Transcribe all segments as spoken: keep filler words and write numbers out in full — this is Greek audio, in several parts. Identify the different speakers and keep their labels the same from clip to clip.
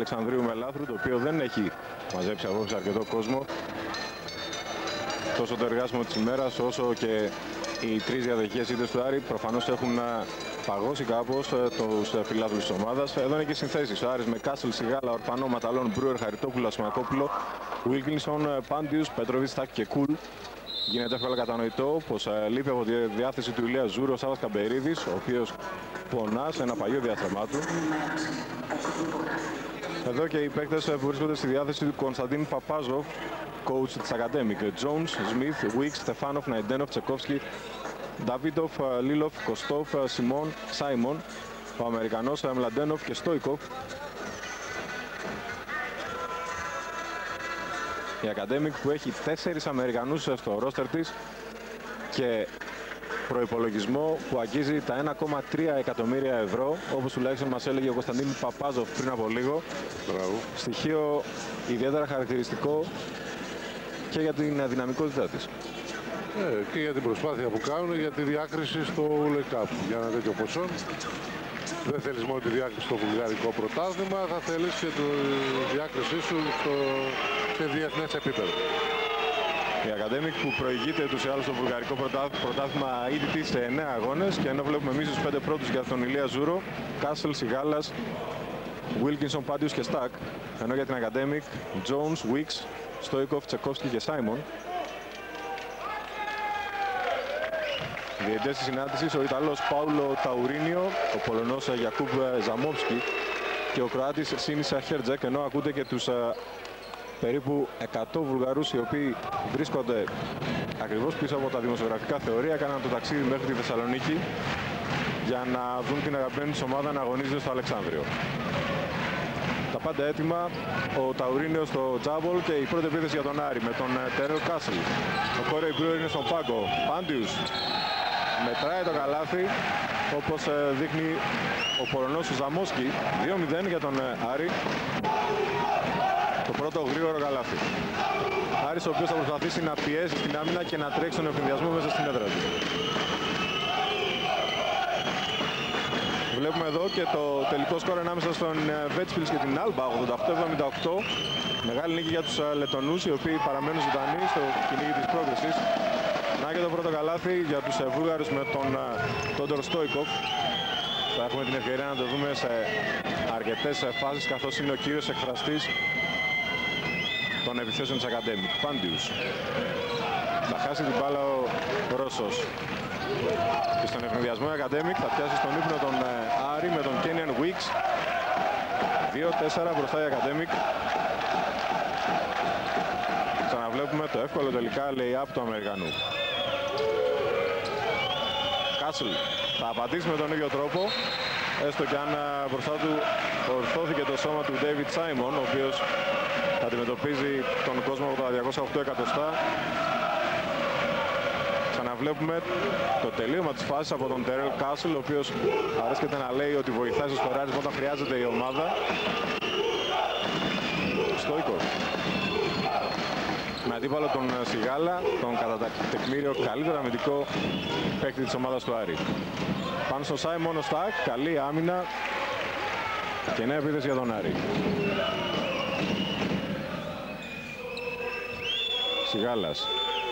Speaker 1: Αλεξανδρίου Μελάθρου, το οποίο δεν έχει μαζέψει απόψε αρκετό κόσμο. Τόσο το εργάσιμο της ημέρας, όσο και οι τρεις διαδοχικές ήττες του Άρη προφανώς έχουν παγώσει κάπως τους φιλάθλους της ομάδας. Εδώ είναι και οι συνθέσεις. Ο Άρης με Κάσελ, Σιγάλα, Ορφανό, Ματαλόν, Μπρούερ, Χαριτόπουλο, Ασημακόπουλο, Βίλκινσον, Πάντιους, Πέτροβιτς, Στάκ και Κουλ. Γίνεται εύκολα κατανοητό πως λείπει από τη διάθεση του Ηλία Ζούρο ο Σάββας Καμπερίδης, ο οποίος πονά σε ένα παλιό διάστημά του. Εδώ και οι παίκτες που βρίσκονται στη διάθεση του Κωνσταντίν Παπάζοφ, coach της Academic. Jones, Smith, Weeks, Στεφάνοφ, Ναϊντένοφ, Τσεκόφσκι, Νταβίτοφ, Λίλοφ, Κοστόφ, Σιμών, Σάιμον, ο Αμερικανός Μλαντένοφ και Στόικοφ. Η Academic που έχει τέσσερις Αμερικανούς στο ρόστερ της και προϋπολογισμό που αγγίζει τα ένα κόμμα τρία εκατομμύρια ευρώ, όπως τουλάχιστον μας έλεγε ο Κωνσταντίν Παπάζοφ πριν από λίγο.
Speaker 2: Μπράβο. Στοιχείο
Speaker 1: ιδιαίτερα χαρακτηριστικό και για την δυναμικότητά της.
Speaker 2: Ε, και για την προσπάθεια που κάνουν για τη διάκριση στο ουλεκάπ. Για ένα τέτοιο ποσό. Δεν θέλεις μόνο τη διάκριση στο βουλγαρικό πρωτάθλημα, θα θέλεις και τη διάκρισή σου στο, σε διεθνές επίπεδο.
Speaker 1: Η Academic που προηγείται τους ή άλλους στο βουλγαρικό πρωτάθλημα ήδη σε εννέα αγώνες, και ενώ βλέπουμε εμείς τους πέντε πρώτους για τον Ηλία Ζούρο, Κάσελ, Σιγάλας, Βίλκινσον, Πάντιους και Στακ, ενώ για την Academic Jones, Weeks, Στόικοφ, Τσεκόφσκι και Σάιμον. Διαιτητές της συνάντησης ο Ιταλός Πάουλο Ταουρίνιο, ο Πολωνός Γιακούμπ Ζαμόφσκι και ο Κροάτης Σίνισα Χέρτζεκ, ενώ ακούτε και τους περίπου εκατό Βουλγαρούς οι οποίοι βρίσκονται ακριβώς πίσω από τα δημοσιογραφικά θεωρία, έκαναν το ταξίδι μέχρι τη Θεσσαλονίκη για να δουν την αγαπημένη της ομάδα να αγωνίζεται στο Αλεξάνδριο. Τα πάντα έτοιμα, ο Ταουρίνιο στο τζάμπολ και η πρώτη επίθεση για τον Άρη με τον Τέρελ Κάσελ. Ο Κόρεϊ Μπρούερ είναι στον πάγκο. Πάντιους μετράει το καλάθι, όπως δείχνει ο Πολωνός Ζαμόσκι. δύο μηδέν για τον Άρη. Το πρώτο γρήγορο καλάθι. Άρης ο οποίος θα προσπαθήσει να πιέσει στην άμυνα και να τρέξει τον ευνηδιασμό μέσα στην έδρα του. Βλέπουμε εδώ και το τελικό σκορ ανάμεσα στον Βέτσπιλς και την Άλμπα, ογδόντα οκτώ εβδομήντα οκτώ. Μεγάλη νίκη για τους Λετονούς, οι οποίοι παραμένουν ζωντανοί στο κυνήγι της πρόκρισης. Να και το πρώτο καλάθι για τους Βούλγαρους με τον Τόντορ Στόικοφ. Θα έχουμε την ευκαιρία να το δούμε σε αρκετές φάσεις, καθώς είναι ο κύριος εκφραστής των επιθέσεων της Academic. Πάντιους. Θα χάσει την μπάλα ο Ρώσος. Και στον ευνηδιασμό η Academic θα πιάσει στον ύπνο τον Άρη με τον Kenyan Weeks. δύο τέσσερα μπροστά η Academic. Ξαναβλέπουμε το εύκολο τελικά lay-up του Αμερικανού. Κάσελ θα απαντήσει με τον ίδιο τρόπο, έστω και αν μπροστά του ορθώθηκε το σώμα του David Simon, ο οποίος αντιμετωπίζει τον κόσμο από τα διακόσια οκτώ εκατοστά. Ξαναβλέπουμε το τελείωμα της φάσης από τον Τέρελ Κάσελ, ο οποίος αρέσκεται να λέει ότι βοηθάει στο σκοράρισμα όταν χρειάζεται η ομάδα. Στόικος. Με αντίπαλο τον Σιγάλα, τον κατά τεκμήριο καλύτερο αμυντικό παίκτη της ομάδας του Άρη. Πάνω στο Σάιμον ο Στακ, καλή άμυνα και νέα επίθεση για τον Άρη. Σιγάλας.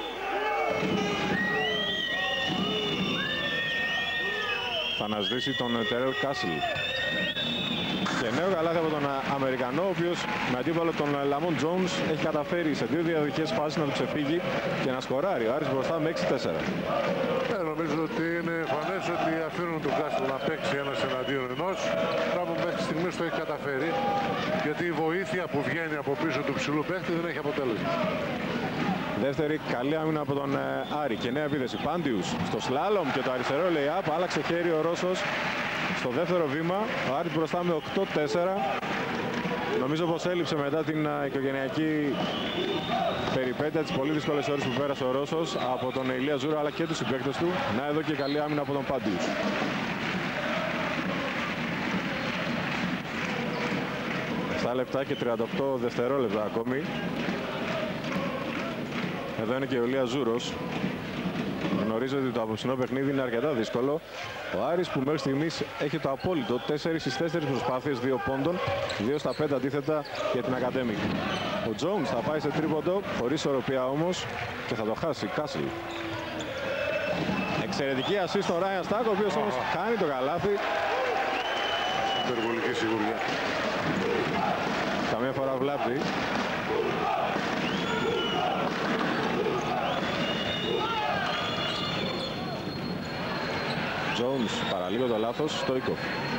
Speaker 1: Θα αναζητήσει τον Τέρελ Κάσελ. Και νέο καλάθι από τον Αμερικανό, ο οποίος με αντίπαλο τον Λαμόν Τζόνς έχει καταφέρει σε δύο διαδοχικές φάσεις να του ξεφύγει και να σκοράρει. Ο Άρης μπροστά με έξι τέσσερα.
Speaker 2: Ε, νομίζω ότι είναι φανές ότι αφήνουν τον Κάσελ να παίξει ένας εναντίον ενός. Πράγμα που μέχρι στιγμής το έχει καταφέρει, γιατί η βοήθεια που βγαίνει από πίσω του ψηλού παίχτη δεν έχει αποτέλεσμα.
Speaker 1: Δεύτερη καλή άμυνα από τον Άρη και νέα επίθεση. Πάντιους στο σλάλομ και το αριστερό lay-up. Άλλαξε χέρι ο Ρώσος στο δεύτερο βήμα. Ο Άρης μπροστά με οκτώ τέσσερα. Νομίζω πως έλειψε μετά την οικογενειακή περιπέτεια, τις πολύ δύσκολες ώρες που πέρασε ο Ρώσος από τον Ηλία Ζούρο αλλά και τους συμπαίκτες του. Να εδώ και καλή άμυνα από τον Πάντιους. επτά λεπτά και τριάντα οκτώ δευτερόλεπτα ακόμη. Εδώ είναι και ο Ηλίας Ζούρος, γνωρίζω ότι το απόψινό παιχνίδι είναι αρκετά δύσκολο. Ο Άρης που μέχρι στιγμής έχει το απόλυτο τέσσερις στις τέσσερις προσπάθειες, δύο πόντων, δύο στα πέντε αντίθετα για την Academic. Ο Jones θα πάει σε τρίποντο, χωρίς ισορροπία όμως, και θα το χάσει. Κάσιλ. Εξαιρετική assist στον Ryan Stack, ο οποίος όμως κάνει το καλάθι.
Speaker 2: Υπερβολική σιγουριά.
Speaker 1: Καμία φορά βλάπτει. Jones παραλίγο το λάθος, Στόικοφ.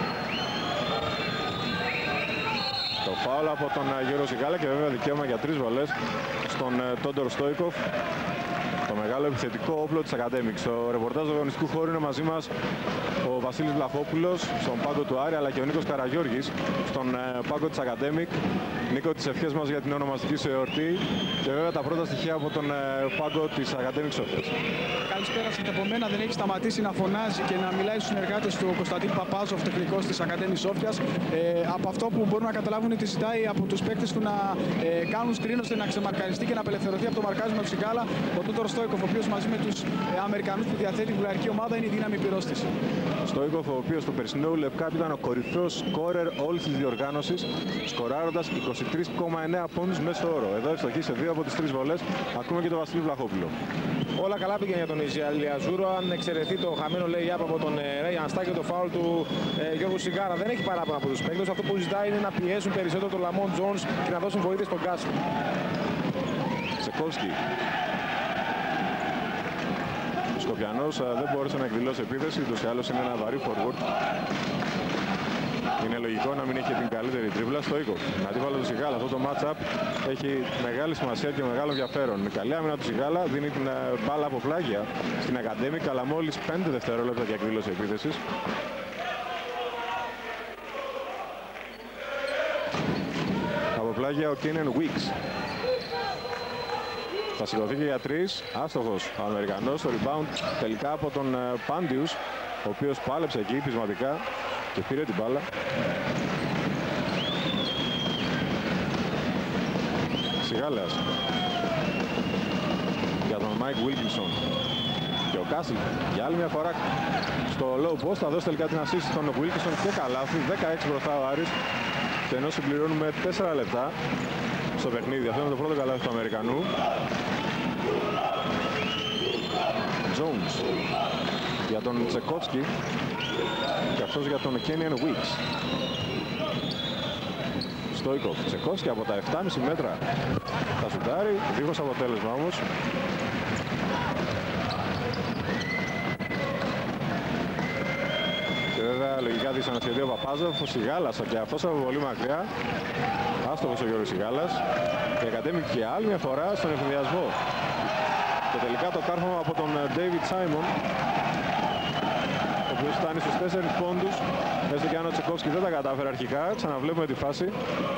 Speaker 1: Το φάουλ από τον Γιώργο Σιγάλα και βέβαια δικαίωμα για τρεις βολές στον Τόντορ Στόικοφ, το μεγάλο επιθετικό όπλο της Academic. Στο ρεπορτάζ του αγωνιστικού χώρου είναι μαζί μας ο Βασίλης Βλαχόπουλος στον πάγκο του Άρη, αλλά και ο Νίκος Καραγιώργης στον πάγκο της Academic. Νίκο, τις ευχές μας για την ονομαστική σου εορτή και βέβαια τα πρώτα στοιχεία από τον πάγκο της Academic Σόφιας.
Speaker 3: Καλησπέρα σας από μένα. Δεν έχει σταματήσει να φωνάζει και να μιλάει στους συνεργάτες του Κωνσταντίν Παπάζοφ, τεχνικός της Academic Σόφιας. Ε, από αυτό που μπορούν να καταλάβουν ότι ζητάει από τους παίκτες του να ε, κάνουν σκριν ώστε να ξεμαρκαριστεί και να απελευθερωθεί από το μαρκάρισμα του Σιγάλα. Ο Τούτορ Στόικοφ, ο οποίος μαζί με τους ε, Αμερικανούς που διαθέτει η βουλγαρική ομάδα, είναι η δύναμη πυρός της.
Speaker 1: Στόικοφ, ο οποίος στο περσινό Λευκάπ ήταν ο κορυφαίος σκόρερ όλης της διοργάνωσης, σκοράροντας είκοσι τρία κόμμα εννέα πόντους μέσω όρο. Εδώ ευστοχεί σε δύο από τις τρεις βολές. Ακούμε και τον Βασίλη Βλαχόπουλο.
Speaker 4: Όλα καλά πήγαινε για τον Ιαζούρο. Αν εξαιρεθεί το χαμένο lay-up από τον Ryan Stack και το φάουλ του ε, Γιώργου Σιγάρα, δεν έχει παράπονα από τους παίκτες. Αυτό που ζητάει είναι να πιέσουν περισσότερο τον Λαμόν Jones και να δώσουν βοήθεια στον Κάσιλ.
Speaker 1: Τσεκόφσκι. Ο Σκοπιανός ε, δεν μπόρεσε να εκδηλώσει επίθεση, ούτως ή άλλως είναι ένα βαρύ forward. Είναι λογικό να μην έχει την καλύτερη τρίπλα στο οίκο. Αντίβαλο του Σιγάλα, αυτό το match-up έχει μεγάλη σημασία και μεγάλο ενδιαφέρον. Η καλή άμυνα του Σιγάλα δίνει την μπάλα από πλάγια στην Academic, αλλά μόλις πέντε δευτερόλεπτα για εκδήλωση επίθεσης. Από πλάγια ο Keenan Weeks. Θα σηκωθεί και για τρεις. Άστοχος ο Αμερικανός στο rebound τελικά από τον Πάντιους, ο οποίος πάλεψε εκεί πεισματικά και πήρε την μπάλα. Σιγάλας για τον Μάικ Βίλκινσον και ο Κάσιλ για άλλη μια φορά στο low post. Θα δώσει τελικά την assist στον Βίλκινσον και καλάθι. δεκαέξι μπροστά ο Άρης, και ενώ συμπληρώνουμε τέσσερα λεπτά στο παιχνίδι. Αυτό είναι το πρώτο καλάθι του Αμερικανού. Jones για τον Τσεκόφσκι και αυτός για τον Kenyan Weeks. Στόικοφ, Τσεκόφσκι από τα επτά κόμμα πέντε μέτρα θα σουτάρει, δίχως αποτέλεσμα όμως. Και βέβαια λογικά δυσανασχεδεί ο Παπάζοφ, ο Σιγάλας και αυτός από πολύ μακριά. Άστοχος ο Γιώργος Σιγάλας. Και Academic και άλλη μια φορά στον εφηδιασμό. Και τελικά το κάρφωμα από τον David Simon, ο οποίος φτάνει στους τέσσερις πόντους, έστω και αν ο Τσεκόφσκι δεν τα κατάφερε αρχικά. Ξαναβλέπουμε τη φάση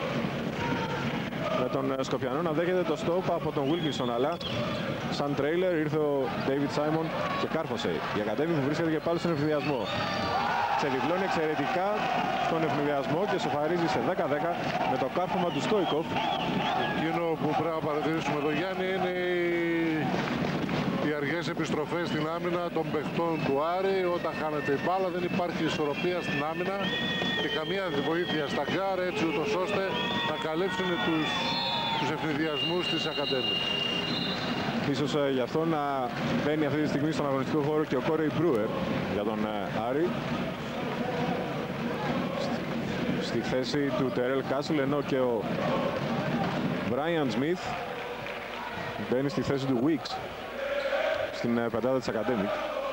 Speaker 1: με τον Σκοπιανό να δέχεται το stop από τον Wilkinson, αλλά σαν τρέιλερ ήρθε ο David Simon και κάρφωσε. Η Academic που βρίσκεται και πάλι στον εφηδιασμό. Ξεδιπλώνει εξαιρετικά στον ευνηδιασμό και σοφαρίζει σε δέκα δέκα με το κάρφωμα του Στόικοφ.
Speaker 2: Εκείνο που πρέπει να παρατηρήσουμε εδώ, Γιάννη, είναι οι αργές επιστροφές στην άμυνα των παιχτών του Άρη. Όταν χάνεται η μπάλα δεν υπάρχει ισορροπία στην άμυνα και καμία βοήθεια στα γκάρ, έτσι ούτως ώστε να καλύψουν τους, τους ευνηδιασμούς της Academic.
Speaker 1: Ίσως ε, γι' αυτό να μπαίνει αυτή τη στιγμή στον αγωνιστικό χώρο και ο Κόρεϊ Μπρούερ για τον ε, Άρη στη θέση του Τερέλ Κάσιλ, ενώ και ο Μπράιαν Σμιθ μπαίνει στη θέση του Weeks στην ε, πεντάδα της Academic.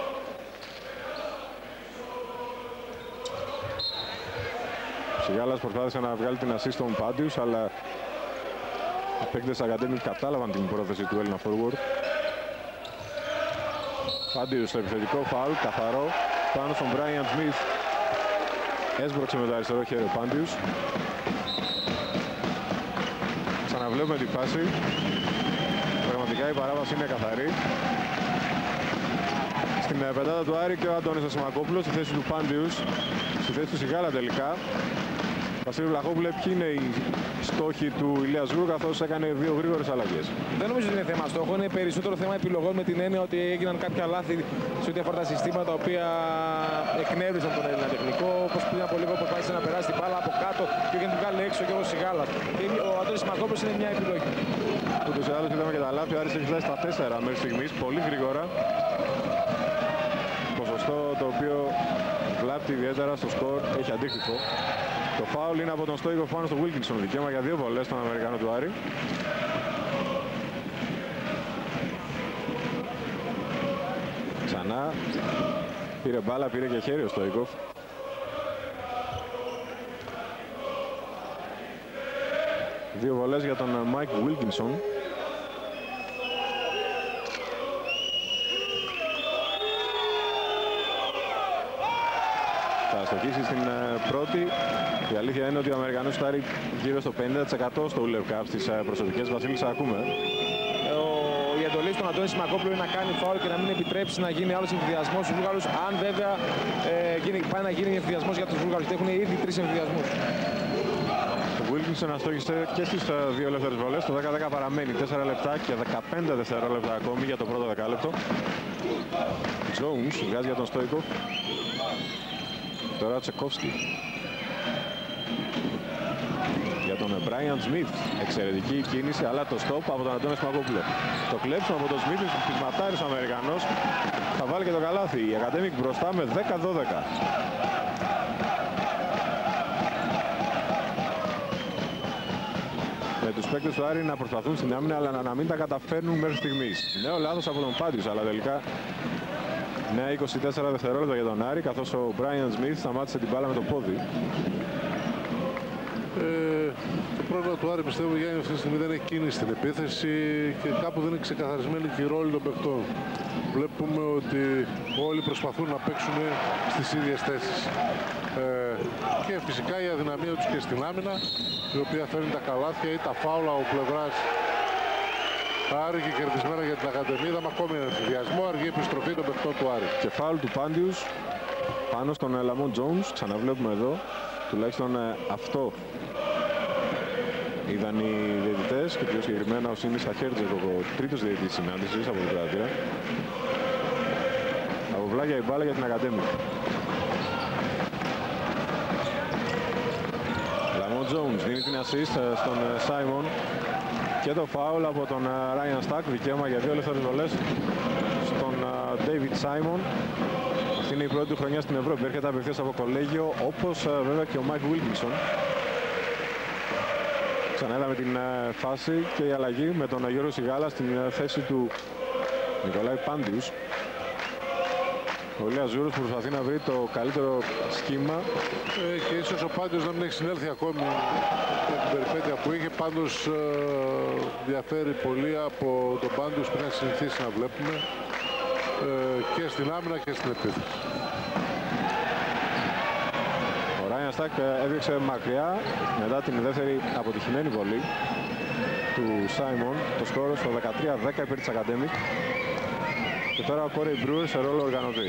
Speaker 1: Σιγάλας προσπάθησε να βγάλει την assist στον Πάντιους, αλλά οι παίκτες Academic κατάλαβαν την πρόθεση του Έλληνα forward. Πάντιους στο επιθετικό φάουλ, καθαρό πάνω στον Μπράιαν Σμιθ. Έσπρωξε με το αριστερό χέρι ο Πάντιους. Ξαναβλέπουμε τη φάση. Πραγματικά η παράβαση είναι καθαρή. Στην πεντάδα του Άρη και ο Αντώνης Ασημακόπουλος στη θέση του Πάντιους, στη θέση του Σιγάλα τελικά. Βασίλη Βλαχόπουλε, ποιοι είναι οι στόχοι του Ηλία Ζούρου, καθώς έκανε δύο γρήγορες αλλαγές?
Speaker 4: Δεν νομίζω ότι είναι θέμα στόχο, είναι περισσότερο θέμα επιλογών με την έννοια ότι έγιναν κάποια λάθη σε ό,τι αφορά τα συστήματα τα οποία εκνεύρισαν τον Έλληνα τεχνικό. Όπως πριν από λίγο προσπάθησε να περάσει την μπάλα από κάτω και έγινε του βγάλει έξω και ο Σιγάλας. Και ο Αντώνης Μακόπουλος είναι μια επιλογή.
Speaker 1: Ούτως ή άλλως είδαμε και τα λάθη, ο Άρης έχει φτάσει στα τέσσερα μέχρι στιγμής, πολύ γρήγορα. Ποσοστό το οποίο βλάπτει ιδιαίτερα στο σκορ, έχει αντίκτυπο. Το φάουλ είναι από τον Στόικοφ πάνω στο Wilkinson, δικαίωμα για δύο βολές στον Αμερικανό του Άρη. Ξανά πήρε μπάλα, πήρε και χέρι ο Στόικοφ. Δύο βολές για τον Μάικ Wilkinson. Θα στοχίσει στην πρώτη. Η αλήθεια είναι ότι ο Αμερικανός στάρει γύρω στο πενήντα τοις εκατό στο Ουλευ Cup στις προσωπικές. Βασίλης, ακούμε.
Speaker 4: Η εντολή στον Αντώνη Σιμακόπουλο είναι να κάνει φάουλ και να μην επιτρέψει να γίνει άλλος εμφυδιασμός στους Βούλγαρους. Αν βέβαια ε, γίνει, πάει να γίνει εμφυδιασμός για τους Βούλγαρους, έχουν ήδη τρεις εμφυδιασμούς.
Speaker 1: Ο Wilkinson αστόχησε και στις δύο ελεύθερες βολές. Το δέκα δέκα παραμένει τέσσερα λεπτά και δεκαπέντε δευτερόλεπτα ακόμη για το πρώτο δεκάλεπτο. Jones βγάζει για τον Στόικοφ. Τώρα Τσεκόφσκι. Για τον Brian Smith. Εξαιρετική κίνηση, αλλά το stop από τον Αντώνη Σιμακόπουλο. Το κλέψιμο από τον Smith, πεισματάρης ο Αμερικανός. Θα βάλει και το καλάθι. Η Academic μπροστά με δέκα δώδεκα. Με τους παίκτες του Άρη να προσπαθούν στην άμυνα, αλλά να μην τα καταφέρνουν μέχρι στιγμής. Νέο λάθος από τον Πάντριος, αλλά τελικά νέα είκοσι τέσσερα δευτερόλεπτα για τον Άρη, καθώς ο Brian Smith σταμάτησε την μπάλα με το πόδι.
Speaker 2: Ε, το πρόβλημα του Άρη, πιστεύω, Γιάννη, αυτή τη στιγμή δεν έχει κίνηση στην επίθεση και κάπου δεν είναι ξεκαθαρισμένη και η ρόλη των παιχτών. Βλέπουμε ότι όλοι προσπαθούν να παίξουν στις ίδιες θέσεις. Ε, και φυσικά η αδυναμία τους και στην άμυνα, η οποία φέρνει τα καλάθια ή τα φάουλα ο πλευράς Άρη και κερδισμένα για την Ακαδημία. Είδαμε ακόμη ένα ενθουσιασμό, αργή επιστροφή των παιχτών του Άρη.
Speaker 1: Και φάουλ του Πάντιους πάνω στον Λαμόν Jones. Ξαναβλέπουμε εδώ. Τουλάχιστον αυτό είδαν οι διαιτητές και πιο συγκεκριμένα ο Σίμις Αχέρτζεκ, ο τρίτος διαιτητής της συνάντησης από την κρατήρα. Από βλάγια η μπάλα για την Academic. Λαμόν Jones δίνει την assist στον Σάιμον και το φάουλ από τον Ryan Stack, δικαίωμα για δύο ελεύθερες βολές στον David Simon. Αυτή είναι η πρώτη του χρονιά στην Ευρώπη. Έρχεται απευθείας από κολέγιο, όπως βέβαια και ο Mike Wilkinson. Ξαναέδαμε την φάση και η αλλαγή με τον Γιώργο Σιγάλα στην θέση του Νικολάη Πάντιους. Ο Ηλίας Ζούρος προσπαθεί να βρει το καλύτερο σχήμα.
Speaker 2: Ε, και ίσως ο Πάντιος να μην έχει συνέλθει ακόμη με την περιπέτεια που είχε. Πάντως ε, διαφέρει πολύ από τον Πάντιος που έχει συνηθίσει να βλέπουμε ε, και στην άμυνα και στην επίθεση.
Speaker 1: Ο Ράιαν Στακ έδειξε μακριά μετά την δεύτερη αποτυχημένη βολή του Σάιμον. Το σκόρο στο δεκατρία δέκα υπέρ της Academic. Και τώρα ο Κόρεϊ Μπρούερ σε ρόλο οργανωτή.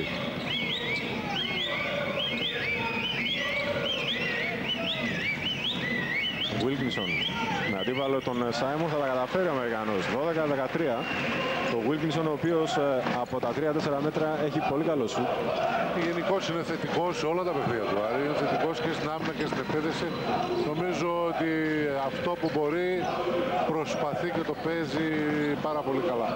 Speaker 1: Wilkinson με αντίπαλο τον Σάιμον, θα τα καταφέρει ο Αμερικανός. δώδεκα δεκατρία. Το Wilkinson, ο οποίος από τα τρία τέσσερα μέτρα έχει πολύ καλό σουτ.
Speaker 2: Γενικώς είναι θετικός σε όλα τα παιχνίδια του Άρη. Είναι θετικός και στην άμυνα και στην επίθεση. Νομίζω ότι αυτό που μπορεί προσπαθεί και το παίζει πάρα πολύ καλά.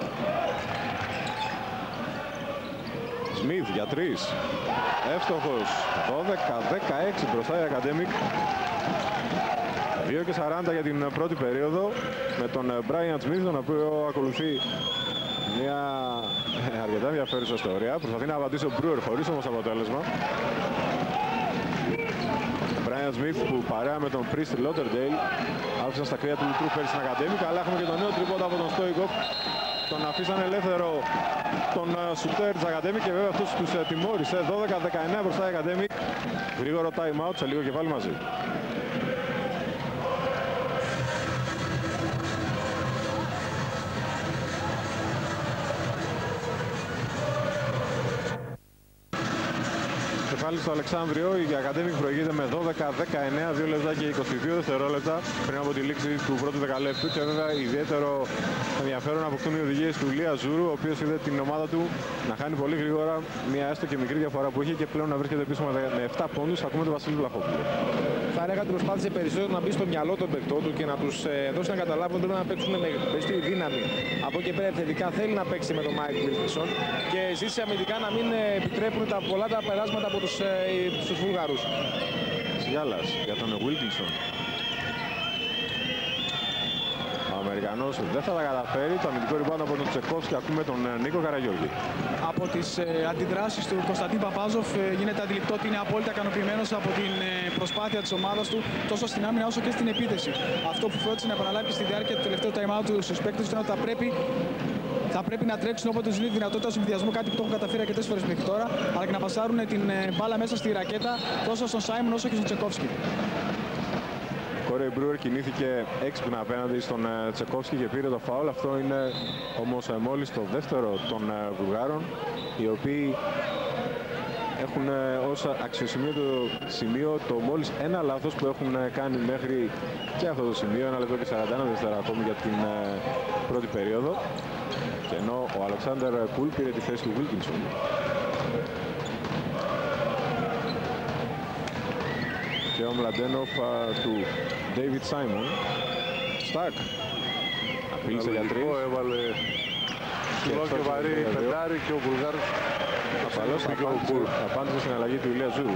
Speaker 1: Σμιθ για τρεις. Εύστοχος. δώδεκα δεκαέξι μπροστά η Academic. δύο και σαράντα για την πρώτη περίοδο με τον Brian Smith, τον οποίο ακολουθεί μια αρκετά ενδιαφέρουσα ιστορία. Προσπαθεί να απαντήσει ο Brewer χωρίς όμως αποτέλεσμα. Brian Smith που παρέα με τον Priest Lauderdale άφησαν στα κρύα του μικρού πέρυσι στην Academic, αλλά έχουμε και τον νέο τρίποτα από τον Stoikov. Τον αφήσαν ελεύθερο τον σουτέρ της Academic και βέβαια αυτός τους τιμώρησε. δώδεκα δεκαεννέα μπροστά η Academic. Γρήγορο time out, σε λίγο και πάλι μαζί. πάλι στο Αλεξάνδριο. Η Academic προηγείται με δώδεκα δεκαεννέα, δύο λεπτά και είκοσι δύο δευτερόλεπτα πριν από τη λήξη του πρώτου δεκαλέπτου. Και βέβαια ιδιαίτερο ενδιαφέρον αποκτούν οι οδηγίες του Λία Ζούρου, ο οποίος είδε την ομάδα του να χάνει πολύ γρήγορα μια έστω και μικρή διαφορά που είχε και πλέον να βρίσκεται πίσω με επτά πόντους. Ακούμε τον Βασίλη Βλαχόπουλο.
Speaker 4: Θα έλεγα ότι προσπάθησε περισσότερο να μπει στο μυαλό των παικτών του και να τους ε, δώσει να καταλάβουν ότι πρέπει να παίξουν με περισσότερη δύναμη. Από εκεί πέρα επιθετικά θέλει να παίξει με τον Μάικ Βίλκινσον και ζήτησε αμυντικά να μην ε, επιτρέπουν τα πολλά τα περάσματα από τους, ε, τους Βούλγαρους.
Speaker 1: Σιγάλας για τον Βίλκινσον. Ο Αμερικανός δεν θα τα καταφέρει. Το αμυντικό rebound από τον Τσεκόφσκι. Ακούμε τον Νίκο Καραγιώργη.
Speaker 3: Από τις ε, αντιδράσεις του Κωνσταντίν Παπάζοφ ε, γίνεται αντιληπτό ότι είναι απόλυτα ικανοποιημένος από την ε, προσπάθεια της ομάδας του τόσο στην άμυνα όσο και στην επίθεση. Αυτό που φρόντισε να επαναλάβει στη διάρκεια του τελευταίου time-out του στους παίκτες του είναι ότι θα πρέπει, θα πρέπει να τρέξουν όποτε τους δίνει δυνατότητα στον συνδυασμό, κάτι που το έχουν καταφέρει αρκετές φορές μέχρι τώρα, αλλά και να πασάρουν την ε, μπάλα μέσα στη ρακέτα τόσο στον Σάιμον όσο και στον Τσεκόφσκι.
Speaker 1: Κόρεϊ Μπρούερ κινήθηκε έξυπνα απέναντι στον Τσεκόφσκι και πήρε το φάουλ. Αυτό είναι όμως μόλις το δεύτερο των Βουλγάρων, οι οποίοι έχουν ως αξιοσημείωτο σημείο το μόλις ένα λάθος που έχουν κάνει μέχρι και αυτό το σημείο. Ένα λεπτό και σαράντα ένα δεύτερα ακόμη για την πρώτη περίοδο. Και ενώ ο Αλεξάνδερ Κουλ πήρε τη θέση του Βίλκινσον. Και ο Μλαντένοφ του David Simon. Στακ. Απείλησε για τρεις.
Speaker 2: Έβαλε ψηλό και βαρύ πεντάρι και ο Βουλγάρος
Speaker 1: ασφαλώς απάντησε στην αλλαγή του Ηλία Ζούρου.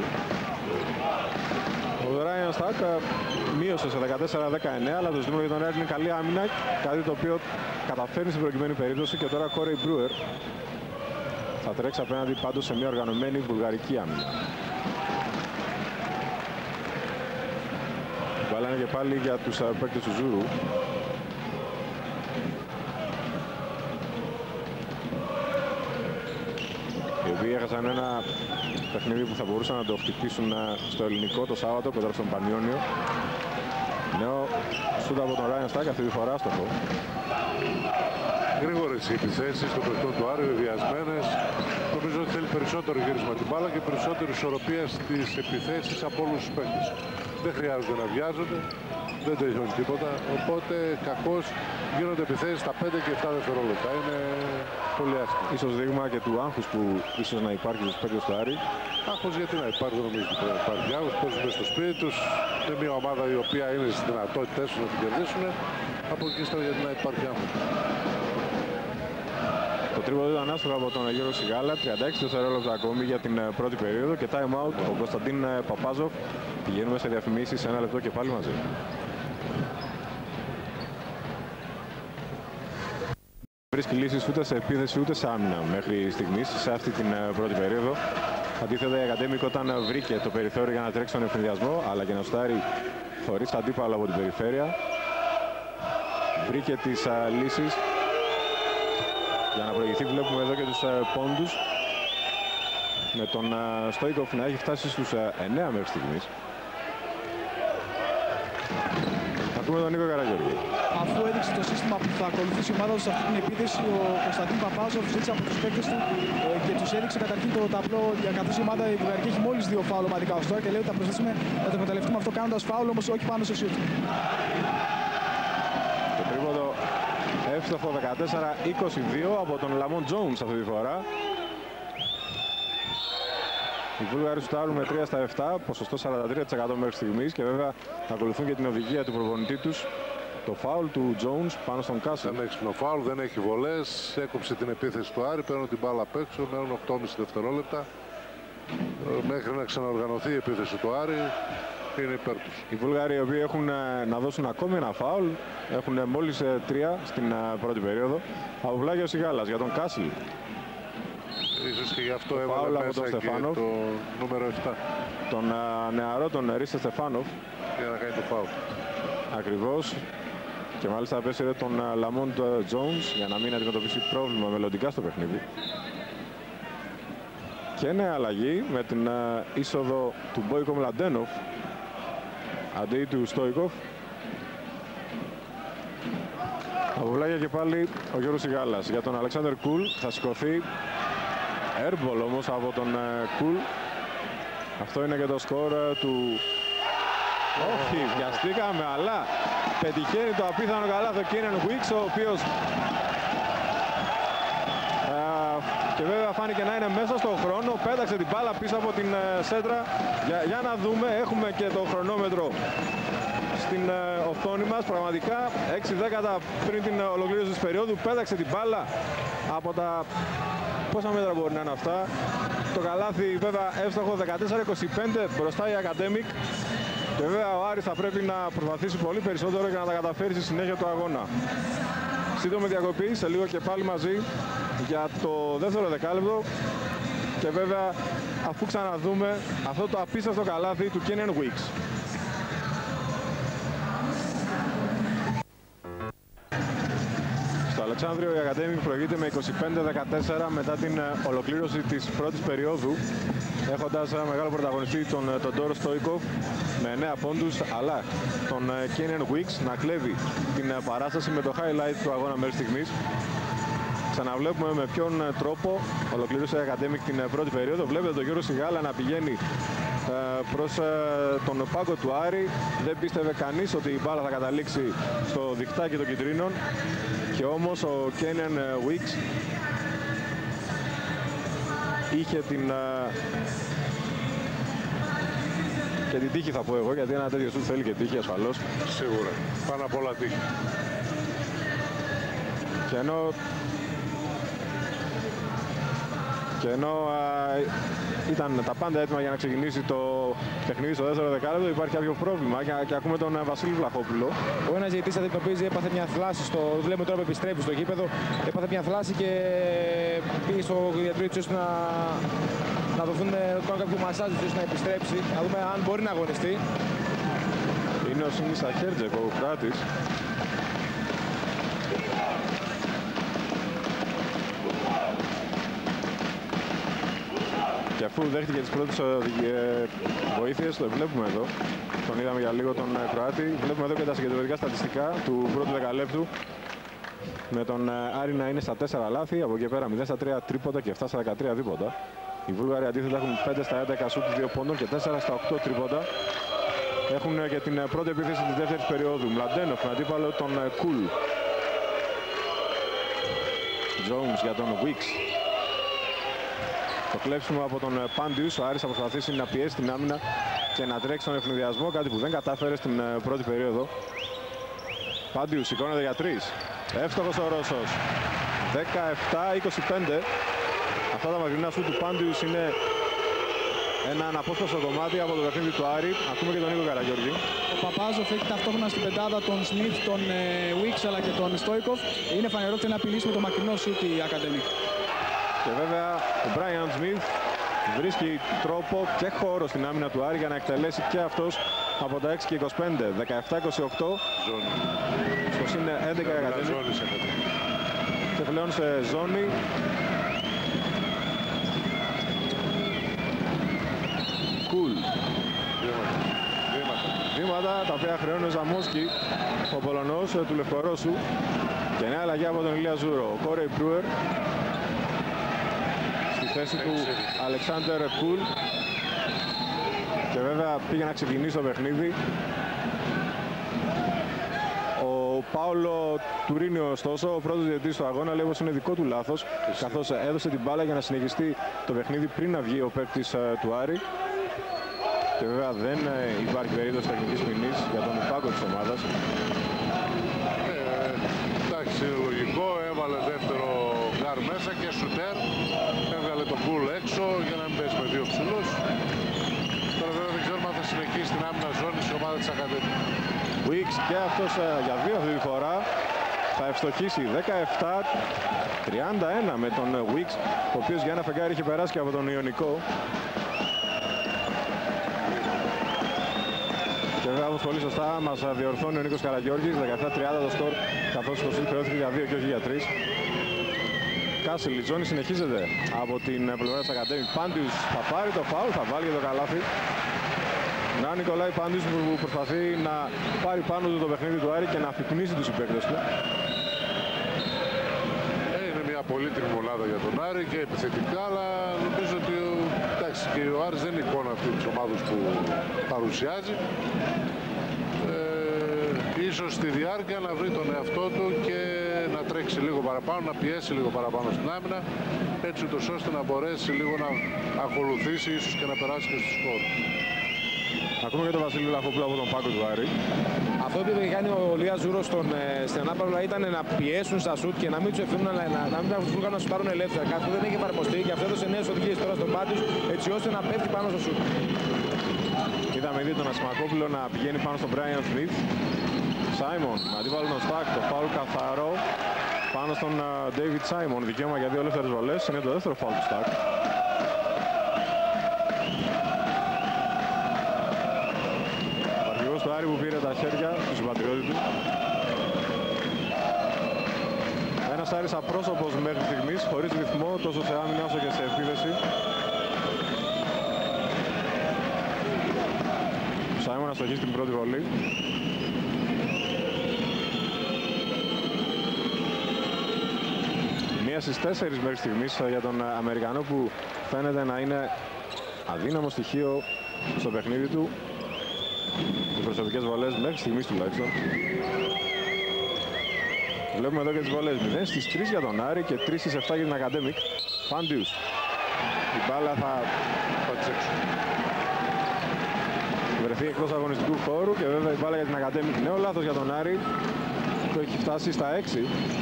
Speaker 1: Ο Ράιαν Στακ μείωσε σε δεκατέσσερα δεκαεννέα, αλλά το ζήτημα για τον Ράιαν είναι καλή άμυνα, κάτι το οποίο καταφέρνει στην προκειμένη περίπτωση. Και τώρα Κόρεϊ Μπρούερ θα τρέξει απέναντι πάντως σε μια οργανωμένη βουλγαρική άμυνα. Μπάλα είναι και πάλι για τους παίκτες του Ζούρου. Οι οποίοι έχασαν ένα παιχνίδι που θα μπορούσαν να το χτυπήσουν στο ελληνικό το Σάββατο κοντά στον Πανιόνιο. Νέο σούτ από τον Ράιαν Στάκ, αυτή τη φορά στο χώρο.
Speaker 2: Γρήγορες οι επιθέσεις των παιχτών του Άρη, βιασμένες. Νομίζω ότι θέλει περισσότερο γύρισμα την μπάλα και περισσότερη ισορροπία στις επιθέσεις από όλους τους παίκτες. Δεν χρειάζεται να βιάζονται, δεν τελειώνει τίποτα. Οπότε κακώς γίνονται επιθέσεις στα πέντε και επτά δευτερόλεπτα. Είναι πολύ άσχημο.
Speaker 1: Ίσως δείγμα και του άγχους που ίσως να υπάρχει στους παίκτες του Άρη.
Speaker 2: Άγχος γιατί να υπάρχει, δεν νομίζω ότι πρέπει να υπάρχει άγχος. Παίζουν στο σπίτι τους. Είναι μια ομάδα η οποία είναι στις δυνατότητες τους να την κερδίσουν. Από εκεί στο γιατί να υπάρχει άγχος.
Speaker 1: Το τρίποντο ήταν άστοχο από τον Γιώργο Σιγάλα. τριάντα έξι δευτερόλεπτα ακόμη για την πρώτη περίοδο και time out ο Κωνσταντίν Παπάζοφ. Πηγαίνουμε σε διαφημίσεις, ένα λεπτό και πάλι μαζί. Βρίσκει λύσεις ούτε σε επίθεση ούτε σε άμυνα μέχρι στιγμής σε αυτή την πρώτη περίοδο. Αντίθετα, η Academic όταν βρήκε το περιθώριο για να τρέξει τον εφηδιασμό αλλά και να στάρει χωρίς αντίπαλο από την περιφέρεια, βρήκε τις α, λύσεις για να προηγηθεί. Βλέπουμε εδώ και τους α, πόντους με τον α, Στόικοφ να έχει φτάσει στους α, εννέα μέχρι στιγμής. Ακούμε τον Νίκο Καραγιώργη.
Speaker 3: Αφού έδειξε το σύστημα που θα ακολουθήσει η ομάδα του σε αυτή την επίθεση, ο Κωνσταντίν Παπάζοφ ζήτησε από τους παίκτες του ε, και τους έδειξε καταρχήν το ταμπλό για καθώς η ομάδα η βουλγαρική έχει μόλις δύο φάουλ ομαδικά ως τώρα και λέει ότι θα προσθέσουμε να το εκμεταλλευτούμε αυτό κάνοντας φάουλ, όμως όχι πάνω στο σιούτ.
Speaker 1: Το τρίποντο εύστοχο δεκατέσσερα είκοσι δύο από τον Λαμόν Τζόουνς αυτή τη φορά. Οι Βούλγαροι σουτάρουν με τρία στα επτά, ποσοστό σαράντα τρία τοις εκατό μέχρι στιγμής και βέβαια ακολουθούν και την οδηγία του προπονητή τους. Το φάουλ του Jones πάνω στον Κάσελ.
Speaker 2: Δεν έχει φάουλ, δεν έχει βολές, έκοψε την επίθεση του Άρη, παίρνουν την μπάλα απ' έξω, μένουν οκτώ κόμμα πέντε δευτερόλεπτα. Μέχρι να ξαναοργανωθεί η επίθεση του Άρη, είναι υπέρ τους.
Speaker 1: Οι Βούλγαροι οι οποίοι έχουν να δώσουν ακόμη ένα φάουλ, έχουν μόλις τρία στην πρώτη περίοδο. Από Βλάγιος Σιγάλας για τον Κάσελ.
Speaker 2: Ίσως και γι' αυτό έβαλε μέσα
Speaker 1: τον
Speaker 2: και το νούμερο επτά.
Speaker 1: Τον α, νεαρό, τον Ρίστε Στεφάνοφ.
Speaker 2: Για να κάνει το φάουλ.
Speaker 1: Ακριβώς. Και μάλιστα απέσυρε τον Λαμόντ Τζόουνς για να μην αντιμετωπίσει πρόβλημα μελλοντικά στο παιχνίδι. Και νέα αλλαγή με την α, είσοδο του Μπόικο Μλαντένοφ αντί του Στόικοφ. Από Βλάγια και πάλι ο Γιώργος Σιγάλας για τον Αλεξάνδερ Κουλ. Θα σηκωθεί airball όμως από τον Κουλ. Αυτό είναι και το σκορ του... Όχι, βιαστήκαμε, αλλά πετυχαίνει το απίθανο καλάθι ο Keenan Wicks, ο οποίος α, και βέβαια φάνηκε να είναι μέσα στον χρόνο, πέταξε την μπάλα πίσω από την ε, σέντρα. Για, για να δούμε, έχουμε και το χρονόμετρο στην ε, οθόνη μας. Πραγματικά έξι δέκατα πριν την ολοκλήρωση της περίοδου πέταξε την μπάλα από τα... Πόσα μέτρα μπορεί να είναι αυτά? Το καλάθι βέβαια εύστοχο, δεκατέσσερα είκοσι πέντε μπροστά η Academic. Και βέβαια ο Άρης θα πρέπει να προσπαθήσει πολύ περισσότερο για να τα καταφέρει στη συνέχεια του αγώνα. Σύντομη διακοπή, σε λίγο και πάλι μαζί για το δεύτερο δεκάλεπτο. Και βέβαια αφού ξαναδούμε αυτό το απίστευτο καλάθι του Keenan Wicks. Στο Αλεξάνδριο η Academic προηγείται με είκοσι πέντε δεκατέσσερα μετά την ολοκλήρωση της πρώτης περίοδου, έχοντας μεγάλο πρωταγωνιστή τον, τον Ντόρο Στόικοφ με εννέα πόντους, αλλά τον Keenan Wicks να κλέβει την παράσταση με το highlight του αγώνα μέχρι στιγμής. Ξαναβλέπουμε με ποιον τρόπο ολοκλήρωσε η Academic την πρώτη περίοδο. Βλέπετε τον Γιώργο Σιγάλα να πηγαίνει ε, προς ε, τον πάγκο του Άρη. Δεν πίστευε κανείς ότι η μπάλα θα καταλήξει στο δικτάκι των κυτρίνων. Και όμως ο Keenan Wicks είχε την... Ε, και την τύχη θα πω εγώ, γιατί ένα τέτοιο σουτ θέλει και τύχη ασφαλώς.
Speaker 2: Σίγουρα. Πάνω απ' όλα τύχη.
Speaker 1: Και ενώ... Και ενώ α, ήταν τα πάντα έτοιμα για να ξεκινήσει το παιχνίδι στο δεύτερο δεκάλεπτο, υπάρχει κάποιο πρόβλημα και, και ακούμε τον Βασίλη Βλαχόπουλο.
Speaker 4: Ο ένας διαιτητής αντιμετωπίζει, έπαθε μια θλάση στο... Βλέπουμε τώρα που επιστρέφει στο γήπεδο. Έπαθε μια θλάση και πήγε στο γιατρό έτσι ώστε να, να δοθούν τώρα κάποιο μασάζ ώστε να επιστρέψει. Να δούμε αν μπορεί να αγωνιστεί.
Speaker 1: Είναι ο Σίμις Αχέρτζεκ, ο Κράτης. Και αφού δέχτηκε τις πρώτες ε, βοήθειες, το βλέπουμε εδώ, τον είδαμε για λίγο τον ε, Κροάτη, βλέπουμε εδώ και τα συγκεντρωτικά στατιστικά του πρώτου δεκαλέπτου, με τον ε, Άρη να είναι στα τέσσερα λάθη, από εκεί πέρα μηδέν στα τρία τρίποτα και επτά στα δεκατρία δίποτα. Οι Βούλγαροι αντίθετα έχουν πέντε στα έντεκα σούτ δύο πόντων και τέσσερα στα οκτώ τρίποτα. Έχουν ε, και την ε, πρώτη επίθεση της δεύτερης περίοδου. Μλαντένοφ με αντίπαλο τον ε, Κουλ. Jones για τον Wicks. Το κλέψιμο από τον Πάντιους, ο Άρης θα προσπαθήσει να πιέσει την άμυνα και να τρέξει τον ευνηδιασμό, κάτι που δεν κατάφερε στην πρώτη περίοδο. Πάντιους σηκώνεται για τρεις. Εύστοχος ο Ρώσος. δεκαεπτά είκοσι πέντε. Αυτά τα μακρινά σου του Πάντιους είναι ένα αναπόσπαστο κομμάτι από το παιχνίδι του Άρη. Ακούμε και τον Νίκο Καραγιώργη.
Speaker 3: Ο Παπάζοφ έχει ταυτόχρονα στην πεντάδα τον Σμιθ, τον Wicks αλλά και τον Στόικοφ. Είναι φανερό ότι να απειλήσει με το μακρινό σουτ η Academic.
Speaker 1: Και βέβαια ο Μπράιαν Σμιθ βρίσκει τρόπο και χώρο στην άμυνα του Άρη για να εκτελέσει και αυτός από τα έξι και είκοσι πέντε. δεκαεπτά είκοσι οκτώ.
Speaker 2: Ζώνη.
Speaker 1: Στο συν έντεκα η Academic. Και πλέον σε ζώνη. Κουλ. Βήματα τα οποία χρεώνει ο Ζαμόσκι, ο Πολωνός του Λευκορώσου. Και νέα αλλαγή από τον Ηλία Ζούρο. Ο Κόρεϊ Μπρούερ στη θέση του Αλεξάνδερ Κουλ. Και βέβαια πήγε να ξεκινήσει το παιχνίδι ο Πάολο Τουρίνιο, ωστόσο, ο πρώτος διαιτητής του αγώνα, λέει πως είναι δικό του λάθος, καθώς έδωσε την μπάλα για να συνεχιστεί το παιχνίδι πριν να βγει ο παίκτης του Άρη. Και βέβαια δεν υπάρχει περίπτωση τεχνικής ποινής για τον πάγκο της ομάδας.
Speaker 2: Ε, εντάξει, λογικό, έβαλε δεύτερο γκάρ μέσα και σουτέρ. Έβγαλε τον Κουλ έξω για να μην πέσει με δύο ψηλούς. Τώρα βέβαια δεν ξέρουμε αν θα συνεχίσει την άμυνα ζώνη στην ομάδα της Academic.
Speaker 1: Wicks και αυτός για δύο αυτή τη φορά θα ευστοχίσει. Δεκαεπτά τριάντα ένα με τον Wicks, ο οποίος για ένα φεγγάρι είχε περάσει και από τον Ιωνικό. Και βέβαια, όπως πολύ σωστά μας διορθώνει ο Νίκος Καραγιώργης, δεκαεπτά τριάντα το σκορ, καθώς το σουτ χρεώθηκε για δύο και όχι για τρία. Κάσελ, η ζώνη συνεχίζεται από την πλευρά της Academic. Πάντιους θα πάρει το φάουλ, θα βάλει και το καλάθι. Να Νικολάη Πάντιους που προσπαθεί να πάρει πάνω του το παιχνίδι του Άρη και να αφυπνίσει τους συμπαίκτες του.
Speaker 2: Ε, είναι μια πολύτιμη μονάδα για τον Άρη και επιθετικά, αλλά νομίζω ότι εντάξει, και ο Άρης δεν είναι εικόνα αυτή της ομάδας που παρουσιάζει. Ε, ίσως στη διάρκεια να βρει τον εαυτό του και να τρέξει λίγο παραπάνω, να πιέσει λίγο παραπάνω στην άμυνα, έτσι ούτως ώστε να μπορέσει λίγο να ακολουθήσει, ίσως και να περάσει και στους χώρους.
Speaker 1: Ακούμε και τον Βασίλη Βλαχόπουλο από τον πάγκο του Άρη.
Speaker 4: Αυτό που είχε κάνει ο Λία Ζούρος στον, στην ανάπαυλα ήταν να πιέσουν στα σουτ και να μην τους αφήνουν να, να, να μην τους αφήνουν να σουτάρουν ελεύθερα. Κάτι που δεν έχει εφαρμοστεί και αυτό έδωσε νέες οδηγίες τώρα στον Πάντιους έτσι ώστε να πέφτει πάνω στο σουτ.
Speaker 1: Είδαμε ήδη τον Ασημακόπουλο να πηγαίνει πάνω στον Brian Smith. Σάιμον, αντίβαλο τον Στακ, το φάουλ καθαρό πάνω στον uh, David Simon. Δικαίωμα για δύο ελεύθερες βολές, είναι το δεύτερο φάουλ του Στακ. Το Άρη που πήρε τα χέρια του συμπατριώτη του. Ένας Άρης απρόσωπος μέχρι στιγμής, χωρίς ρυθμό τόσο σε άμυνα όσο και σε επίδεση. Σάιμον να στοχίσει την πρώτη βολή. Μία στις τέσσερις μέχρι στιγμής για τον Αμερικανό που φαίνεται να είναι αδύναμο στοιχείο στο παιχνίδι του. Οι προσωπικές βολές μέχρι στιγμής τουλάχιστον. Βλέπουμε εδώ και τις βολές. μηδέν στις τρεις για τον Άρη και τρεις στις επτά για την Academic. Πάντιους. Η μπάλα θα βρεθεί εκτός αγωνιστικού χώρου και βέβαια η μπάλα για την Academic. Νέο λάθος για τον Άρη που έχει φτάσει στα έξι.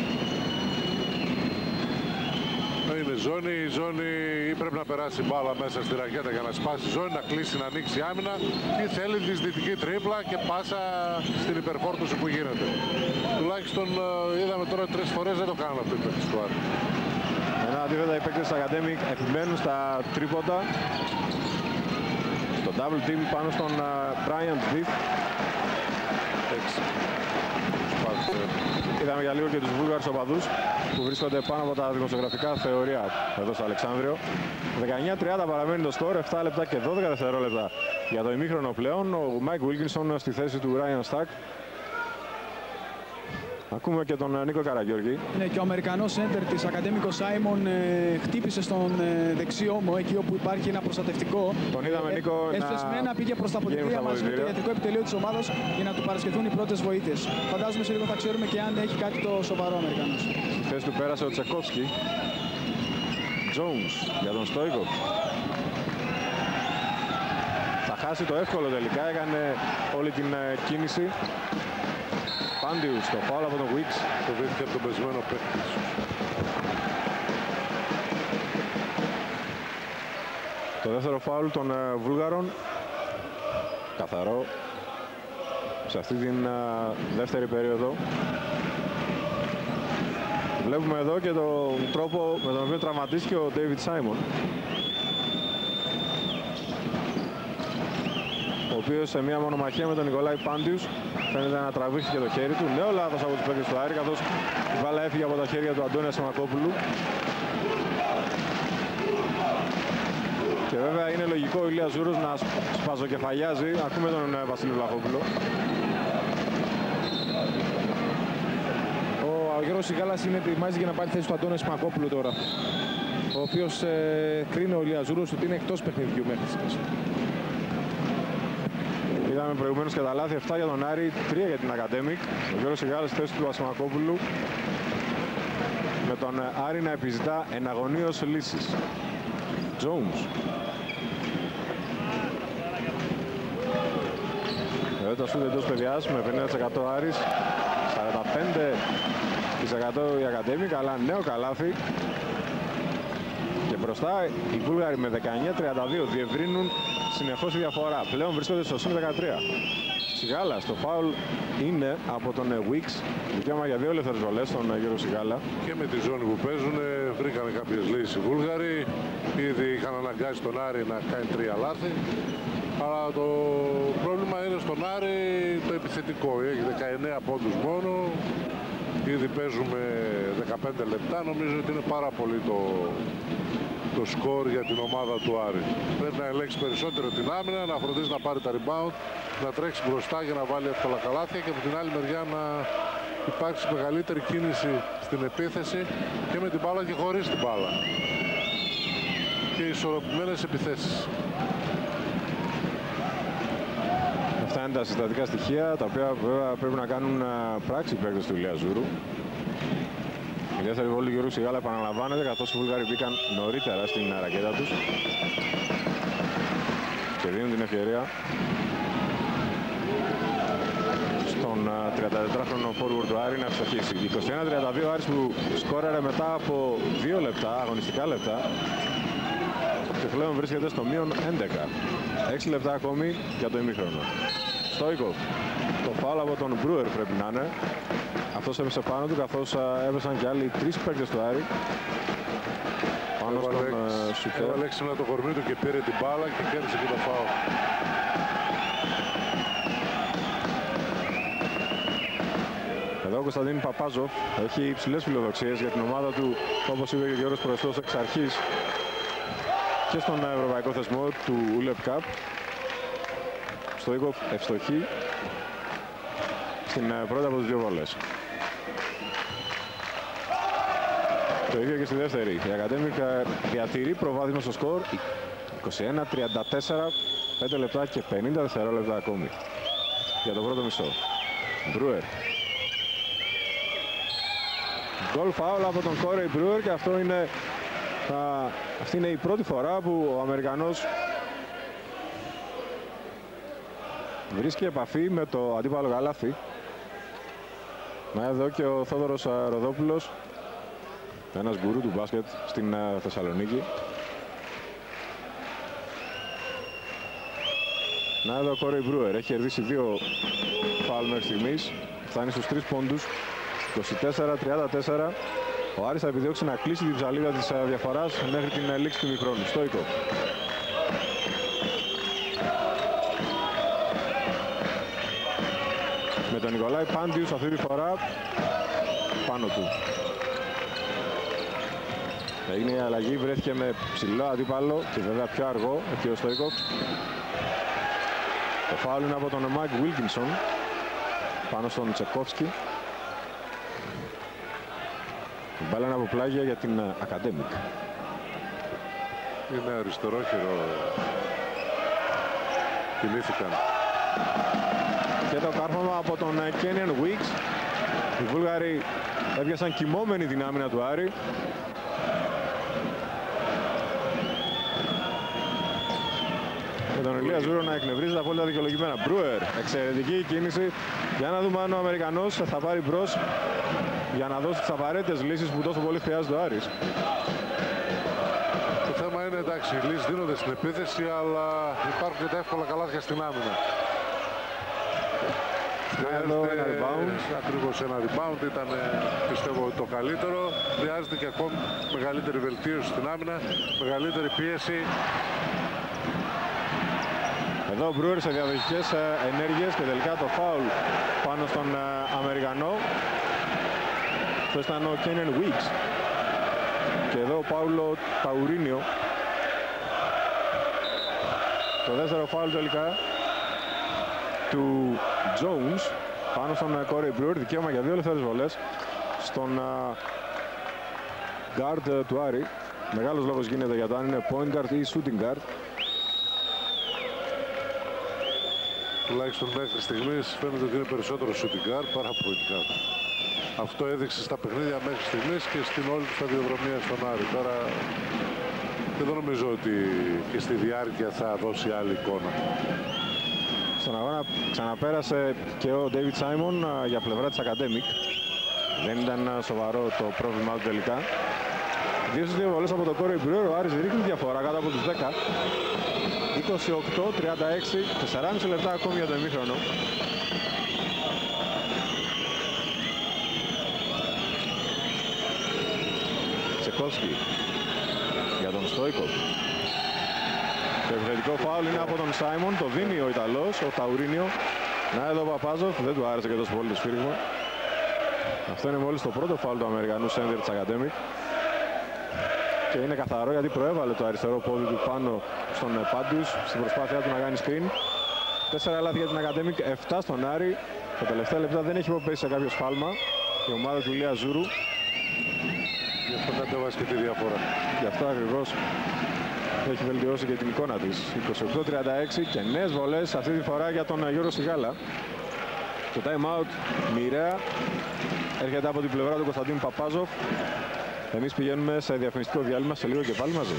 Speaker 2: Είναι ζώνη, η ζώνη ή πρέπει να περάσει μπάλα μέσα στη ρακέτα για να σπάσει ζώνη, να κλείσει, να ανοίξει άμυνα ή θέλει δυσδυτική τρίπλα και πάσα στην υπερφόρτωση που γίνεται. Τουλάχιστον είδαμε τώρα τρεις φορές δεν το κάνουν αυτό οι παίκτες του Άρη.
Speaker 1: Ενώ αντίθετα οι παίκτες της Academic επιμένουν στα τρίποντα. Το double team πάνω στον uh, Brian Smith. Είδαμε για λίγο και τους Βούλγαρους οπαδούς που βρίσκονται πάνω από τα δημοσιογραφικά θεωρία εδώ στο Αλεξάνδριο. δεκαεννιά τριάντα παραμένει το σκορ, επτά λεπτά και δώδεκα δευτερόλεπτα για το ημίχρονο πλέον. Ο Μάικ Βίλκινσον στη θέση του Ράιαν Στακ. Ακούμε και τον Νίκο Καραγιώργη.
Speaker 3: Ναι, και ο Αμερικανός έντερ της Academic Σάιμον ε, χτύπησε στον ε, δεξί ώμο, εκεί όπου υπάρχει ένα προστατευτικό.
Speaker 1: Τον είδαμε,
Speaker 3: ε,
Speaker 1: Νίκο,
Speaker 3: ε, εσφεσμένα
Speaker 1: να
Speaker 3: πήγε προς τα αποδυτήρια μαζί με το ιατρικό επιτελείο της ομάδας για να του παρασχεθούν οι πρώτες βοήθειες. Φαντάζομαι σε λίγο θα ξέρουμε και αν έχει κάτι το σοβαρό ο Αμερικανός.
Speaker 1: Στη θέση του πέρασε ο Τσεκόφσκι. Jones για τον Στόικοφ. Θα χάσει το εύκολο τελικά, έκανε όλη την ε, κίνηση. Πάντιους, το φάουλ από τον Wicks.
Speaker 2: Το δείχνει από τον πεσμένο παίκτη.
Speaker 1: Το δεύτερο φάουλ των uh, Βούλγαρων. Καθαρό. Σε αυτή την uh, δεύτερη περίοδο. Βλέπουμε εδώ και τον τρόπο με τον οποίο τραυματίστηκε ο David Simon. Ο οποίος σε μια μονομαχία με τον Νικολάη Πάντιους φαίνεται να τραβήχθηκε το χέρι του. Νέο λάθος από τους παίκτες του Άρη, καθώς η μπάλα έφυγε από τα χέρια του Αντώνη Ασημακόπουλου. Και βέβαια είναι λογικό ο Ηλίας Ζούρος να σπαζοκεφαλιάζει. Ακούμε τον Βασίλη Βλαχόπουλο.
Speaker 4: Ο Γιώργος Σιγάλας είναι ετοιμάζει για να πάρει θέση του Αντώνη Ασημακόπουλου τώρα. Ο οποίος ε, κρίνει ο Ηλίας Ζούρος ότι είναι εκτός παιχνιδιού μέχρι στιγμής.
Speaker 1: Είδαμε προηγουμένως και τα λάθη, επτά για τον Άρη, τρία για την Academic. Ο Γιώργος Σιγάλας στη θέση του Ασημακόπουλου. Με τον Άρη να επιζητά εναγωνίως λύσεις. Jones. Εδώ το σούτ εντός παιδιάς με πενήντα τοις εκατό Άρης. σαράντα πέντε τοις εκατό η Academic, αλλά νέο καλάθι. Και μπροστά οι Βούλγαροι με δεκαεννιά τριάντα δύο διευρύνουν συνεχώς τη διαφορά. Πλέον βρίσκονται στο συν δεκατρία. Σιγάλας, το φάουλ είναι από τον Wicks. Δικαίωμα για δύο ελεύθερες βολές στον Γιώργο Σιγάλα.
Speaker 2: Και με τη ζώνη που παίζουν βρήκανε κάποιες λύσεις οι Βούλγαροι. Ήδη είχαν αναγκάσει τον Άρη να κάνει τρία λάθη. Αλλά το πρόβλημα είναι στον Άρη το επιθετικό. Έχει δεκαεννέα πόντους μόνο. Ήδη παίζουμε δεκαπέντε λεπτά. Νομίζω ότι είναι πάρα πολύ το, το σκορ για την ομάδα του Άρη. Πρέπει να ελέγξει περισσότερο την άμυνα, να φροντίζει να πάρει τα rebound, να τρέξει μπροστά για να βάλει εύκολα καλάθια και από την άλλη μεριά να υπάρξει μεγαλύτερη κίνηση στην επίθεση και με την μπάλα και χωρίς την μπάλα. Και και ισορροπημένες επιθέσεις.
Speaker 1: Αυτά είναι τα συστατικά στοιχεία, τα οποία βέβαια πρέπει να κάνουν πράξη οι παίκτες του Ηλία Ζούρου. Η δεύτερη βόλη του Γιώργου Σιγάλα επαναλαμβάνεται, καθώς οι Βούλγαροι μπήκαν νωρίτερα στην ρακέτα τους και δίνουν την ευκαιρία στον τριαντατετράχρονο forward του Άρη να ευστοχίσει. είκοσι ένα τριάντα δύο Άρης που σκόραρε μετά από δύο λεπτά, αγωνιστικά λεπτά, και πλέον βρίσκεται στο μείον έντεκα. έξι λεπτά ακόμη για το ημίχρονο. Στόικοφ. Το φάουλ από τον Μπρούερ πρέπει να είναι. Αυτός έπεσε πάνω του, καθώς έπεσαν και άλλοι τρεις παίκτες του Άρη πάνω στον Σουκέ.
Speaker 2: Έβαλε έξυπνα το κορμί του και πήρε την μπάλα και κέρδισε και το φάουλ.
Speaker 1: Εδώ ο Κωνσταντίν Παπάζοφ έχει υψηλές φιλοδοξίες για την ομάδα του, όπως είπε και ο Γιώργος Προεστός εξ αρχής, και στον ευρωπαϊκό θεσμό του Ούλεπ Cup. Στόικοφ ευστοχή στην πρώτη από τις δύο βόλες. Το ίδιο και στη δεύτερη. Η Academic διατηρεί προβάδισμα στο σκορ είκοσι ένα τριάντα τέσσερα, πέντε λεπτά και πενήντα δευτερόλεπτα ακόμη για το πρώτο μισό. Μπρούερ. Γκολ φάουλ από τον Κόρεϊ Μπρούερ, και αυτό είναι, α, αυτή είναι η πρώτη φορά που ο Αμερικανός βρίσκει επαφή με το αντίπαλο καλάθι. Να εδώ και ο Θόδωρος Ροδόπουλος, ένας γκουρού του μπάσκετ στην Θεσσαλονίκη. Να εδώ ο Κόρεϊ Μπρούερ έχει κερδίσει δύο φάουλ μέχρι στιγμής, φτάνει στους τρεις πόντους, είκοσι τέσσερα τριάντα τέσσερα. Ο Άρης θα επιδιώξει να κλείσει την ψαλίδα της διαφοράς μέχρι την λήξη του ημιχρόνου. Στόικοφ. Με τον Νικολάη Πάντιους αυτή τη φορά πάνω του. Έγινε η αλλαγή, βρέθηκε με ψηλό αντίπαλο και βέβαια πιο αργό εκεί ο Στόικοφ. Το φάουλ είναι από τον Μάικ Βίλκινσον πάνω στον Τσεκόφσκι. Η μπάλα είναι από πλάγια για την Academic.
Speaker 2: Είναι αριστερόχειρο. Κινήθηκαν.
Speaker 1: Και το κάρφωμα από τον Κένιαν Βίξ. Οι Βούλγαροι έπιασαν κοιμόμενη την άμυνα του Άρη. Με τον Ηλία Ζούρο να εκνευρίζει τα απόλυτα δικαιολογημένα. Μπρούερ, εξαιρετική κίνηση. Για να δούμε αν ο Αμερικανός θα πάρει μπρος για να δώσει τις απαραίτητες λύσεις που τόσο πολύ χρειάζεται ο Άρης.
Speaker 2: Το θέμα είναι, εντάξει, οι λύσεις δίνονται στην επίθεση, αλλά υπάρχουν και τα εύκολα καλάθια στην άμυνα.
Speaker 1: Εδώ ένα rebound.
Speaker 2: Ακριβώς ένα rebound ήταν, πιστεύω, το καλύτερο. Χρειάζεται και ακόμη μεγαλύτερη βελτίωση στην άμυνα, μεγαλύτερη πίεση.
Speaker 1: Εδώ ο Μπρούερ σε διαδοχικές ενέργειες και τελικά το φάουλ πάνω στον Αμερικανό. Αυτό ήταν ο Κένιαν Βίξ. Και εδώ ο Πάουλο Ταουρίνιο. Το δεύτερο φάουλ τελικά του Jones πάνω στον Κόρεϊ Μπρούερ. Δικαίωμα για δύο ελεύθερες βολές στον guard του Άρη. Μεγάλος λόγος γίνεται για το αν είναι point guard ή shooting guard.
Speaker 2: Τουλάχιστον μέχρι στιγμής φαίνεται ότι είναι περισσότερο shooting guard παρά point guard. Αυτό έδειξε στα παιχνίδια μέχρι στιγμής και στην όλη του σταδιοδρομία στον Άρη. Τώρα και δεν νομίζω ότι και στη διάρκεια θα δώσει άλλη εικόνα.
Speaker 1: Στον αγώνα ξαναπέρασε και ο David Simon για πλευρά της Academic. Δεν ήταν σοβαρό το πρόβλημά του τελικά. Δύο στις δύο βολές από το Κόρεϊ Μπρούερ. Ο Άρης ρίχνει διαφορά κάτω από τους δέκα. είκοσι οκτώ τριάντα έξι, τεσσεράμισι λεπτά ακόμη για το ημίχρονο. Τσεκόφσκι για τον Στόικοφ. Το επιθετικό φάουλ είναι από τον Σάιμον, το δίνει ο Ιταλός, ο Ταουρίνιο. Να εδώ ο Παπάζοφ, δεν του άρεσε και τόσο πολύ το σφύριγμα. Αυτό είναι μόλις το πρώτο φάουλ του Αμερικανού σέντερ της Academic. Και είναι καθαρό γιατί προέβαλε το αριστερό πόδι του πάνω στον Πάντιους στην προσπάθειά του να κάνει screen. Τέσσερα λάθη για την Academic, επτά στον Άρη. Τα τελευταία λεπτά δεν έχει υποπέσει σε κάποιο σφάλμα η ομάδα του Ηλία Ζούρου.
Speaker 2: Γι' αυτό κατέβασε και τη διαφορά.
Speaker 1: Γι' αυτό ακριβώς έχει βελτιώσει και την εικόνα της. είκοσι οκτώ τριάντα έξι και νέες βολές αυτή τη φορά για τον Γιώργο Σιγάλα. Το time out μοιραία έρχεται από την πλευρά του Κωνσταντίνου Παπάζοφ. Εμείς πηγαίνουμε σε διαφημιστικό διάλειμμα, σε λίγο και πάλι μαζί.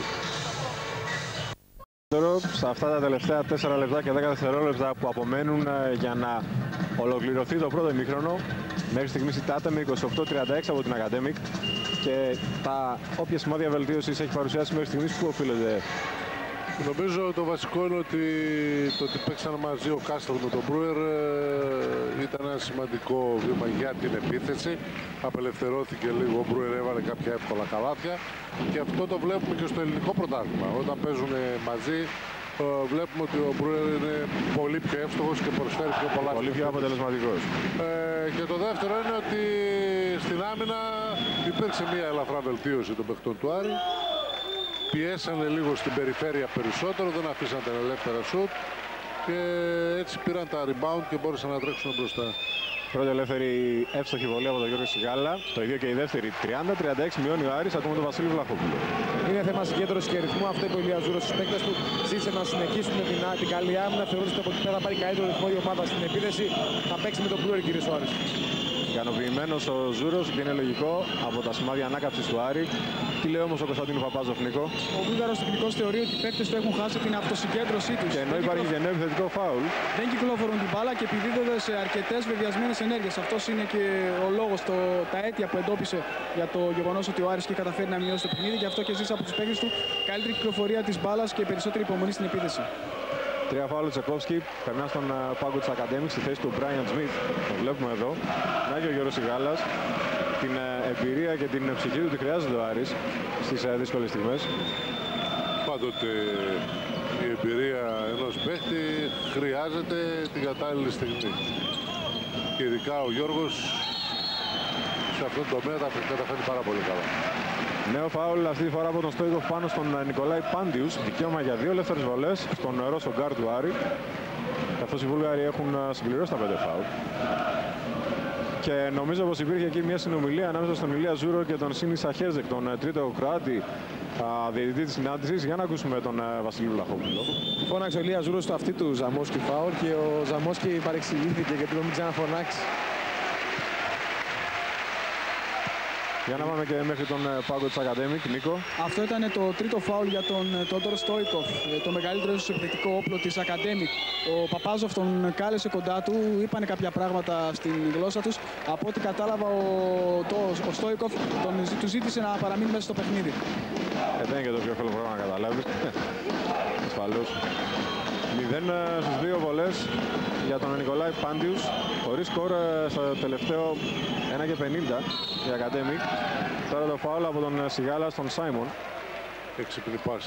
Speaker 1: Σε αυτά τα τελευταία τέσσερα λεπτά και δέκα δευτερόλεπτα που απομένουν για να ολοκληρωθεί το πρώτο ημίχρονο, μέχρι στιγμής ητάται με είκοσι οκτώ τριάντα έξι από την Academic και τα όποια σημάδια βελτίωσης έχει παρουσιάσει μέχρι στιγμής, που οφείλεται?
Speaker 2: Νομίζω το βασικό είναι ότι το ότι παίξαν μαζί ο Κάστελ με τον Μπρούερ ήταν ένα σημαντικό βήμα για την επίθεση. Απελευθερώθηκε λίγο, ο Μπρούερ έβαλε κάποια εύκολα καλάθια και αυτό το βλέπουμε και στο ελληνικό πρωτάθλημα. Όταν παίζουν μαζί βλέπουμε ότι ο Μπρούερ είναι πολύ πιο εύστοχος και προσφέρει πιο πολλά.
Speaker 1: Πολύ πιο αποτελεσματικός.
Speaker 2: Ε, και το δεύτερο είναι ότι στην άμυνα υπήρξε μια ελαφρά βελτίωση των παιχτών του Άρη. Πιέσανε λίγο στην περιφέρεια περισσότερο, δεν αφήσαν τα ελεύθερα σουτ και έτσι πήραν τα rebound και μπόρεσαν να τρέξουν μπροστά.
Speaker 1: Πρώτη ελεύθερη εύστοχη βολή από τον Γιώργο Σιγάλα. Το ίδιο και η δεύτερη. τριάντα τριάντα έξι μειώνει ο Άρης, ακούμε τον Βασίλη Βλαχόπουλο.
Speaker 4: Είναι θέμα συγκέντρωσης και ρυθμού. Αυτό είπε ο Ηλιαζούρος στους παίκτες του. Ζήτησε να συνεχίσουν την, την καλή άμυνα. Θεωρούσε ότι θα πάρει καλύτερο ρυθμό η ομάδα στην επίθεση. Θα παίξει με τον Μπλούρ, κύριε Σουάρης.
Speaker 1: Ικανοποιημένος ο Ζούρος και είναι λογικό από τα σημάδια ανάκαμψης του Άρη. Τι λέει όμως ο Κωνσταντίνου Παπάζοφ, Νίκο?
Speaker 3: Ο Βούλγαρος τεχνικός θεωρεί ότι οι παίκτες του έχουν χάσει την αυτοσυγκέντρωσή τους.
Speaker 1: Και ενώ υπάρχει και νέο επιθετικό φάουλ,
Speaker 3: δεν κυκλοφορούν την μπάλα και επιδίδονται σε αρκετές βεβαιασμένες ενέργειες. Αυτός είναι και ο λόγος, το, τα αίτια που εντόπισε για το γεγονός ότι ο Άρης και καταφέρει να μειώσει το παιχνίδι. Και αυτό και ζήσει από τους παίκτες του καλύτερη κυκλοφορία της μπάλας και περισσότερη υπομονή στην επίθεση.
Speaker 1: Τρία φάουλ του Τσεκόφσκι, περνά στον πάγκο της Academic στη θέση του Brian Smith. Το βλέπουμε εδώ. Να και ο Γιώργος Σιγάλας. Την εμπειρία και την ψυχή του τη χρειάζεται ο Άρης στις δύσκολες στιγμές.
Speaker 2: Πάντοτε η εμπειρία ενός παίχτη χρειάζεται την κατάλληλη στιγμή. Και ειδικά ο Γιώργος σε αυτόν τον τομέα τα καταφέρει πάρα πολύ καλά.
Speaker 1: Νέο φάουλ αυτή τη φορά από τον Στόικοφ πάνω στον Νικολάη Πάντιους. Δικαίωμα για δύο ελεύθερες βολές στον Ρώσο γκάρ του Άρη. Καθώς οι Βούλγαροι έχουν συμπληρώσει τα πέντε φάουλ. Και νομίζω πως υπήρχε εκεί μια συνομιλία ανάμεσα στον Ηλία Ζούρο και τον Σίνη Σαχέρζεκ, τον τρίτο Κροάτη διαιτητή της συνάντησης. Για να ακούσουμε τον Βασίλη Βλαχόπουλο.
Speaker 4: Φώναξε ο Ηλία Ζούρο στο αυτή του Ζαμόσκι φάουλ και ο Ζαμόσκι παρεξηγήθηκε και του μην ξαναφωνάξει.
Speaker 1: Για να πάμε και μέχρι τον πάγκο της Academic, Νίκο.
Speaker 3: Αυτό ήταν το τρίτο φάουλ για τον Τόντορ Στόικοφ, το μεγαλύτερο ίσως επιθετικό όπλο της Academic. Ο Παπάζοφ τον κάλεσε κοντά του, είπανε κάποια πράγματα στην γλώσσα τους. Από ό,τι κατάλαβα ο, το, ο Στόικοφ τον, του ζήτησε να παραμείνει μέσα στο παιχνίδι.
Speaker 1: Ε, δεν είναι και το πιο εύκολο πράγμα να καταλάβεις. Ασφαλώς. μηδέν στις δύο βολές για τον Νικολάη Πάντιους, χωρίς σκορ στο τελευταίο ένα και πενήντα η Academic. Τώρα το φάουλ από τον Σιγάλα στον Σάιμον.
Speaker 2: Έξυπνη πάσα.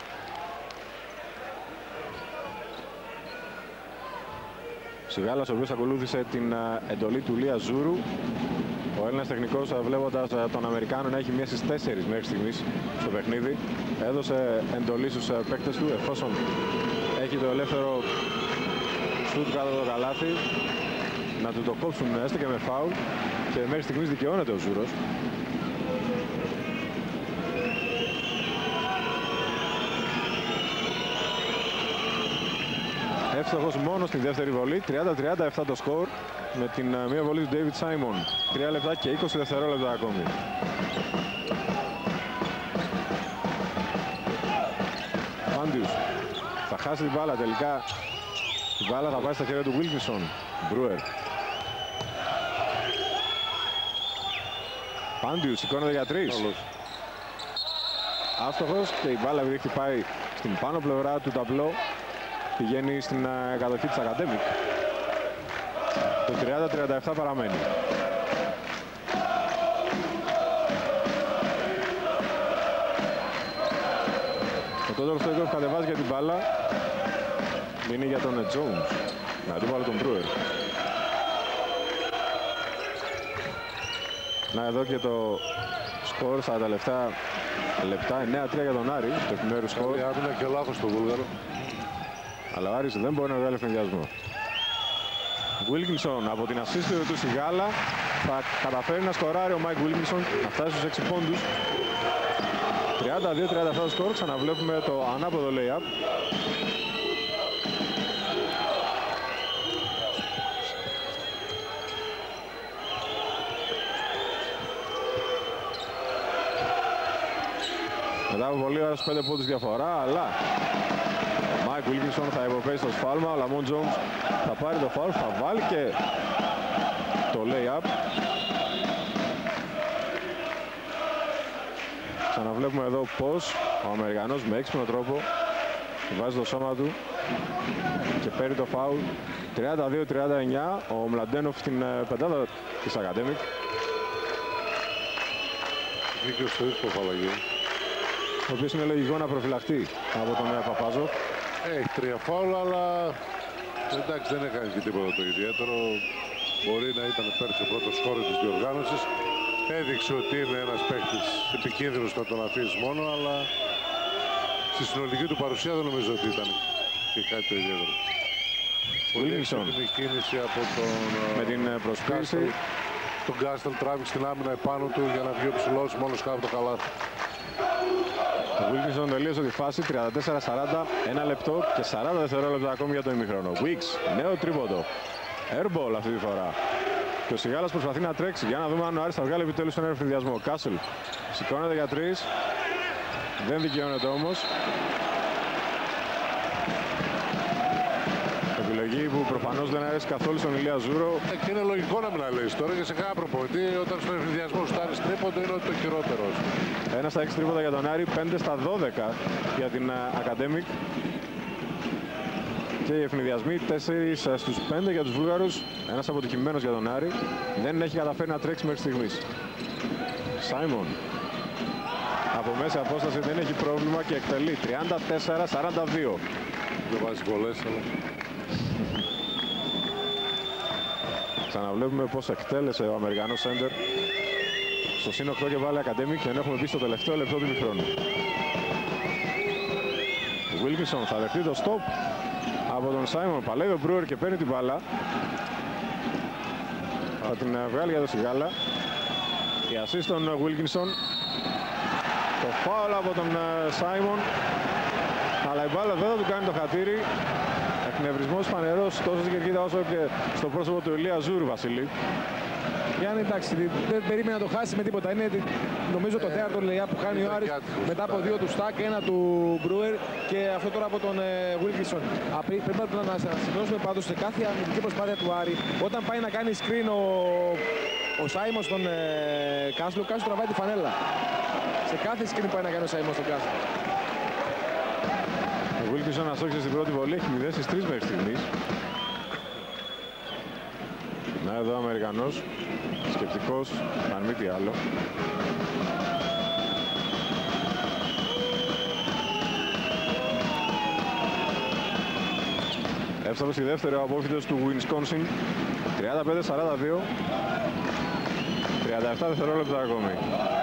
Speaker 1: Σιγάλας, ο οποίος ακολούθησε την εντολή του Λία Ζούρου. Ο Έλληνας τεχνικός, βλέποντας τον Αμερικάνο να έχει μία στις τέσσερις μέχρι στιγμής στο παιχνίδι, έδωσε εντολή στους παίκτες του, εφόσον έχει το ελεύθερο σουτ κάτω από το καλάθι, να του το κόψουν έστω και με φάουλ, και μέχρι στιγμής δικαιώνεται ο Ζούρος. Εύστοχος μόνο στη δεύτερη βολή, τριάντα τριάντα επτά το σκορ, με την μία βολή του David Simon. τρία λεπτά και είκοσι δευτερόλεπτα ακόμη. Πάντιους θα χάσει την μπάλα τελικά. Η μπάλα θα πάει στα χέρια του Wilkinson. Μπρούερ. Πάντιους σηκώνεται για τρεις. Άστοχος και η μπάλα επειδή χτυπάει στην πάνω πλευρά του ταμπλό πηγαίνει στην κατοχή της Academic. Το τριάντα τριάντα επτά παραμένει. Ο Τόντορ Στόικοφ κατεβάζει για την μπάλα. Είναι για τον Jones. Να του βάλει τον Μπρούερ. Να εδώ και το σκορ στα τελευταία λεπτά. εννέα τρία για τον Άρη. Το επιμέρους σκορ.
Speaker 2: Άμυνα και λάθος στο Βούλγαρο.
Speaker 1: Αλλά ο Άρης δεν μπορεί να βγάλει ευνηδιασμό. Wilkinson από την ασίστ του Σιγάλα. Θα καταφέρει να σκοράρει ο Μάικ Wilkinson. Να φτάσει στους έξι πόντους. τριάντα δύο τριάντα επτά το σκορ. Ξαναβλέπουμε το ανάποδο lay-up. Μετά από πολλή ώρα στους πέντε πόντους διαφορά, αλλά ο Μάικ Βίλκινσον θα υποπέσει το σφάλμα. Ο Λαμόν Τζόουνς θα πάρει το φάουλ, θα βάλει και το lay-up. Ξαναβλέπουμε εδώ πως ο Αμερικανός με έξυπνο τρόπο βάζει το σώμα του και παίρνει το φάουλ. τριάντα δύο τριάντα εννιά ο Μλαντένοφ στην πεντάδα της Academic.
Speaker 2: Βγήκε στο ίσπρο αλλαγή.
Speaker 1: Ο οποίος είναι λογικό να προφυλαχτεί από τον Παπάζο.
Speaker 2: Έχει τρία φάουλ, αλλά εντάξει, δεν έκανε και τίποτα το ιδιαίτερο. Μπορεί να ήταν πέρσι ο πρώτος χώρος της διοργάνωσης. Έδειξε ότι είναι ένας παίκτης επικίνδυνος να τον αφήσει μόνο, αλλά στη συνολική του παρουσία δεν νομίζω ότι ήταν και κάτι το ιδιαίτερο. Πολύ έξυπνη κίνηση από τον
Speaker 1: με την προσποίηση.
Speaker 2: Τον Γκάστελ τράβηξε την άμυνα επάνω του για να βγει ο ψηλός μόνος κάτω από το καλάθι.
Speaker 1: Ο Βίλκινσον τελείωσε τη φάση τριάντα τέσσερα σαράντα, ένα λεπτό και σαράντα δευτερόλεπτα ακόμη για το ημίχρονο. Wicks, νέο τρίποντο. Airball αυτή τη φορά. Και ο Σιγάλας προσπαθεί να τρέξει. Για να δούμε αν ο Άρης θα βγάλει επιτέλους έναν ευνηδιασμό. Κάσελ σηκώνεται για τρεις. Δεν δικαιώνεται όμως. Επιλογή που προφανώς δεν αρέσει καθόλου στον Ηλία Ζούρο.
Speaker 2: Ε, και είναι λογικό να μην αλέγεις τώρα και σε κάθε προπονητή όταν στον ευνηδιασμό σου τάρεις τρίποντο είναι ότι το χειρότερο.
Speaker 1: Ένα στα έξι τρίποντα για τον Άρη, πέντε στα δώδεκα για την Academic. Και οι ευνηδιασμοί τέσσερα στους πέντε για τους Βούλγαρους. Ένας αποτυχημένος για τον Άρη. Δεν έχει καταφέρει να τρέξει μέχρι στιγμής. Σάιμον. Από μέση απόσταση δεν έχει πρόβλημα και εκτελεί τριάντα τέσσερα σαράντα δύο.
Speaker 2: Δεν βάζει βολές, αλλά...
Speaker 1: Ξαναβλέπουμε πώς εκτέλεσε ο Αμερικανός σέντερ στο συν οκτώ και βάλει Academic και έχουμε μπει στο τελευταίο λεπτό του ημιχρόνου. Ο Wilkinson θα δεχτεί το stop από τον Σάιμον. Παλεύει ο Brewer και παίρνει την μπάλα. Θα την βγάλει για το Σιγάλα. Η assist των Wilkinson. Το foul από τον Σάιμον. Αλλά η μπάλα δεν θα του κάνει το χατήρι. Εκνευρισμός φανερός τόσο στην κερκίδα όσο και στο πρόσωπο του Ηλία Ζούρου, Βασίλη.
Speaker 4: Γιάννη, εντάξει, δεν περίμενε να το χάσει με τίποτα. Είναι νομίζω το τέταρτο lay-up που κάνει ο Άρης μετά από δύο του Στακ, ένα του Brewer και αυτό τώρα από τον Wilkinson. Πρέπει να σημειώσουμε πάντως σε κάθε αμυντική προσπάθεια του Άρη, όταν πάει να κάνει screen ο, ο Σάιμον στον ε, Κάσλο, ο Κάσλο τραβάει τη φανέλα. Σε κάθε screen πάει να κάνει ο Σάιμον στον Κάσλο.
Speaker 1: Ο Wilkinson αστόχησε στην πρώτη βολή, έχει μηδέν στις τρεις μέχρι στιγμής. Να εδώ ο Αμερικανός, σκεπτικός, αν μη τι άλλο. Εύστοχος η δεύτερη ο απόφυτος του Wisconsin, τριάντα πέντε σαράντα δύο, τριάντα επτά δευτερόλεπτα ακόμη.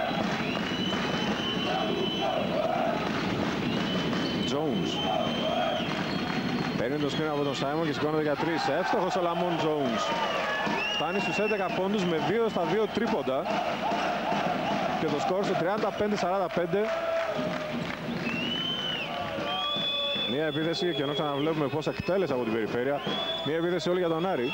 Speaker 1: Jones. Παίρνει το σκριν από τον Σάιμον και σηκώνεται για τρεις. Εύστοχος ο Λαμόν Jones. Φτάνει στους έντεκα πόντους με δύο στα δύο τρίποντα. Και το σκορ στο τριάντα πέντε σαράντα πέντε. Μία επίθεση και ενώ ξαναβλέπουμε πώς εκτέλεσε από την περιφέρεια. Μία επίθεση όλη για τον Άρη.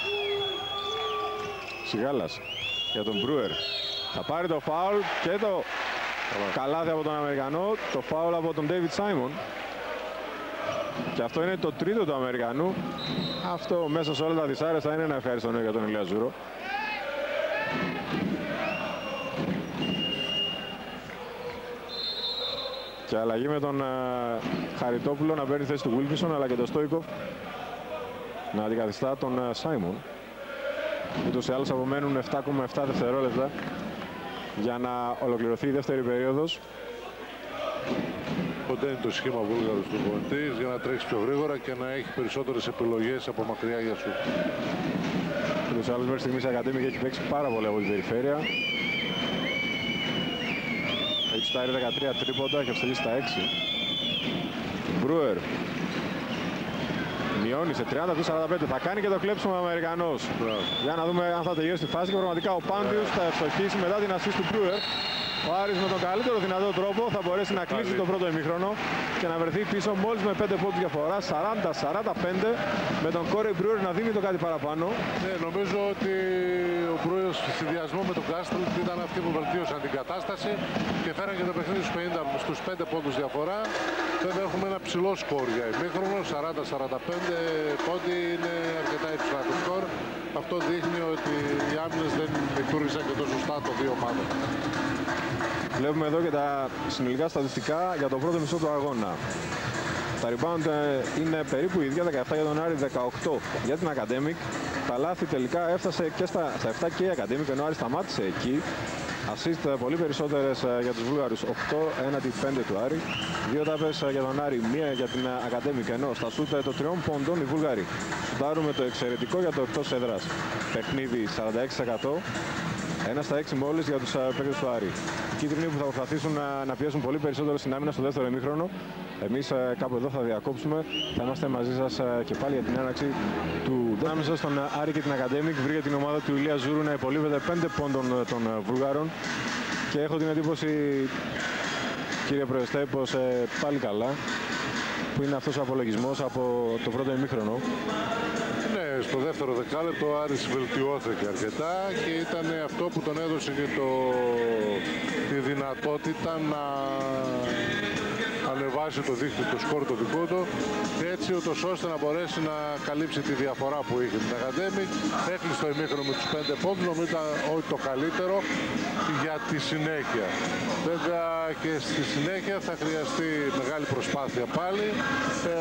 Speaker 1: Σιγάλας για τον Brewer. Θα πάρει το φάουλ και το καλάθι από τον Αμερικανό. Το φάουλ από τον David Simon. Και αυτό είναι το τρίτο του Αμερικανού. Αυτό μέσα σε όλα τα δυσάρεστα είναι ένα ευχάριστο νέο για τον Ηλία Ζούρο. Και αλλαγή με τον uh, Χαριτόπουλο να παίρνει θέση του Wilkinson, αλλά και τον Στόικοφ να αντικαθιστά τον Σάιμον. Uh, Ούτως ή άλλως απομένουν επτά κόμμα επτά δευτερόλεπτα για να ολοκληρωθεί η δεύτερη περίοδος.
Speaker 2: Ποτέ είναι το σχήμα Βούλγαρος του προπονητής για να τρέξει πιο γρήγορα και να έχει περισσότερες επιλογές από μακριά για σου.
Speaker 1: Ούτως ή άλλως μέχρι στιγμής η Academic έχει παίξει πάρα πολύ από την περιφέρεια. Έχει στάρει δεκατρία τρίποντα και αυστηρεί στα έξι. Brewer. Μειώνει σε τριάντα σαράντα πέντε. Θα κάνει και το κλέψιμο ο Αμερικανός.
Speaker 2: Μπράβο.
Speaker 1: Για να δούμε αν θα τελειώσει τη φάση και πραγματικά ο Πάντιους θα ευστοχίσει μετά την assist του Brewer. Ο Άρης με τον καλύτερο δυνατό τρόπο θα μπορέσει να κλείσει
Speaker 2: Πάλι.
Speaker 1: το πρώτο ημίχρονο και να βρεθεί πίσω μόλις με πέντε πόντους διαφορά, σαράντα σαράντα πέντε, με τον Κόρεϊ Μπρούερ να δίνει το κάτι παραπάνω.
Speaker 2: Ναι, νομίζω ότι ο Μπρούερ στη συνδυασμό με τον Κάστελ ήταν αυτοί που βελτίωσαν την κατάσταση και φέραν και το παιχνίδι στους, πενήντα, στους πέντε πόντους διαφορά. Βέβαια έχουμε ένα ψηλό σκορ για ημίχρονο, σαράντα σαράντα πέντε πόντι είναι αρκετά υψηλά το σκορ. Αυτό δείχνει ότι οι άμυνες δεν λειτουργήσαν και τόσο σωστά το δύο ομάδων.
Speaker 1: Βλέπουμε εδώ και τα συνολικά στατιστικά για το πρώτο μισό του αγώνα. Τα rebound είναι περίπου ίδια, δεκαεπτά για τον Άρη, δεκαοκτώ για την Academic. Τα λάθη τελικά έφτασε και στα, στα επτά και η Academic, ενώ ο Άρης σταμάτησε εκεί. Assist πολύ περισσότερες για τους Βούλγαρους, οκτώ έναντι πέντε του Άρη. Δύο τάπες για τον Άρη, μία για την Academic, ενώ στα σούτ των τριών πόντων οι Βούλγαροι σουτάρουν με το εξαιρετικό για το εκτός έδρας παιχνίδι σαράντα έξι τοις εκατό. Ένα στα έξι μόλις για τους παίκτες του Άρη. Οι κίτρινοι που θα προσπαθήσουν να, να πιέσουν πολύ περισσότερο στην άμυνα στο δεύτερο ημίχρονο. Εμείς κάπου εδώ θα διακόψουμε. Θα είμαστε μαζί σας και πάλι για την έναρξη του ανάμεσα στον Άρη και την Academic. Βρήκε την ομάδα του Ηλία Ζούρου να υπολείπεται πέντε πόντων των Βουλγάρων. Και έχω την εντύπωση, κύριε Προεστέ, πως ε, πάλι καλά που είναι αυτός ο απολογισμός από το πρώτο ημίχρονο.
Speaker 2: Ναι, στο δεύτερο δεκάλεπτο ο Άρης βελτιώθηκε αρκετά και ήταν αυτό που τον έδωσε και το, τη δυνατότητα να ανεβάσει το δίκτυο, το σκορ το δικό του, έτσι ούτως ώστε να μπορέσει να καλύψει τη διαφορά που είχε την Academic. Έκλεισε το ημίχρονο με τους πέντε πόντους, νομίζω ήταν όχι το καλύτερο για τη συνέχεια. Βέβαια και στη συνέχεια θα χρειαστεί μεγάλη προσπάθεια πάλι. Ε,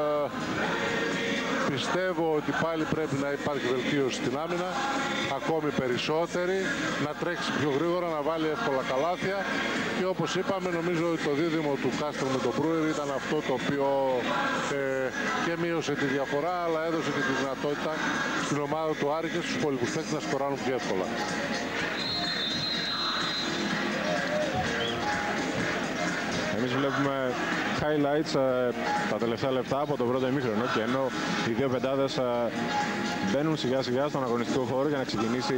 Speaker 2: Πιστεύω ότι πάλι πρέπει να υπάρχει βελτίωση στην άμυνα, ακόμη περισσότερη, να τρέξει πιο γρήγορα, να βάλει εύκολα καλάθια και όπως είπαμε νομίζω ότι το δίδυμο του Κάστελ με τον Μπρούερ ήταν αυτό το οποίο ε, και μείωσε τη διαφορά αλλά έδωσε και τη δυνατότητα στην ομάδα του Άρη και στους υπόλοιπους παίκτες να σκοράρουν πιο εύκολα.
Speaker 1: Εμείς βλέπουμε highlights ε, τα τελευταία λεπτά από το πρώτο ημίχρονο και ενώ οι δύο πεντάδες ε, μπαίνουν σιγά σιγά στον αγωνιστικό χώρο για να ξεκινήσει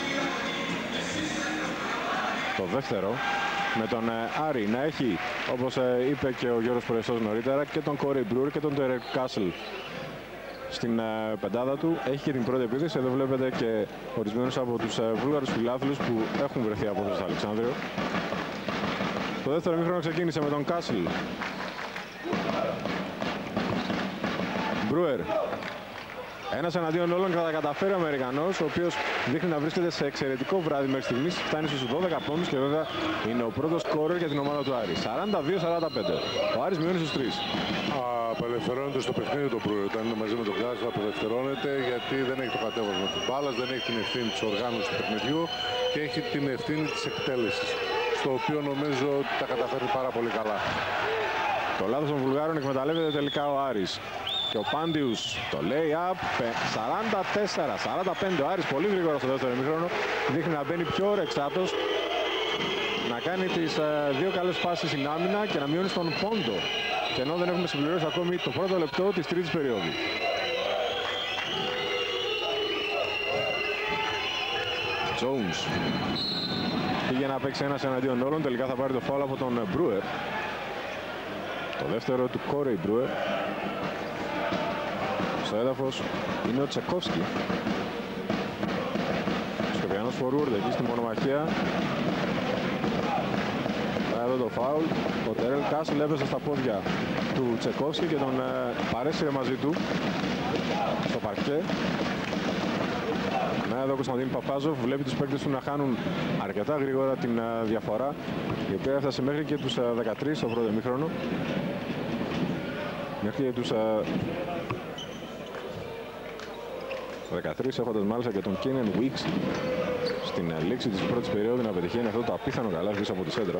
Speaker 1: το δεύτερο, με τον ε, Άρη να έχει, όπως ε, είπε και ο Γιώργος Προεστός νωρίτερα, και τον Κόρεϊ Μπρούερ και τον Τερεκ Κάσελ στην ε, πεντάδα του. Έχει και την πρώτη επίθεση. Εδώ βλέπετε και ορισμένους από τους ε, Βούλγαρους φιλάθλους που έχουν βρεθεί από το Αλεξάνδριο. Το δεύτερο ημίχρονο ξεκίνησε με τον Κάσελ. Μπρούερ. Ένας εναντίον όλων και θα τα καταφέρει ο Αμερικανός, ο οποίος δείχνει να βρίσκεται σε εξαιρετικό βράδυ μέχρι στιγμής. Φτάνει στους δώδεκα πόντους και βέβαια είναι ο πρώτος σκόρερ για την ομάδα του Άρη. σαράντα δύο σαράντα πέντε. Ο Άρης μειώνει στους τρεις.
Speaker 2: Απελευθερώνεται στο παιχνίδι το Μπρούερ. Όταν είναι μαζί με τον Κάσελ απελευθερώνεται γιατί δεν έχει το κατέβασμα της μπάλας, δεν έχει την ευθύνη της οργάνωσης του παιχνιδιού και έχει την ευθύνη της εκτέλεσης, στο οποίο νομίζω ότι τα καταφέρει πάρα πολύ καλά.
Speaker 1: Το λάθος των Βουλγάρων εκμεταλλεύεται τελικά ο Άρης. Και ο Πάντιους το lay-up, σαράντα τέσσερα σαράντα πέντε. Ο Άρης πολύ γρήγορα στο δεύτερο ημίχρονο. Δείχνει να μπαίνει πιο ορεξάτος, να κάνει τις ε, δύο καλές φάσεις στην άμυνα και να μειώνει στον πόντο. Και ενώ δεν έχουμε συμπληρώσει ακόμη το πρώτο λεπτό της τρίτης περίοδου. Jones πήγε να παίξει ένας εναντίον όλων. Τελικά θα πάρει το φάουλ από τον Μπρούερ. Το δεύτερο του Κόρεϊ Μπρούερ. Στο έδαφος είναι ο Τσεκόφσκι. Σκοπιανός φορούρντ εκεί στη μονομαχία. Εδώ το φάουλ. Ο Τερεκ Κάσελ έπεσε στα πόδια του Τσεκόφσκι και τον ε, παρέσυρε μαζί του στο παρκέ. Να εδώ ο Κωνσταντίν Παπάζοφ βλέπει τους παίκτες του να χάνουν αρκετά γρήγορα την ε, διαφορά, η οποία έφτασε μέχρι και τους ε, δεκατρείς στο πρώτο ημίχρονο. Μέχρι και τους ε, δεκατρείς, έχοντας μάλιστα και τον Κίνεν Βίξ στην ε, λήξη της πρώτης περίοδου να πετυχαίνει αυτό το απίθανο καλά πίσω από τη σέντρα.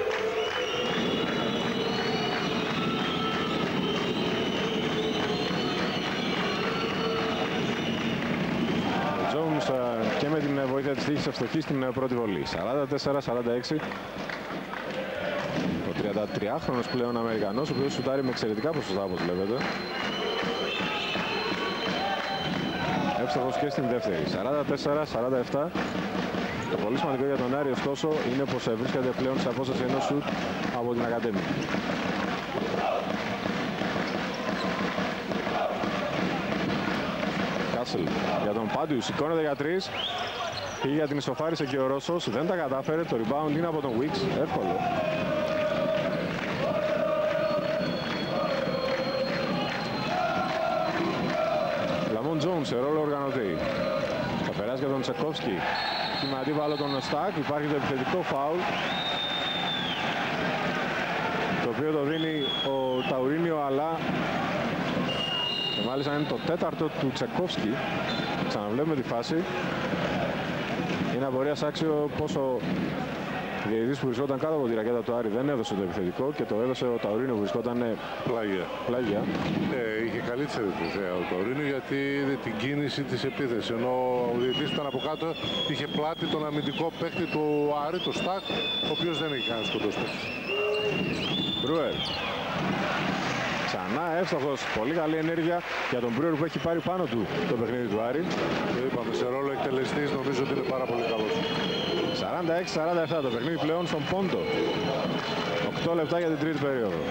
Speaker 1: Και με την βοήθεια της τύχης ευστοχή στην πρώτη βολή. σαράντα τέσσερα σαράντα έξι. Ο τριαντατριάχρονος πλέον Αμερικανός, ο οποίος σουτάρει με εξαιρετικά ποσοστά, όπως βλέπετε. Εύστοχος και στην δεύτερη. σαράντα τέσσερα σαράντα επτά. Το πολύ σημαντικό για τον Άρη, ωστόσο, είναι πως βρίσκεται πλέον σε απόσταση ενός σουτ από την Ακαδέμη. Κάσελ για τον Πάντιου, σηκώνεται για τρεις. Πήγε για την ισοφάρισε και ο Ρώσος, δεν τα κατάφερε. Το rebound είναι από τον Wicks, εύκολο. Λαμόν Τζόουν σε ρόλο οργανωτή. Θα περάσει για τον Τσεκόφσκι. Και με αντίβαλο τον Στακ υπάρχει το επιθετικό φάουλ, το οποίο το δίνει ο Ταουρίνιο, αλλά και μάλιστα είναι το τέταρτο του Τσεκόφσκι. Ξαναβλέπουμε τη φάση. Είναι απορίας άξιο πόσο διαιτητής που βρισκόταν κάτω από τη ρακέτα του Άρη δεν έδωσε το επιθετικό και το έδωσε ο Ταουρίνιο που βρισκόταν
Speaker 2: πλάγια.
Speaker 1: πλάγια.
Speaker 2: Ε, είχε καλύτερη ιδέα ο Ταουρίνιο γιατί είδε την κίνηση της επίθεσης, ενώ ο διαιτητής ήταν από κάτω, είχε πλάτη τον αμυντικό παίκτη του Άρη, το Στακ, ο οποίος δεν είχε κάνει σκοτώστο.
Speaker 1: Μπρούερ. Ξανά εύστοχος, πολύ καλή ενέργεια για τον Μπρούερ που έχει πάρει πάνω του το παιχνίδι του Άρη.
Speaker 2: Το είπαμε, σε ρόλο εκτελεστής νομίζω ότι είναι πάρα πολύ καλός.
Speaker 1: σαράντα έξι σαράντα επτά το παιχνίδι πλέον στον πόντο. οκτώ λεπτά για την τρίτη περίοδο.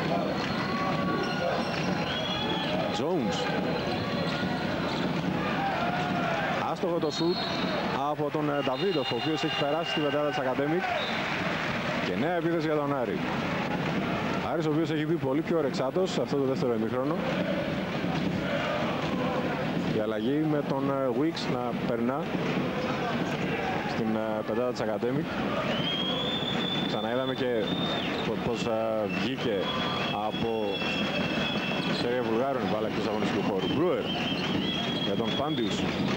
Speaker 1: Jones. Άστοχο το σουτ από τον Νταβίδοφ, ο οποίος έχει περάσει στη πεντάδα της Academic. Και νέα επίθεση για τον Άρη. Άρης ο οποίος έχει μπει πολύ πιο ορεξάτος σε αυτό το δεύτερο ημίχρονο. Η αλλαγή με τον Wicks να περνά στην πεντάδα της Academic. Ξαναείδαμε και πως βγήκε από σέρια Βουλγάρων η μπάλα εκτός αγωνιστικού χώρου. Μπρούερ για τον Πάντιους.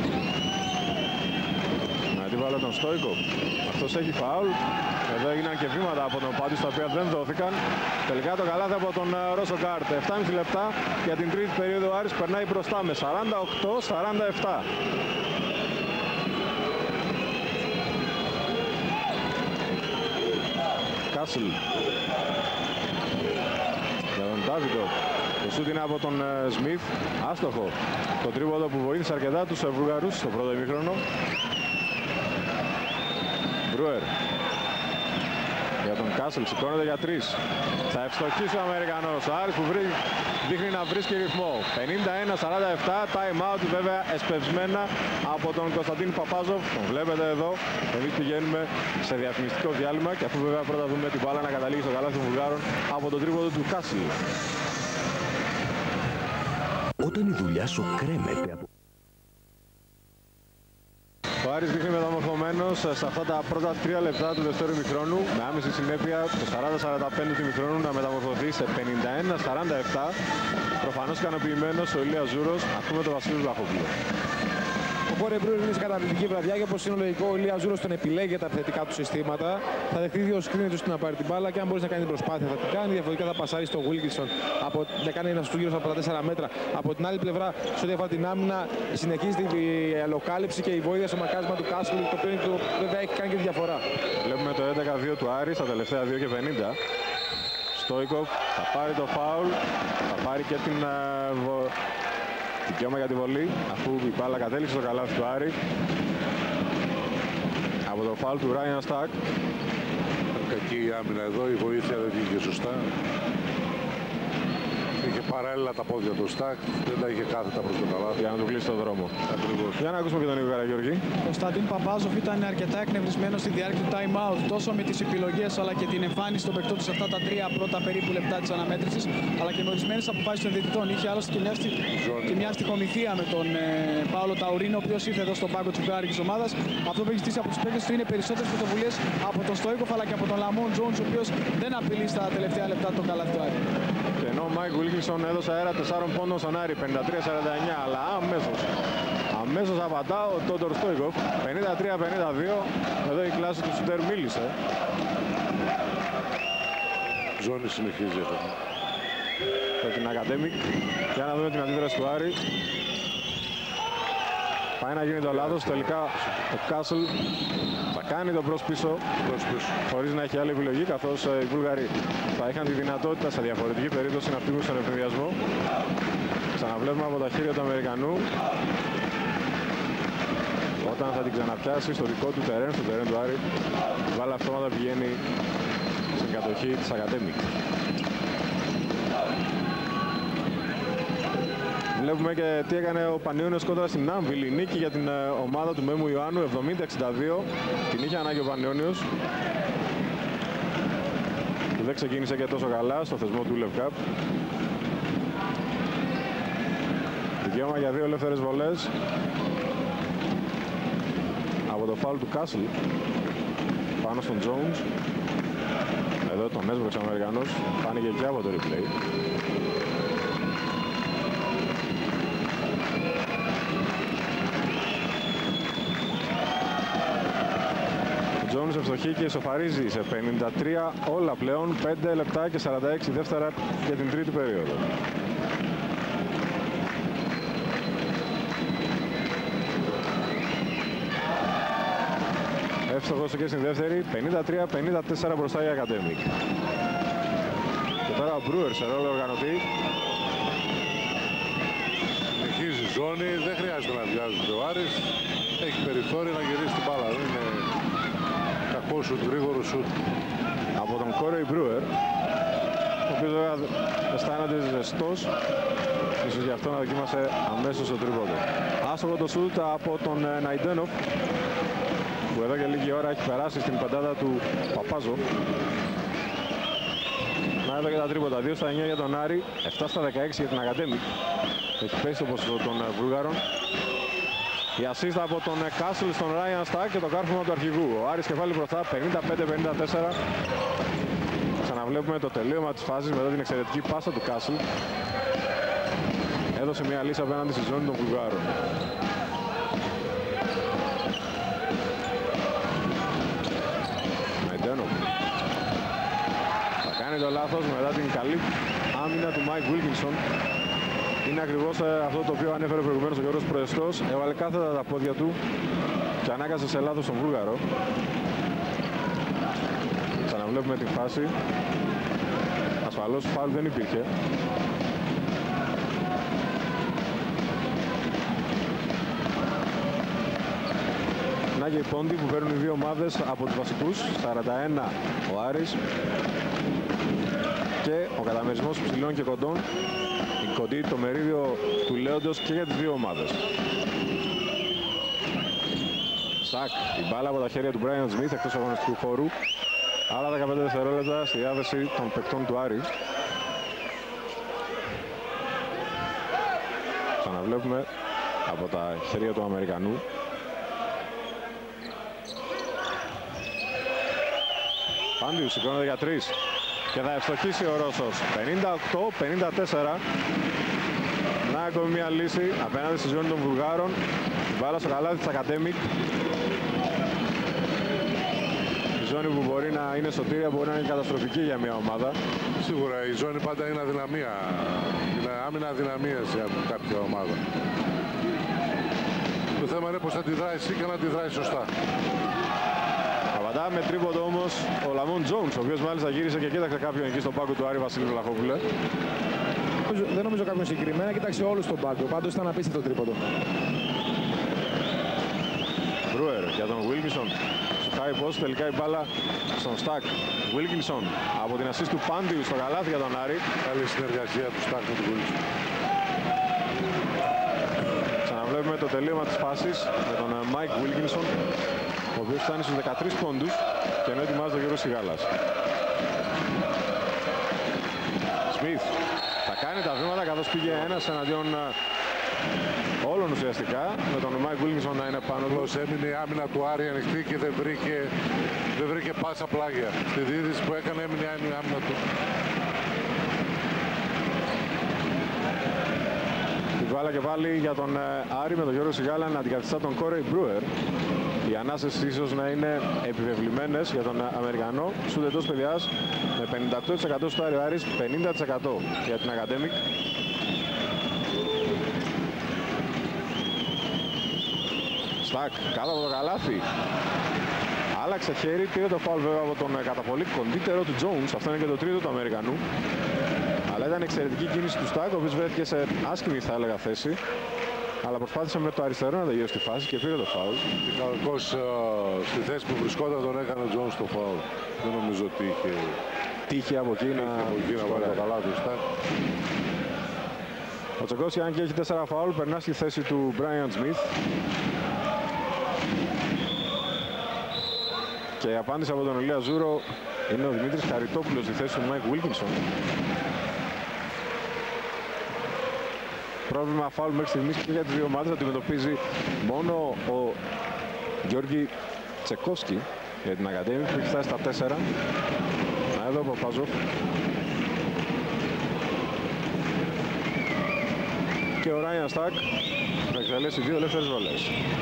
Speaker 1: Να αντίβαλε τον Στόικοφ. Αυτός έχει φάουλ. Εδώ έγιναν και βήματα από τον Πάντιους τα οποία δεν δόθηκαν. Τελικά το καλάθι από τον Ρώσο Κάρτ. επτά και μισό λεπτά για την τρίτη περίοδο. Ο Άρης περνάει μπροστά με σαράντα οκτώ σαράντα επτά. Κάσελ για τον Ντάβιντο. Το σούτ είναι από τον Σμιθ. Άστοχο. Το τρίποντο που βοήθησε αρκετά τους Βουλγαρούς στο πρώτο ημίχρονο. Μπρούερ για τον Κάσελ, σηκώνεται για τρεις. Θα ευστοχίσει ο Αμερικανός. Ο Άρης που βρει, δείχνει να βρίσκει ρυθμό. πενήντα ένα σαράντα επτά, time out βέβαια εσπευσμένα από τον Κωνσταντίν Παπάζοφ. Τον βλέπετε εδώ. Εμείς πηγαίνουμε σε διαφημιστικό διάλειμμα και αφού βέβαια πρώτα δούμε την μπάλα να καταλήγει στο καλάθι των Βουλγάρων από τον τρίποντο του Κάσελ.
Speaker 5: Όταν η δουλειά σου κρέμεται από...
Speaker 1: Ο Άρης δείχνει μεταμορφωμένος σε αυτά τα πρώτα τρία λεπτά του δεύτερου ημιχρόνου, με άμεση συνέπεια το σαράντα σαράντα πέντε του ημιχρόνου να μεταμορφωθεί σε πενήντα ένα σαράντα επτά. Προφανώς ικανοποιημένος ο Ηλίας Ζούρος. Ακούμε τον Βασίλη Βλαχόπουλο.
Speaker 4: Ο Κόρε Μπρούερ είναι σε καταπληκτική βραδιά και όπως είναι λογικό, ο Ηλίας Ζούρος τον επιλέγει για τα επιθετικά του συστήματα. Θα δεχτεί δύο σκρίνες του να πάρει την μπάλα και αν μπορεί να κάνει την προσπάθεια θα την κάνει. Διαφορετικά θα πασάρει στον Wilkinson από, να κάνει ένα σου γύρω από τα τέσσερα μέτρα. Από την άλλη πλευρά, σε ό,τι αφορά την άμυνα, συνεχίζει η αλλοκάλυψη και η βοήθεια στο μακάρισμα του Κάσλου, το οποίο το, βέβαια έχει κάνει και τη διαφορά.
Speaker 1: Βλέπουμε το έντεκα δύο του Άρη στα τελευταία δύο και πενήντα. Στόικοφ θα πάρει το φάουλ, θα πάρει και την uh, δικαίωμα για τη βολή, αφού η μπάλα κατέληξε στο καλάθι του Άρη από το φάουλ του Ράιαν Στακ.
Speaker 2: Κακή η άμυνα εδώ, η βοήθεια δεν βγήκε σωστά. Είχε παράλληλα τα πόδια του Στακ, δεν τα είχε κάθετα προς το καλάθι.
Speaker 1: Για να του κλείσει το δρόμο.
Speaker 2: Ακριβώς.
Speaker 1: Για να ακούσουμε και τον Νίκο Καραγιώργη.
Speaker 3: Ο Κωνσταντίν Παπάζοφ ήταν αρκετά εκνευρισμένος στη διάρκεια του time out, τόσο με τις επιλογές αλλά και την εμφάνιση των παικτών του σε αυτά τα τρία πρώτα περίπου λεπτά της αναμέτρησης, αλλά και με ορισμένες αποφάσεις των διαιτητών. Είχε άλλωστε και μια, στι... και μια στοιχομηθεία με τον ε, Πάολο Ταουρίνο, ο οποίος ήρθε εδώ στον πάγκο της βουλγάρικης ομάδας. Αυτό που έχει στήσει από τους παίκτες του είναι περισσότερες πρωτοβουλίες από τον Στόικοφ αλλά και από τον Λαμόν Τζόουνς, ο οποίος δεν απειλεί στα τελευταία λεπτά τον καλάθι του Άρη.
Speaker 1: Και ενώ ο Μάικ Βίλκινσον έδωσε αέρα τεσσάρων πόντων στον Άρη, πενήντα τρία σαράντα εννιά, αλλά αμέσως, αμέσως απαντά ο Τόντορ Στόικοφ, πενήντα τρία πενήντα δύο, εδώ η κλάση του Σουτέρ μίλησε.
Speaker 2: Ζώνη συνεχίζει εδώ.
Speaker 1: Με την Academic, για να δούμε την αντίδραση του Άρη. Πάει να γίνει το λάθος, τελικά ο Κάσελ θα κάνει το μπρος πίσω, χωρίς να έχει άλλη επιλογή, καθώς οι Βούλγαροι θα είχαν τη δυνατότητα σε διαφορετική περίπτωση να φύγουν στον ευθυνδιασμό. Ξαναβλέπουμε από τα χέρια του Αμερικανού. όταν θα την ξαναπιάσει στο δικό του τερέν, στο τερέν του Άρη, βάλα αυτόματα πηγαίνει στην κατοχή της Academic. Βλέπουμε και τι έκανε ο Πανιόνιος κόντρα στην Άμβιλ. Η νίκη για την ομάδα του Μέμου Ιωάννου, εβδομήντα εξήντα δύο. Την είχε ανάγκη ο Πανιόνιος, που δεν ξεκίνησε και τόσο καλά στο θεσμό του Lev Cup. Δικαίωμα για δύο ελεύθερες βολές από το φάουλ του Κάσλ πάνω στον Jones. Εδώ τον έσβρωξε ο Αμερικανός, φάνηκε και από το replay. Ο Jones ευστοχεί και ισοφαρίζει σε πενήντα τρία όλα πλέον, πέντε λεπτά και σαράντα έξι δεύτερα για την τρίτη περίοδο. Εύστοχος και στην δεύτερη, πενήντα τρία πενήντα τέσσερα μπροστά η Academic. Και τώρα ο Brewer σε ρόλο οργανωτή.
Speaker 2: Συνεχίζει η ζώνη, δεν χρειάζεται να βιάζεται ο Άρης. Έχει περιθώριο να γυρίσει την μπάλα, δεν είναι κακό σουτ, γρήγορο σουτ.
Speaker 1: Από τον Corey Brewer, ο οποίος βέβαια αισθάνεται ζεστός, ίσως γι' αυτό να δοκίμασε αμέσως το τρίποντο. Άστοχο το σουτ από τον Ναϊντένοφ, που εδώ και λίγη ώρα έχει περάσει στην πεντάδα του Παπάζο. Να εδώ και τα τρίποτα, δύο στα εννιά για τον Άρη, επτά στα δεκαέξι για την Academic. Έχει πέσει το ποσοστό των Βούλγαρων. Η assist από τον Κάσλ στον Ryan Stack και το κάρφωμα του αρχηγού. Ο Άρης κεφάλι μπροστά, πενήντα πέντε πενήντα τέσσερα. Ξαναβλέπουμε το τελείωμα της φάσης μετά την εξαιρετική πάσα του Κάσλ. Έδωσε μια λύση απέναντι στη ζώνη των Βουλγάρων. Θα κάνει το λάθος μετά την καλή άμυνα του Mike Wilkinson. Είναι ακριβώς αυτό το οποίο ανέφερε προηγουμένως ο Γιώργος Προεστός. Έβαλε κάθετα τα πόδια του και ανάγκασε σε λάθος τον Βούλγαρο. Ξαναβλέπουμε την φάση. Ασφαλώς φάουλ δεν υπήρχε. Να και οι πόντοι που παίρνουν οι δύο ομάδες από τους βασικούς. σαράντα ένα ο Άρης και ο καταμερισμός ψηλών και κοντών. Η κοντή το μερίδιο του λέοντος και για τις δύο ομάδες. Στακ, η μπάλα από τα χέρια του Brian Smith εκτός αγωνιστικού χώρου. Άλλα δεκαπέντε δευτερόλεπτα στη διάθεση των παικτών του Άρη. Ξαναβλέπουμε από τα χέρια του Αμερικανού. Πάντιου σηκώνεται για τρεις και θα ευστοχίσει ο Ρώσος. πενήντα οκτώ πενήντα τέσσερα. Να ακόμη μια λύση απέναντι στη ζώνη των Βουλγάρων. Η μπάλα στο καλάθι της Academic. Η ζώνη που μπορεί να είναι σωτήρια, μπορεί να είναι καταστροφική για μια ομάδα.
Speaker 2: Σίγουρα η ζώνη πάντα είναι αδυναμία. Είναι άμυνα αδυναμίας για κάποια ομάδα. Το θέμα είναι πως θα αντιδράσει και να αντιδράσει σωστά.
Speaker 1: Απαντά με τρίποντο όμως ο Λαμόν Jones, ο οποίος μάλιστα γύρισε και κοίταξε κάποιον εκεί στον πάγκο του Άρη Βασίλη Βλαχόπουλε.
Speaker 4: Δεν νομίζω κάποιον συγκεκριμένα, κοίταξε όλους στον πάγκο. Πάντως ήταν απίστευτο τρίποντο.
Speaker 1: Brewer για τον Wilkinson. Στο high post, τελικά η μπάλα στον Stack. Wilkinson από την assist του Πάντιου στο καλάθι για τον Άρη.
Speaker 2: Καλή συνεργασία του Stack με τον Wilkinson.
Speaker 1: Ξαναβλέπουμε το τελείωμα της φάσης με τον Mike Wilkinson, ο οποίος φτάνει στους δεκατρείς πόντους και ενώ ετοιμάζεται ο Γιώργος Σιγάλας. Smith θα κάνει τα βήματα καθώς πήγε ένας εναντίον όλων ουσιαστικά, με τον Mike Wilkinson να είναι πάνω του.
Speaker 2: Έμεινε η άμυνα του Άρη ανοιχτή και δεν βρήκε, δεν βρήκε πάσα πλάγια. Στη δίδυση που έκανε έμεινε η άμυνα του.
Speaker 1: Την βάλα και πάλι για τον Άρη με τον Γιώργο Σιγάλα να αντικαθιστά τον Corey Brewer. Οι ανάσες ίσως να είναι επιβεβλημένες για τον Αμερικανό. Σουτ εντός παιδιάς με πενήντα οκτώ τοις εκατό στο Άρη, ο Άρης πενήντα τοις εκατό για την Academic. Στακ κάτω από το καλάθι. Άλλαξε χέρι, πήρε το φάουλ βέβαια από τον κατά πολύ κοντύτερο του Jones. Αυτό είναι και το τρίτο του Αμερικανού. Αλλά ήταν εξαιρετική κίνηση του Στακ, ο οποίος βρέθηκε σε άσχημη θα έλεγα θέση. Αλλά προσπάθησε με το αριστερό να τελειώσει τη φάση και πήρε το φάουλ.
Speaker 2: Και καλώς στη θέση που βρισκόταν τον έκανε ο Τζόνς το φάουλ. Δεν νομίζω ότι είχε
Speaker 1: τύχη από εκεί να,
Speaker 2: από εκεί να βάλει το καλά του στάκ.
Speaker 1: Ο Τσεκόσκι, αν και έχει τέσσερα φάουλ, περνά στη θέση του Μπράιαν Σμιθ. Και η απάντηση από τον Ηλία Ζούρο είναι ο Δημήτρης Χαριτόπουλος στη θέση του Μάικ Βίλκινσον. Πρόβλημα φάουλ μέχρι στιγμής και για τις δύο ομάδες αντιμετωπίζει μόνο ο Γιώργη Τσεκόσκι για την Ακαδέμη που έχει φτάσει στα τέσσερα. Να εδώ ο Παπαζόφ. Και ο Ράιαν Στακ θα εξαλέσει δύο ελεύθερες βολές.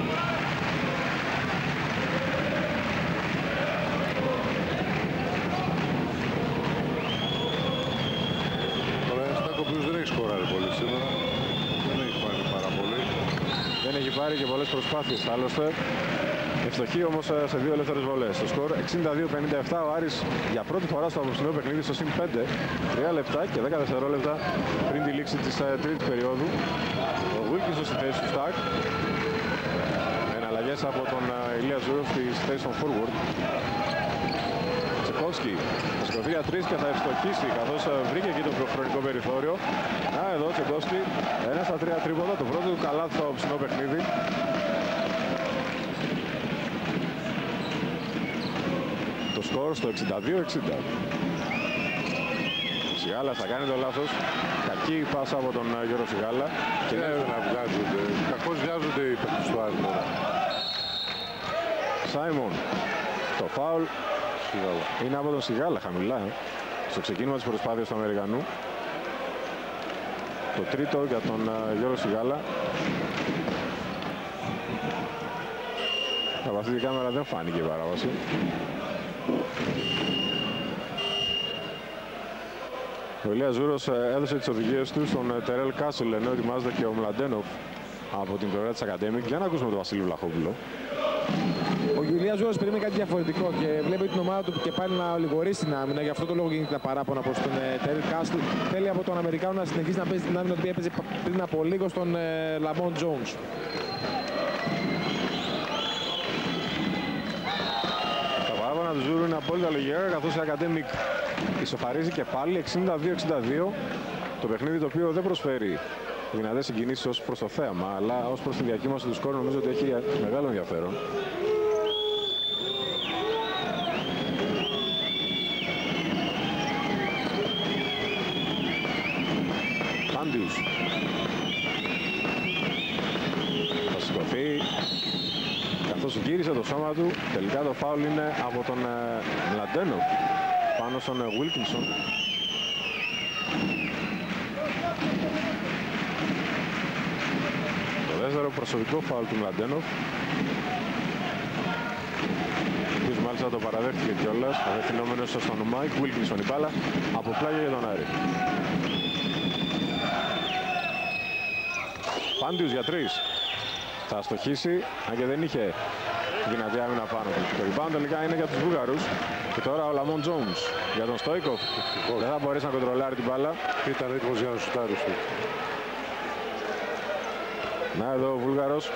Speaker 2: Ο Ράιαν Στακ, ο οποίος δεν έχει σκοράρει πολύ σήμερα. Δεν έχει πάρει πάρα πολύ.
Speaker 1: Δεν έχει πάρει και πολλές προσπάθειες άλλωστε. Ευστοχή όμως σε δύο ελεύθερες βολές. Στο σκορ εξήντα δύο πενήντα επτά, ο Άρης για πρώτη φορά στο απόψινό παιχνίδι στο συν πέντε, τρία λεπτά και δέκα δευτερόλεπτα πριν τη λήξη της τρίτης περίοδου. Ο Βίλκινσον στη θέση του Στακ. Εναλλαγές από τον Ηλία Ζούρο στη θέση των forward. Τσεκόσκι θα σηκωθεί για τρεις και θα ευστοχίσει καθώς βρήκε εκεί το χρονικό περιθώριο. Α, εδώ Τσεκόσκι, ένα στα τρία τρίποντα, το πρώτο του καλάθι στο απόψινό παιχνίδι. Το σκορ στο εξήντα δύο εξήντα. Σιγάλας θα κάνει το λάθος. Κακή πάσα από τον Γιώργο Σιγάλα.
Speaker 2: Και δεν να βγάζονται. Κακώς βιάζονται οι παίκτες του Άρη τώρα.
Speaker 1: Σάιμον. Το φάουλ
Speaker 2: Σιγάλα.
Speaker 1: είναι από τον Σιγάλα χαμηλά. Ε. Στο ξεκίνημα της προσπάθειας του Αμερικανού. Το τρίτο για τον uh, Γιώργο Σιγάλα. Από αυτή την κάμερα δεν φάνηκε η παράβαση. Ο Ηλίας Ζούρος έδωσε τις οδηγίες του στον Τερέλ Κάσελ, ενώ ετοιμάζεται και ο Μλαντένοφ από την πλευρά της Ακαδέμικ. Για να ακούσουμε τον Βασίλη Βλαχόπουλο.
Speaker 4: Ο Ηλίας Ζούρος περίμενε κάτι διαφορετικό και βλέπει την ομάδα του και πάλι να ολιγορήσει την άμυνα. Γι' αυτό το λόγο γίνεται τα παράπονα προς τον Τερέλ Κάσελ. Θέλει από τον Αμερικάνο να συνεχίσει να παίζει την άμυνα που έπαιζε πριν από λίγο στον Λαμόν Τζόνς.
Speaker 1: Τα παράπονα του Ζούρου είναι απόλυτα λογικά, καθώς η Ακαδέμικ ισοφαρίζει και πάλι εξήντα δύο εξήντα δύο. Το παιχνίδι το οποίο δεν προσφέρει δυνατές συγκινήσεις ως προς το θέαμα, αλλά ως προς τη διακύμαση του σκορ νομίζω ότι έχει μεγάλο ενδιαφέρον. Πάντιους θα σηκωθεί καθώς γύρισε το σώμα του. Τελικά το φάουλ είναι από τον Μλαντένοφ πάνω στον Βίλκινσον. Το δεύτερο προσωπικό φάουλ του Μλαντένοφ, ο οποίος μάλιστα το παραδέχτηκε κιόλας, απευθυνόμενος στον Μάικ Βίλκινσον. Η μπάλα από πλάγια για τον Άρη. Πάντιους για τρεις. Θα αστοχίσει, αν και δεν είχε δυνατή άμυνα πάνω του. Το rebound τελικά είναι για τους Βούλγαρους. Και τώρα ο Λαμόν Τζόνς για τον Στόικοφ. Δεν θα μπορέσει να κοντρολάρει την μπάλα.
Speaker 2: Ήταν έτοιμος για να σουτάρει.
Speaker 1: Να εδώ ο Βούλγαρος.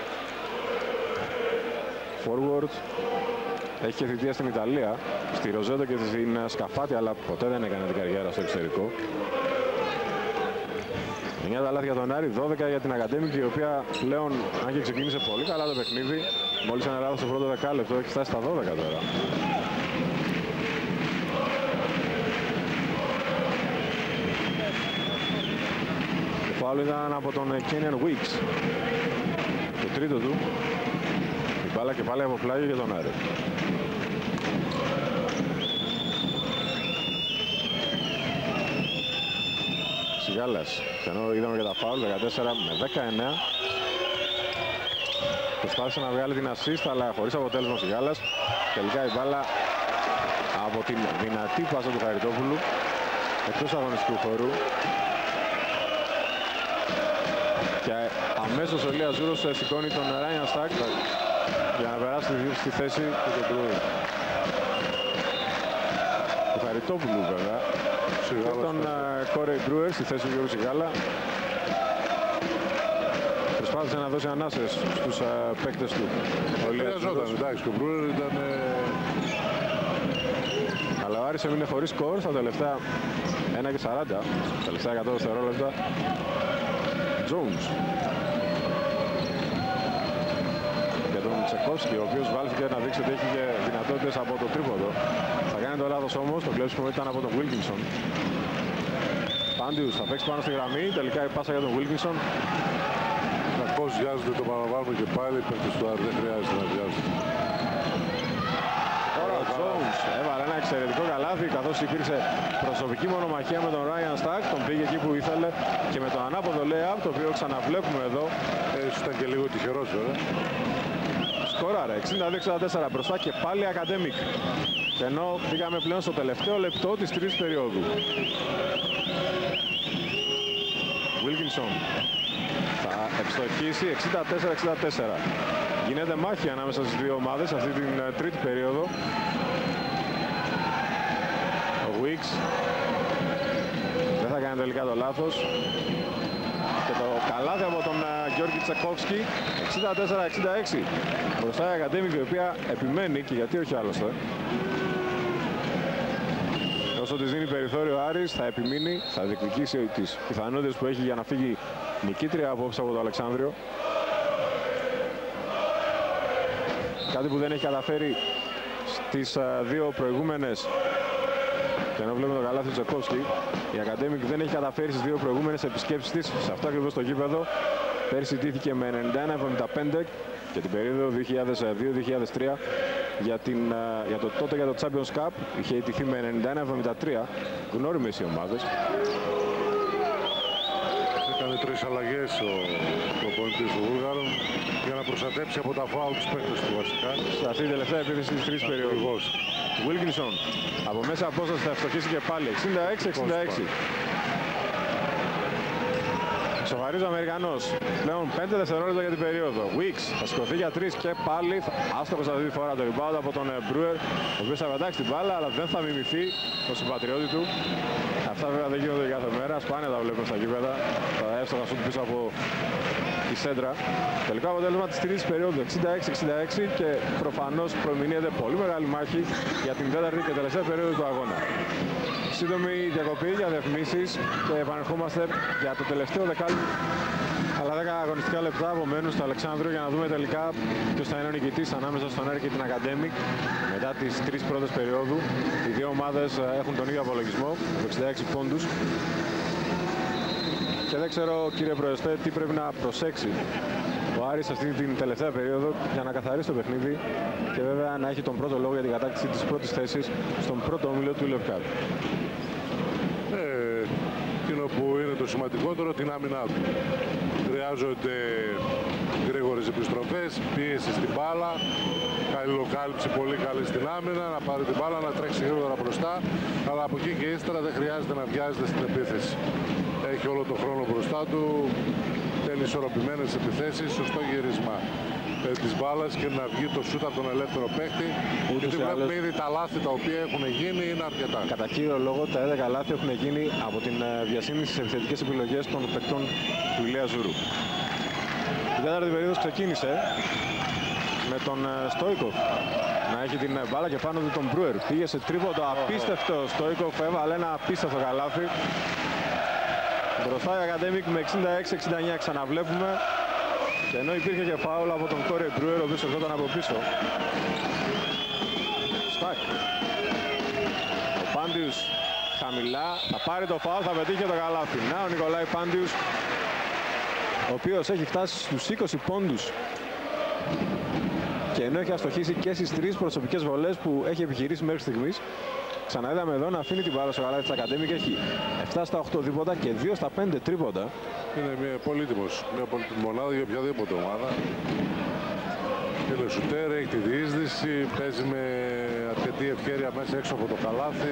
Speaker 1: Forward. Έχει και θητεία στην Ιταλία, στη Ροζέτο και στην Σκαφάτη, αλλά ποτέ δεν έκανε την καριέρα στο εξωτερικό. εννιά τα λάθη για τον Άρη, δώδεκα για την Ακαδέμικ, η οποία πλέον, αν και ξεκίνησε πολύ καλά το παιχνίδι, μόλις ένα λάθος στο πρώτο δεκάλεπτο, έχει φτάσει στα δώδεκα τώρα. Το φάουλ ήταν από τον Kenyan Weeks, το τρίτο του. Η μπάλα και πάλι από πλάγιο για τον Άρη. Σιγάλας, ενώ είδαμε και τα φάουλ, δεκατέσσερα με δεκαεννέα. Προσπάθησε να βγάλει την assist, αλλά χωρίς αποτέλεσμα ο Σιγάλας. Τελικά η μπάλα από την δυνατή πάσα του Χαριτόπουλου εκτός αγωνιστικού χώρου. Και αμέσως ο Ηλίας Ζούρος σηκώνει τον Ράιαν Στακ για να περάσει στη θέση του Κεντρούι. Του Χαριτόπουλου βέβαια. Και τον Κόρεϊ Μπρούερ στη θέση του Γιώργου Σιγάλα. προσπάθησε να δώσει ανάσες στους uh, παίκτες του.
Speaker 2: Χρειαζόταν, εντάξει, και ο Μπρούερ ήταν...
Speaker 1: Αλλά ο Άρης έμεινε χωρίς σκορ στα τελευταία ένα και σαράντα, τα τελευταία εκατό δευτερόλεπτα. Jones. Για τον Τσεκόφσκι, ο οποίος βάλθηκε να δείξει ότι έχει και δυνατότητες από το τρίποντο. Θα κάνει το λάθος όμως, το κλέψιμο ήταν από τον Wilkinson. Πάντιους θα παίξει πάνω στη γραμμή, τελικά η πάσα για τον Wilkinson.
Speaker 2: Πώς βιάζονται, το παραβάλλουμε και πάλι, οι παίκτες του Άρη δεν χρειάζεται να βιάζονται.
Speaker 1: Τώρα ο Jones έβαλε ένα εξαιρετικό καλάθι, καθώς υπήρξε προσωπική μονομαχία με τον Ryan Stack, τον πήγε εκεί που ήθελε και με το ανάποδο layup, το οποίο ξαναβλέπουμε εδώ.
Speaker 2: Έτσι ήταν και λίγο τυχερός βέβαια.
Speaker 1: Σκόραρε εξήντα δύο εξήντα τέσσερα μπροστά και πάλι Academic. Και ενώ πήγαμε πλέον στο τελευταίο λεπτό της τρίτης περίοδου. Wilkinson θα ευστοχίσει εξήντα τέσσερα εξήντα τέσσερα. Γίνεται μάχη ανάμεσα στις δύο ομάδες αυτή την uh, τρίτη περίοδο. Ο Wicks δεν θα κάνει τελικά το λάθος. Και το καλάθι από τον uh, Γιώργη Τσεκόφσκι εξήντα τέσσερα εξήντα έξι. Μπροστά η Academic, η οποία επιμένει, και γιατί όχι άλλωστε. Όσο της δίνει περιθώριο ο Άρης θα επιμείνει, θα διεκδικήσει τις πιθανότητες που έχει για να φύγει νικήτρια απόψε από το Αλεξάνδριο. Κάτι που δεν έχει καταφέρει στις uh, δύο προηγούμενες. Και ενώ βλέπουμε το καλάθι του Τσεκόφσκι, η Academic δεν έχει καταφέρει στις δύο προηγούμενες επισκέψεις της σε αυτό ακριβώς το γήπεδο. Πέρσι τήθηκε με ενενήντα ένα εβδομήντα πέντε και την περίοδο δύο χιλιάδες δύο δύο χιλιάδες τρία για, την, uh, για το τότε για το Champions Cup είχε ιτηθεί με ενενήντα ένα εβδομήντα τρία. Γνώριμες οι ομάδες.
Speaker 2: Έκανε τρεις αλλαγές ο προπονητής του Βούλγαρων για να προστατέψει από τα φάουλ τους παίκτες του βασικά.
Speaker 1: Σε αυτή την τελευταία επίθεση της τρίτης περίοδου. Wilkinson από μέσα απόσταση θα ευστοχίσει και πάλι εξήντα έξι εξήντα έξι. Σοβαρίζει ο Αμερικανός. Πλέον πέντε δευτερόλεπτα για την περίοδο. Wicks θα σηκωθεί για τρεις και πάλι άστοχος αυτή τη φορά το rebound από τον Brewer, ο οποίος θα πετάξει την μπάλα αλλά δεν θα μιμηθεί τον συμπατριώτη του. Αυτά βέβαια δεν γίνονται κάθε μέρα. Σπάνια τα βλέπουμε στα γήπεδα. Τα εύστοχα σου πίσω από τη σέντρα. Τελικό αποτέλεσμα της τρίτης περίοδου εξήντα έξι εξήντα έξι και προφανώς προμηνύεται πολύ μεγάλη μάχη για την τέταρτη και τελευταία περίοδο του αγώνα. Σύντομη διακοπή για διαφημίσεις και επανερχόμαστε για το τελευταίο δεκάλεπτο. Αλλά δέκα αγωνιστικά λεπτά απομένουν στο Αλεξάνδριο για να δούμε τελικά ποιος θα είναι ο νικητής ανάμεσα στον Άρη και την Academic. Μετά τις τρεις πρώτες περίοδου, οι δύο ομάδες έχουν τον ίδιο απολογισμό, εξήντα έξι πόντους. Και δεν ξέρω, κύριε Προεστέ, τι πρέπει να προσέξει ο Άρης αυτή την τελευταία περίοδο για να καθαρίσει το παιχνίδι και βέβαια να έχει τον πρώτο λόγο για την κατάκτηση της πρώτης θέσης στον πρώτο όμιλο του Λευκάδου.
Speaker 2: Ε, εκείνο που είναι το σημαντικότερο, την άμυνά του. Χρειάζονται γρήγορες επιστροφές, πίεση στην μπάλα, καλλιλοκάλυψη πολύ καλή στην άμυνα, να πάρει την μπάλα, να τρέξει γρήγορα μπροστά, αλλά από εκεί και ύστερα δεν χρειάζεται να βιάζεται στην επίθεση. Έχει όλο τον χρόνο μπροστά του, θέλει ισορροπημένες επιθέσεις, σωστό γύρισμα ε, της μπάλας και να βγει το σούτ από τον ελεύθερο παίχτη. Γιατί βλέπουμε ήδη τα λάθη τα οποία έχουν γίνει είναι αρκετά.
Speaker 1: Κατά κύριο λόγο τα έντεκα λάθη έχουν γίνει από την ε, βιασύνη στις επιθετικές επιλογές των παικτών του Ηλία Ζούρου. Η τέταρτη περίοδος ξεκίνησε με τον ε, Στόικοφ να έχει την μπάλα και πάνω του τον Μπρούερ. Πήγε σε τρίποντο απίστευτο Στόικοφ, έβαλε ένα απίστευτο καλάθι. Μπροστά η Academic με εξήντα έξι εξήντα εννιά, ξαναβλέπουμε. Και ενώ υπήρχε και φάουλ από τον Κόρε Μπρούερ, ο οποίος ερχόταν από πίσω. Στακ. Ο Πάντιους χαμηλά, θα πάρει το φάουλ, θα πετύχει το καλάθι. Να ο Νικολάη Πάντιους, ο οποίος έχει φτάσει στους είκοσι πόντους. Και ενώ έχει αστοχίσει και στις τρεις προσωπικές βολές που έχει επιχειρήσει μέχρι στιγμής, ξαναείδαμε εδώ να αφήνει την μπάλα στο καλάθι της Academic. Έχει επτά στα οκτώ δίποτα και δύο στα πέντε τρίποντα.
Speaker 2: Είναι μια πολύτιμος, μια πολύτιμη μονάδα για οποιαδήποτε ομάδα. Είναι σουτέρ, έχει τη διείσδυση, παίζει με αρκετή ευκαιρία μέσα έξω από το καλάθι.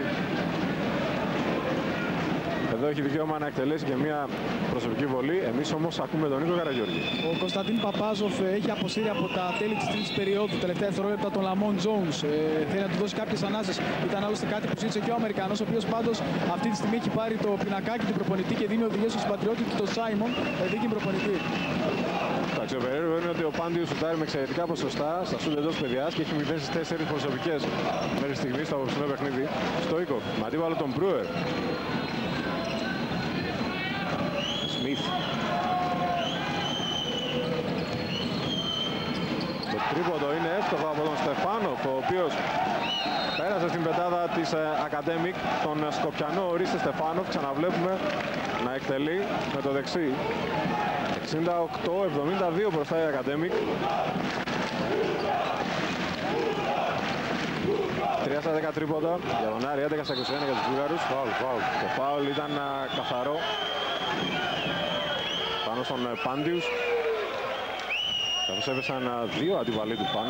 Speaker 1: Εδώ έχει δικαίωμα να εκτελέσει και μια προσωπική βολή. Εμείς όμως ακούμε τον Νίκο Καραγιώργη.
Speaker 3: Ο Κωνσταντίν Παπάζοφ έχει αποσύρει από τα τέλη της τρίτης περίοδου, τελευταία δευτερόλεπτα, τον Λαμόν Τζόουνς. Ε, θέλει να του δώσει κάποιες ανάσες. Ήταν άλλωστε κάτι που ζήτησε και ο Αμερικανός, ο οποίος πάντως αυτή τη στιγμή έχει πάρει το πινακάκι του προπονητή και δίνει οδηγίες στον συμπατριώτη του, τον Σάιμον, δίκη προπονητή.
Speaker 1: Το περίεργο είναι ότι ο Πάντιος σουτάρει με εξαιρετικά ποσοστά στα σουτ εντός παιδιάς και έχει μηδέν στις τέσσερις προσωπικές μέχρι στιγμής στο απόψινό παιχνίδι. Στόικοφ, με αντίπαλο τον Μπρούερ. Σμιθ. Το τρίποντο είναι εύστοχο από τον Στεφάνοφ, ο οποίος πέρασε στην πετάδα της Academic, τον Σκοπιανό Ορίστε Στεφάνοφ. Ξαναβλέπουμε να εκτελεί με το δεξί. εξήντα οκτώ εβδομήντα δύο μπροστά η Academic. τρία στα δέκα τρίποντα για τον Άρη, έντεκα στα είκοσι ένα για τους Βούλγαρους.
Speaker 2: Φάουλ, φάουλ.
Speaker 1: Το φάουλ ήταν α, καθαρό πάνω στον Πάντιους, καθώς έπεσαν α, δύο αντιβαλοί του πάνω.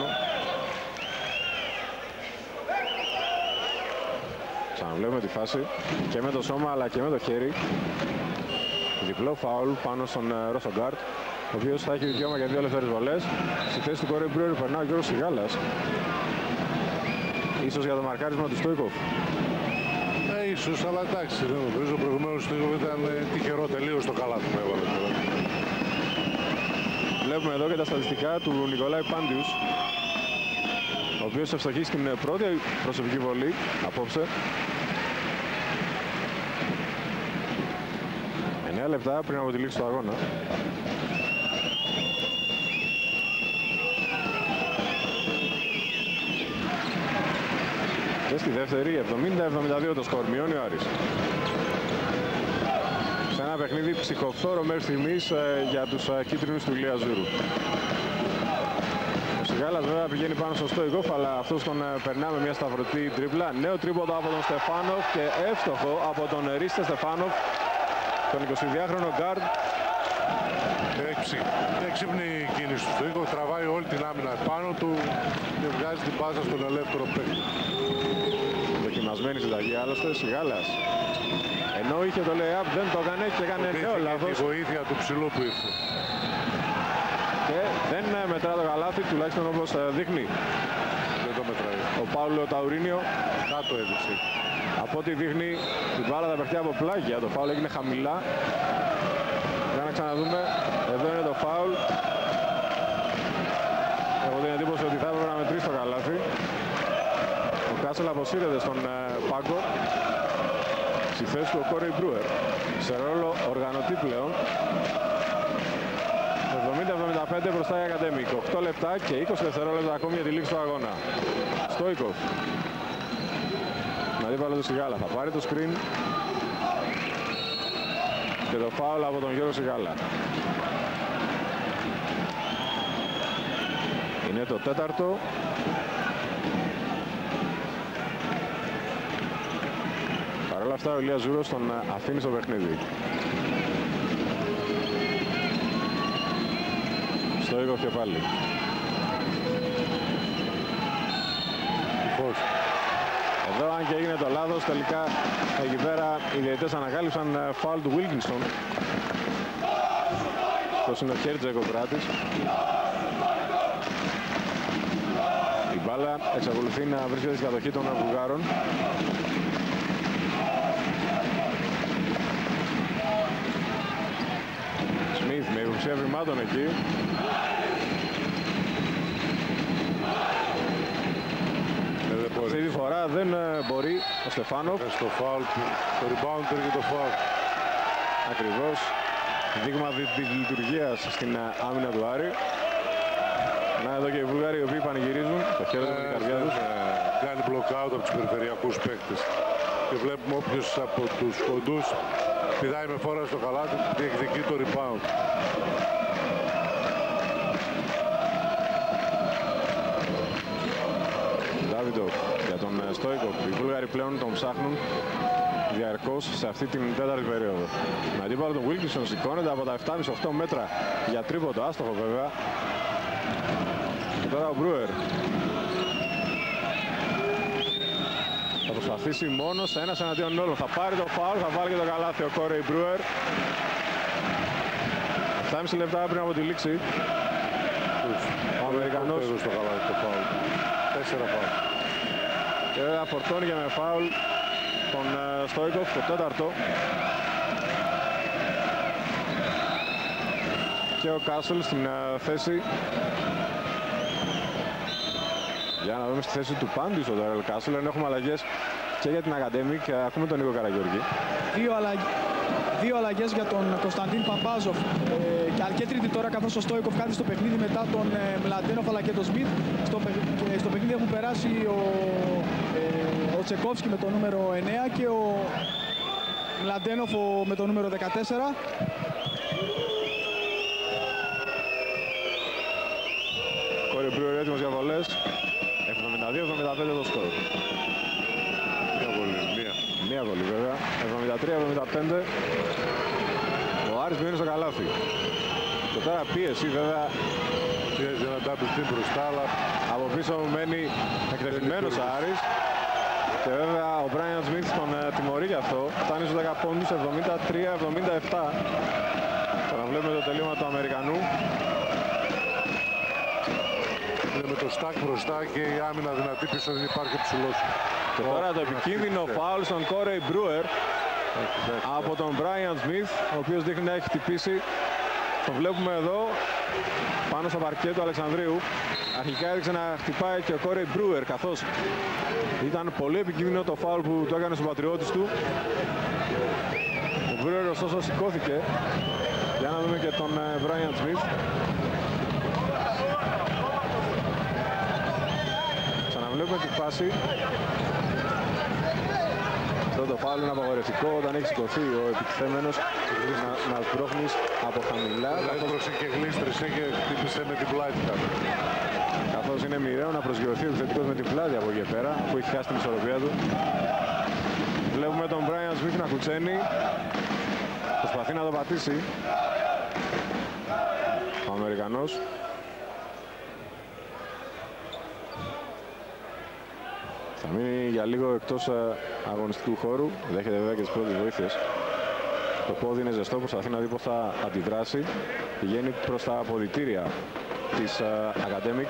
Speaker 1: Ξαναβλέπουμε τη φάση και με το σώμα αλλά και με το χέρι. Διπλό φάουλ πάνω στον Ρόσογκάρτ, ο οποίος θα έχει δικαίωμα για δύο ελεύθερες βολές. Στη θέση του Κόρεϊ Μπρούερ περνά ο Γιώργος Σιγάλας. Ίσως για το μαρκάρισμα του Στόικοφ.
Speaker 2: Ε, ίσως, αλλά εντάξει, δεν νομίζω. Προηγουμένως το Στόικοφ ήταν ε, τυχερό τελείως το καλάθι που έβαλε τώρα.
Speaker 1: Βλέπουμε εδώ και τα στατιστικά του Νικολάη Πάντιους, ο οποίος ευστοχεί στην πρώτη προσωπική βολή απόψε. εννέα λεπτά πριν από τη λήξη του αγώνα. Και στη δεύτερη εβδομήντα εβδομήντα δύο το σκορ, μειώνει ο Άρης. Σε ένα παιχνίδι ψυχοφθόρο μέχρι στιγμής ε, για τους ε, κίτρινους του Ηλία Ζούρου. Ο Σιγάλας βέβαια πηγαίνει πάνω στο Στόικοφ, αλλά αυτός τον ε, περνά με μια σταυρωτή τρίπλα. Νέο τρίποντο από τον Στεφάνοφ και εύστοχο από τον Ρίστε Στεφάνοφ, τον εικοσιδυάχρονο γκάρντ.
Speaker 2: Έξυπνη κίνηση του Στόικοφ, τραβάει όλη την άμυνα πάνω του και βγάζει την πάσα στον ελεύθερο παίκτη.
Speaker 1: Δοκιμασμένη συνταγή άλλωστε, Σιγάλας. Ενώ είχε το lay-up δεν το έκανε και έκανε νέο λάθος.
Speaker 2: Η βοήθεια του ψηλού που ήρθε.
Speaker 1: Και δεν μετρά το καλάθι, τουλάχιστον όπως δείχνει.
Speaker 2: Δεν το μετράει.
Speaker 1: Ο Πάουλο Ταουρίνιο.
Speaker 2: Κάτω έδειξε.
Speaker 1: Από ό,τι δείχνει την μπάλα θα παιχτεί από πλάγια. Το φάουλ έγινε χαμηλά. Για να ξαναδούμε. Εδώ είναι το φάουλ. Έχω την εντύπωση ότι θα έπρεπε να μετρήσει το καλάθι. Ο Κάσελ αποσύρεται στον ε, πάγκο. Στη θέση του ο Κόρεϊ Μπρούερ. Σε ρόλο οργανωτή πλέον. εβδομήντα εβδομήντα πέντε μπροστά η Academic. οκτώ λεπτά και είκοσι δευτερόλεπτα ακόμη για τη λήξη του αγώνα. Στόικοφ. Με αντίπαλο του Σιγάλα. Θα πάρει το screen. Και το φάουλ από τον Γιώργο Σιγάλα. Είναι το τέταρτο. Παρ' όλα αυτά ο Ηλίας Ζούρος τον αφήνει στο παιχνίδι. Στόικοφ και πάλι.
Speaker 2: Πώς.
Speaker 1: Εδώ αν και έγινε το λάθος, τελικά εκεί πέρα οι διαιτητές ανακάλυψαν φάουλ του Wilkinson. Αυτό είναι ο Χέρτζεκ ο κράτης. Η μπάλα εξακολουθεί να βρίσκεται στην κατοχή των Βουλγάρων. Σμιθ με υποψία βημάτων εκεί. Αυτή τη φορά δεν μπορεί ο Στεφάνοφ.
Speaker 2: Στο φάουλ, το rebound και το φάουλ.
Speaker 1: Ακριβώς. Δείγμα της λειτουργίας στην άμυνα του Άρη. Να εδώ και οι Βουλγάροι οι οποίοι πανηγυρίζουν. Το χέρι με την καρδιά τους.
Speaker 2: Κάνει block-out από τους περιφερειακούς παίκτες. Και βλέπουμε όποιος από τους κοντούς πηδάει με φόρα στο καλάθι, διεκδικεί το rebound.
Speaker 1: Ντάβιντοφ για τον Στόικοφ. Οι Βούλγαροι πλέον τον ψάχνουν διαρκώς σε αυτή την τέταρτη περίοδο. Με αντίπαλο τον Wilkinson σηκώνεται από τα επτά κόμμα πέντε οκτώ μέτρα για τρίποντο, άστοχο βέβαια. Και τώρα ο Μπρούερ θα προσπαθήσει μόνος ένας εναντίον όλων. Θα πάρει το φάουλ, θα βάλει και το καλάθι ο Κόρεϊ Μπρούερ. επτά κόμμα πέντε λεπτά πριν από τη λήξη. Ο Αμερικανός
Speaker 2: στο καλάθι το φάουλ. Τέσσερα φάουλ.
Speaker 1: Και βέβαια φορτώνει για με φάουλ τον uh, Στόικοφ, το τέταρτο. και ο Κάσελ στην uh, θέση. Για να δούμε στη θέση του Πάντης ο Ντάρελ Κάσελ. Ενώ έχουμε αλλαγές και για την Academic. Ακούμε τον Νίκο Καραγιώργη.
Speaker 3: Δύο, αλλαγ... Δύο αλλαγές για τον Κωνσταντίν Παπάζοφ ε, και αρκετή τρίτη τώρα, καθώς ο Στόικοφ κάτι στο παιχνίδι μετά τον ε, Μλαντένοφ αλλά και τον Σμιθ. Στο, παι... στο παιχνίδι έχουν περάσει ο, ε, ο Τσεκόφσκι με το νούμερο εννέα και ο Μλαντένοφ με το νούμερο δεκατέσσερα.
Speaker 1: Κόρη Μπρούερ έτοιμος για βολές. εβδομήντα δύο εβδομήντα πέντε το σκορ.
Speaker 2: Μία βολή, μία.
Speaker 1: Μία βολή βέβαια. εβδομήντα τρία εβδομήντα πέντε. Ο Άρης μπαίνει στο καλάθι. Και τώρα πίεση βέβαια.
Speaker 2: Πιέζει ένα double team μπροστά, αλλά
Speaker 1: Από πίσω μένει εκτεθειμένος ο Άρης. Και βέβαια ο Μπράιαν Σμιθ τον ε, τιμωρεί γι' αυτό. Φτάνει στους δέκα πόντους, εβδομήντα τρία εβδομήντα επτά. Τώρα βλέπουμε το τελείωμα του Αμερικανού.
Speaker 2: είναι με το στάκ μπροστά και η άμυνα δυνατή πίσω, δεν υπάρχει ψηλός.
Speaker 1: Και τώρα το επικίνδυνο φάουλ στον Κόρεϊ Μπρούερ από τον Μπράιαν Σμιθ, ο οποίος δείχνει να έχει χτυπήσει. Το βλέπουμε εδώ πάνω στο παρκέ του Αλεξανδρίου. Αρχικά έδειξε να χτυπάει και ο Κόρεϊ Μπρούερ, καθώς ήταν πολύ επικίνδυνο το φάουλ που το έκανε στον πατριώτης του. Ο Μπρούερ ωστόσο σηκώθηκε. Για να δούμε και τον Μπράιαν Σμιθ. Ξαναβλέπουμε την φάση. Αυτό το φάουλ είναι απαγορευτικό όταν έχει σηκωθεί ο επιτιθέμενος να, να σπρώχνεις από χαμηλά.
Speaker 2: Έσπρωξε και γλίστρησε και χτύπησε με την πλάτη κάτω.
Speaker 1: Καθώς είναι μοιραίο να προσγειωθεί ο επιθετικός με την πλάτη από εκεί πέρα, που έχει χάσει την ισορροπία του. Βλέπουμε τον Μπράιαν Σμιθ να κουτσένει. Προσπαθεί να το πατήσει ο Αμερικανός. Θα μείνει για λίγο εκτός αγωνιστικού χώρου. Δέχεται βέβαια και τις πρώτες βοήθειες. Το πόδι είναι ζεστό, προσπαθεί να δει πώς θα αντιδράσει. Πηγαίνει προς τα αποδυτήρια της Academic.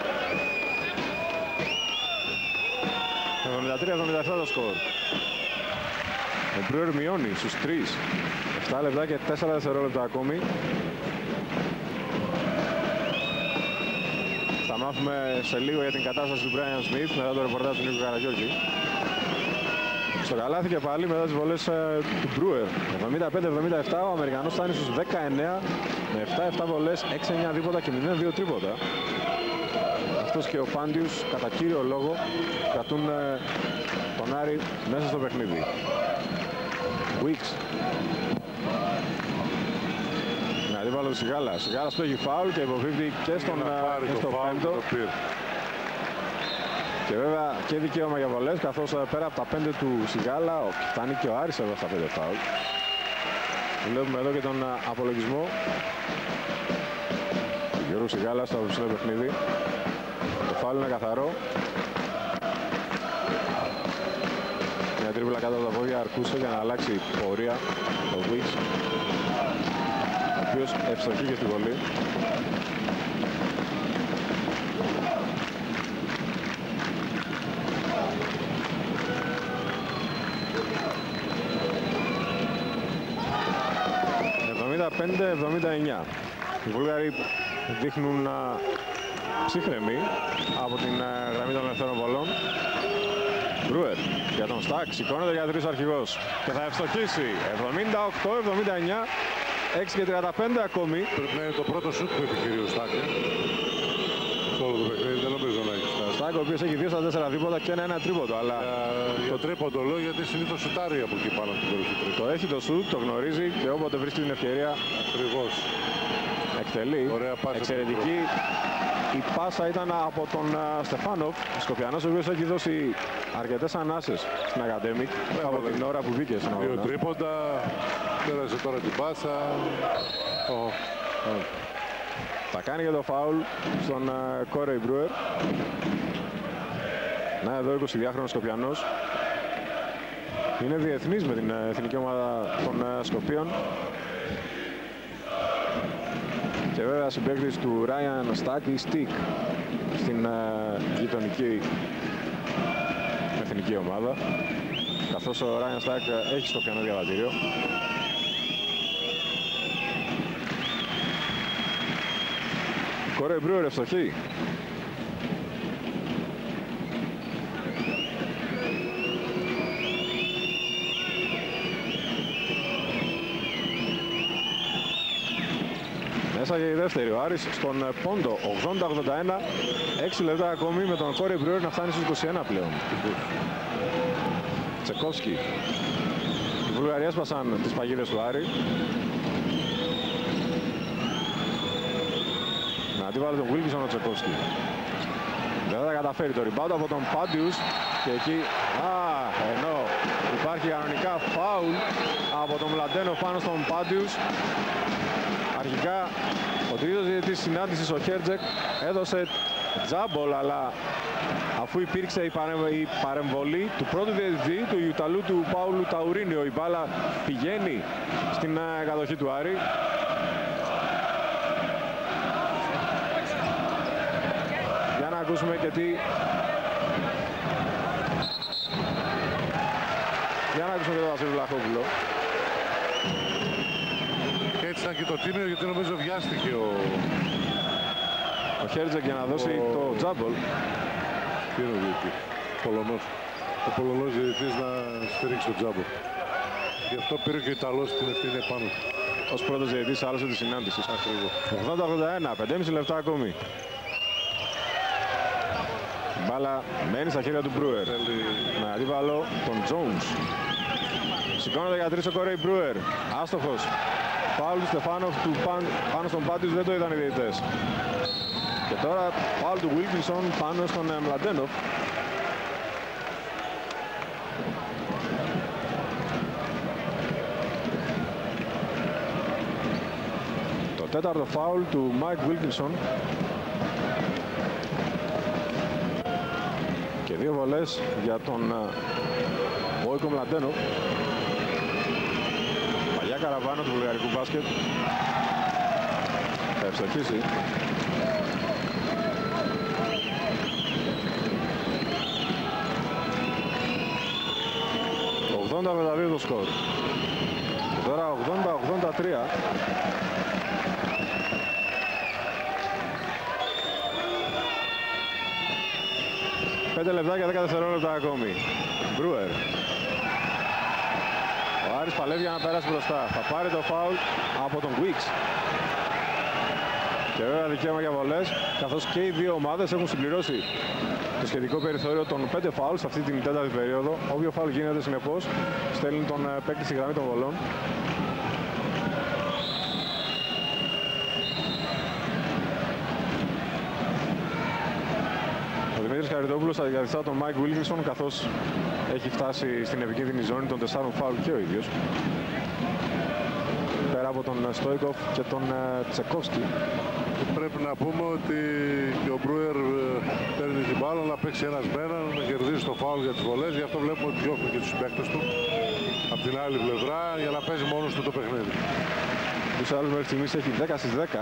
Speaker 1: εβδομήντα τρία εβδομήντα επτά το σκορ. Ο Μπρούερ μειώνει στους τρεις. επτά λεπτά και τέσσερα δευτερόλεπτα ακόμη. Θα μάθουμε σε λίγο για την κατάσταση του Μπράιαν Σμιθ μετά το ρεπορτάζ του Νίκου Καραγιώργη. Στο καλάθι και πάλι μετά τις βολές ε, του Μπρούερ. εβδομήντα πέντε εβδομήντα επτά ο Αμερικανός φτάνει στους δεκαεννέα με επτά επτά βολές, έξι εννέα δίποτα και μηδέν δύο τρίποτα. Αυτός και ο Πάντιους κατά κύριο λόγο κρατούν ε, τον Άρη μέσα στο παιχνίδι. Weeks. Είναι αντίπαλο του Σιγάλα. Σιγάλας που έχει φάουλ και υποφύγει και στον και στο πέμπτο. Και βέβαια και δικαίωμα για βολές, καθώς πέρα από τα πέντε του Σιγάλα φτάνει και ο Άρης εδώ στα πέντε φάουλ. Βλέπουμε εδώ και τον απολογισμό. Γιώργου Σιγάλα στο ψηλό παιχνίδι. Το φάουλ είναι καθαρό. Μια τρίπλα κάτω από τα πόδια αρκούσε για να αλλάξει πορεία ο Weeks, ο οποίος ευστοχεί και στη βολή. εβδομήντα πέντε εβδομήντα εννέα. Οι Βούλγαροι δείχνουν ψύχρεμοι από την γραμμή των ελευθέρων βολών. Μπρούερ για τον Στακ, σηκώνεται για τρεις ο αρχηγός και θα ευστοχίσει. εβδομήντα οκτώ εβδομήντα εννέα, έξι και τριάντα πέντε ακόμη.
Speaker 2: Πρέπει να είναι το πρώτο σουτ που επιχειρεί ο Στακ. Στο όλο το παιχνίδι δεν νομίζω να έχει φτάσει.
Speaker 1: Ο Στακ ο οποίος έχει δύο στα τέσσερα τρίποτα και ένα ένα τρίποντο. Αλλά
Speaker 2: για το τρίποντο λέω γιατί συνήθως σουτάρει από εκεί πάνω στην κορυφή τρίποντο.
Speaker 1: Το έχει το σουτ, το γνωρίζει και όποτε βρίσκει την ευκαιρία
Speaker 2: Ακριβώς.
Speaker 1: εκτελεί.
Speaker 2: Ωραία πάσα.
Speaker 1: Εξαιρετική. Η πάσα ήταν από τον uh, Στεφάνοφ, Σκοπιανός, ο οποίος έχει δώσει αρκετές ανάσες στην Academic από την ώρα που μπήκε στον αγώνα.
Speaker 2: Δύο τρίποντα, πέρασε τώρα την πάσα. Oh.
Speaker 1: Oh. Θα κάνει και το φάουλ στον uh, Κόρεϊ Μπρούερ. Να εδώ εικοσιδυάχρονος Σκοπιανός. Είναι διεθνής με την uh, εθνική ομάδα των uh, Σκοπίων. Και βέβαια συμπαίκτης του Ράιαν Στακ ή Στικ στην uh, γειτονική εθνική ομάδα, καθώς ο Ράιαν Στακ έχει στο πιανό διαβατήριο. Κόρεϊ Μπρούερ ευστοχή. Μέσα και η δεύτερη, ο Άρης στον πόντο ογδόντα ογδόντα ένα, έξι λεπτά ακόμη με τον Κόρεϊ Μπρούερ να φτάνει στους είκοσι ένα πλέον. Τσεκόφσκι. Οι Βουλγαροί έσπασαν τις παγίδες του Άρη. Να αντίβαλε τον Βίλκινσον ο Τσεκόφσκι. Δεν θα τα καταφέρει το rebound από τον Πάντιους και εκεί, α, ενώ υπάρχει κανονικά φάουλ από τον Μλαντένοφ πάνω στον Πάντιους. Αρχικά ο τρίτος διαιτητής συνάντησης, ο Χέρτζεκ, έδωσε τζάμπολ, αλλά αφού υπήρξε η παρεμβολή του πρώτου διαιτητή, του Ιουταλού του Πάουλου Ταουρίνιο, η μπάλα πηγαίνει στην κατοχή του Άρη. Για να ακούσουμε και τι... Για να ακούσουμε και τον Βασίλη Βλαχόπουλο.
Speaker 2: Έτσι ήταν και το τίμιο, γιατί νομίζω βιάστηκε ο...
Speaker 1: Ο Χέρτζεκ για να δώσει ο... το τζάμπολ.
Speaker 2: Τι είναι ο διαιτητής, Πολωνός. Ο Πολωνός διαιτητής να στηρίξει το τζάμπολ. Γι' αυτό πήρε και ο Ιταλός την ευθύνη επάνω.
Speaker 1: Ως πρώτος διαιτητής άλλωσε τη συνάντηση.
Speaker 2: Ακριβώς.
Speaker 1: ογδόντα ογδόντα ένα, πέντε και μισό λεπτά ακόμη. Η μπάλα μένει στα χέρια του Μπρούερ. Θέλει... Με αντίπαλο τον Τζόουνς. Σηκώνεται για τρεις ο Κόρεϊ Μπρούερ. Άστοχος. Φάουλ του Στεφάνοφ του παν, πάνω στον Πάντιους, δεν το είδαν οι διαιτητές. Και τώρα φάουλ του Βίλκινσον πάνω στον ε, Μλαντένοφ. Το τέταρτο φάουλ του Μάικ Βίλκινσον. Και δύο βολές για τον Βόικο Μλαντένοφ. Παλιά καραβάνα του βουλγαρικού μπάσκετ. Θα ευστοχίσει. ογδόντα ογδόντα δύο το σκορ. Τώρα ογδόντα ογδόντα τρία. πέντε λεπτά και δέκα δευτερόλεπτα ακόμη. Μπρούερ. Ο Άρης παλεύει για να περάσει μπροστά. Θα πάρει το φάουλ από τον Γουίξ. Και βέβαια δικαίωμα για βολές, καθώς και οι δύο ομάδες έχουν συμπληρώσει το σχετικό περιθώριο των πέντε φάουλ σε αυτή την τέταρτη περίοδο. Όποιο φάουλ γίνεται συνεπώς στέλνει τον παίκτη στη γραμμή των βολών. Ο Δημήτρης Χαριτόπουλος αντικαθιστά τον Μάικ Βίλκινσον, καθώς έχει φτάσει στην επικίνδυνη ζώνη των τεσσάρων φάουλ και ο ίδιος. Πέρα από τον Στόικοφ και τον Τσεκόφσκι.
Speaker 2: Πρέπει να πούμε ότι και ο Μπρούερ παίρνει την μπάλα να παίξει ένας με έναν, να κερδίσει το φάουλ για τις βολές. Γι' αυτό βλέπουμε ότι διώχνει και τους παίκτες του από την άλλη πλευρά για να παίζει μόνος του το παιχνίδι.
Speaker 1: Τους άλλους μέχρι στιγμής έχει δέκα στις δέκα.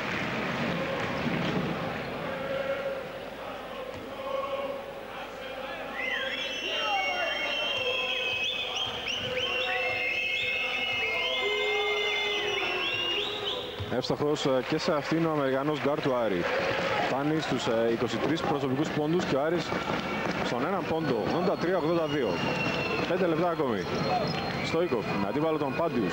Speaker 1: Εύστοχος και σε αυτήν ο Αμερικανός γκάρ του Άρη. Φτάνει στους είκοσι τρεις προσωπικούς πόντους και ο Άρης στον έναν πόντο, ογδόντα τρία ογδόντα δύο. πέντε λεπτά ακόμη. Στόικοφ με αντίπαλο τον Πάντιους.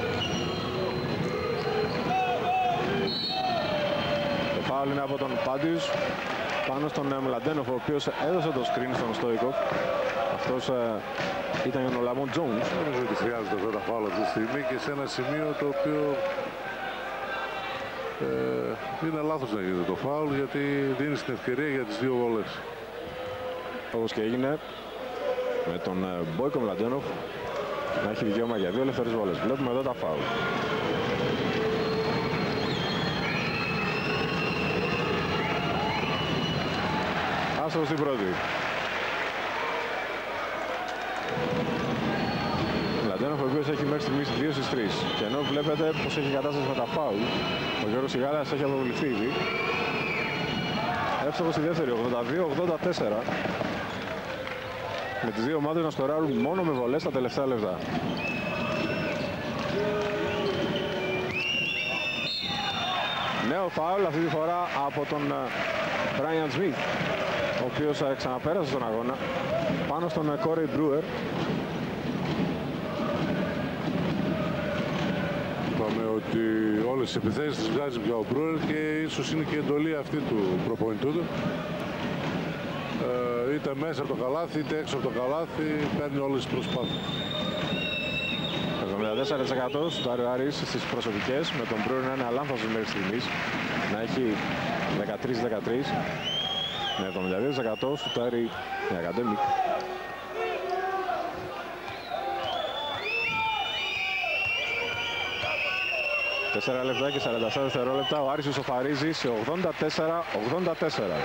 Speaker 1: Το φάουλ είναι από τον Πάντιους πάνω στον Μλαντένοφ, ο οποίος έδωσε το screen στον Στόικοφ. Αυτός ήταν ο Λαμόν Τζόουνς.
Speaker 2: Δεν νομίζω ότι χρειάζεται αυτά τα φάουλ αυτή τη στιγμή και σε ένα σημείο το οποίο Ε, είναι λάθος να γίνεται το φάουλ, γιατί δίνει την ευκαιρία για τις δύο βολές.
Speaker 1: Όπως και έγινε με τον Μπόικο Μλαντένοφ να έχει δικαίωμα για δύο ελεύθερες βολές. Βλέπουμε εδώ τα φάουλ. Άστοχος στην πρώτη. Μλαντένοφ, ο οποίος έχει μέχρι στιγμής δύο στις τρεις. Και ενώ βλέπετε πως έχει κατάσταση με τα φάουλ, ο Γιώργος Σιγάλας έχει αποβληθεί ήδη. Εύστοχος στη δεύτερη, ογδόντα δύο ογδόντα τέσσερα. Με τις δύο ομάδες να σκοράρουν μόνο με βολές τα τελευταία λεπτά. Νέο φάουλ, αυτή τη φορά από τον Brian Smith, ο οποίος ξαναπέρασε στον αγώνα πάνω στον Corey Brewer.
Speaker 2: Είπαμε ότι όλες τις επιθέσεις τις βγάζει πια ο Brewer και ίσως είναι και η εντολή αυτή του προπονητού του. Ε, είτε μέσα από το καλάθι είτε έξω από το καλάθι, παίρνει όλες τις προσπάθειες.
Speaker 1: εβδομήντα τέσσερα τοις εκατό σουτάρει ο Άρης στις προσωπικές, με τον Brewer να είναι αλάνθαστος μέχρι στιγμής, να έχει δεκατρείς δεκατρείς. Με εβδομήντα δύο τοις εκατό σουτάρει η Academic. τέσσερα λεπτά και σαράντα τέσσερα δευτερόλεπτα. Ο Άρης ισοφαρίζει σε ογδόντα τέσσερα ογδόντα τέσσερα.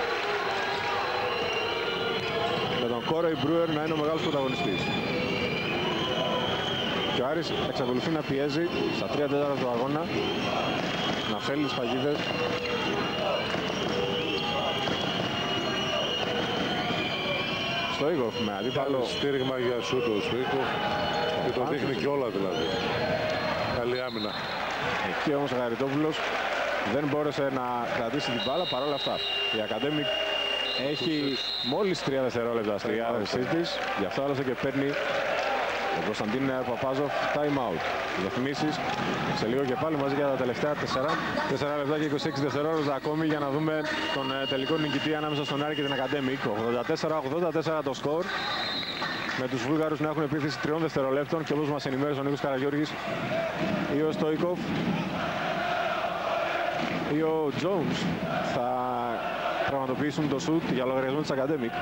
Speaker 1: Με τον Corey Brewer να είναι ο μεγάλος πρωταγωνιστής. Και ο Άρης εξακολουθεί να πιέζει στα τρία τέταρτα του αγώνα, να φέρει τις παγίδες. Στοίκοφ με αντίπαλο.
Speaker 2: Στήριγμα για σούτο ο Στοίκοφ και το δείχνει και όλα δηλαδή. Καλή άμυνα.
Speaker 1: Εκεί όμως ο Χαριτόπουλος δεν μπόρεσε να κρατήσει την μπάλα. Παρ' όλα αυτά η Academic έχει μόλις τρία δευτερόλεπτα στη διάθεσή της. Γι' αυτό άλλωστε και παίρνει ο Κωνσταντίν Παπάζοφ time out. Ρυθμίσεις σε λίγο και πάλι μαζί για τα τελευταία τέσσερα λεπτά και είκοσι έξι δευτερόλεπτα ακόμη για να δούμε τον τελικό νικητή ανάμεσα στον Άρη και την Academic. ογδόντα τέσσερα ογδόντα τέσσερα το σκορ, με τους Βούλγαρους να έχουν επίθεση τριών δευτερολέπτων και όπως μας ενημέρωσε ο Νίκος Καραγιώργης, ή ο Στοίκοφ ή ο Jones θα πραγματοποιήσουν το σουτ για λογαριασμό της Academic.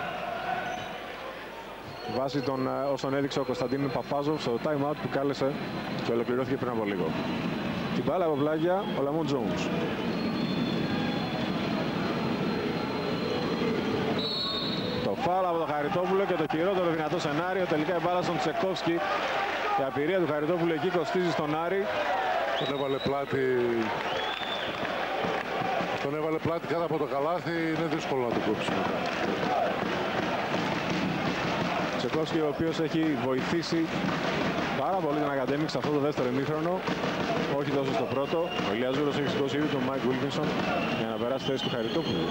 Speaker 1: Βάσει των όσων έδειξε ο Κωνσταντίν Παπάζοφ στο time out που κάλεσε και ολοκληρώθηκε πριν από λίγο. Την μπάλα από πλάγια ο Λαμόν Jones. Το φάουλ από τον Χαριτόπουλο και το χειρότερο δυνατό σενάριο. Τελικά η μπάλα στον Τσεκόφσκι. Η απειρία του Χαριτόπουλου εκεί κοστίζει στον Άρη.
Speaker 2: Τον έβαλε πλάτη. Τον έβαλε πλάτη κάτω από το καλάθι. Είναι δύσκολο να το κόψει μετά.
Speaker 1: Τσεκόφσκι, ο οποίος έχει βοηθήσει πάρα πολύ την Academic σε αυτό το δεύτερο ημίχρονο, όχι τόσο στο πρώτο. Ο Ηλιαζούρος έχει σηκώσει ήδη τον Μάικ Βίλκινσον για να περάσει θέση του Χαριτόπουλου.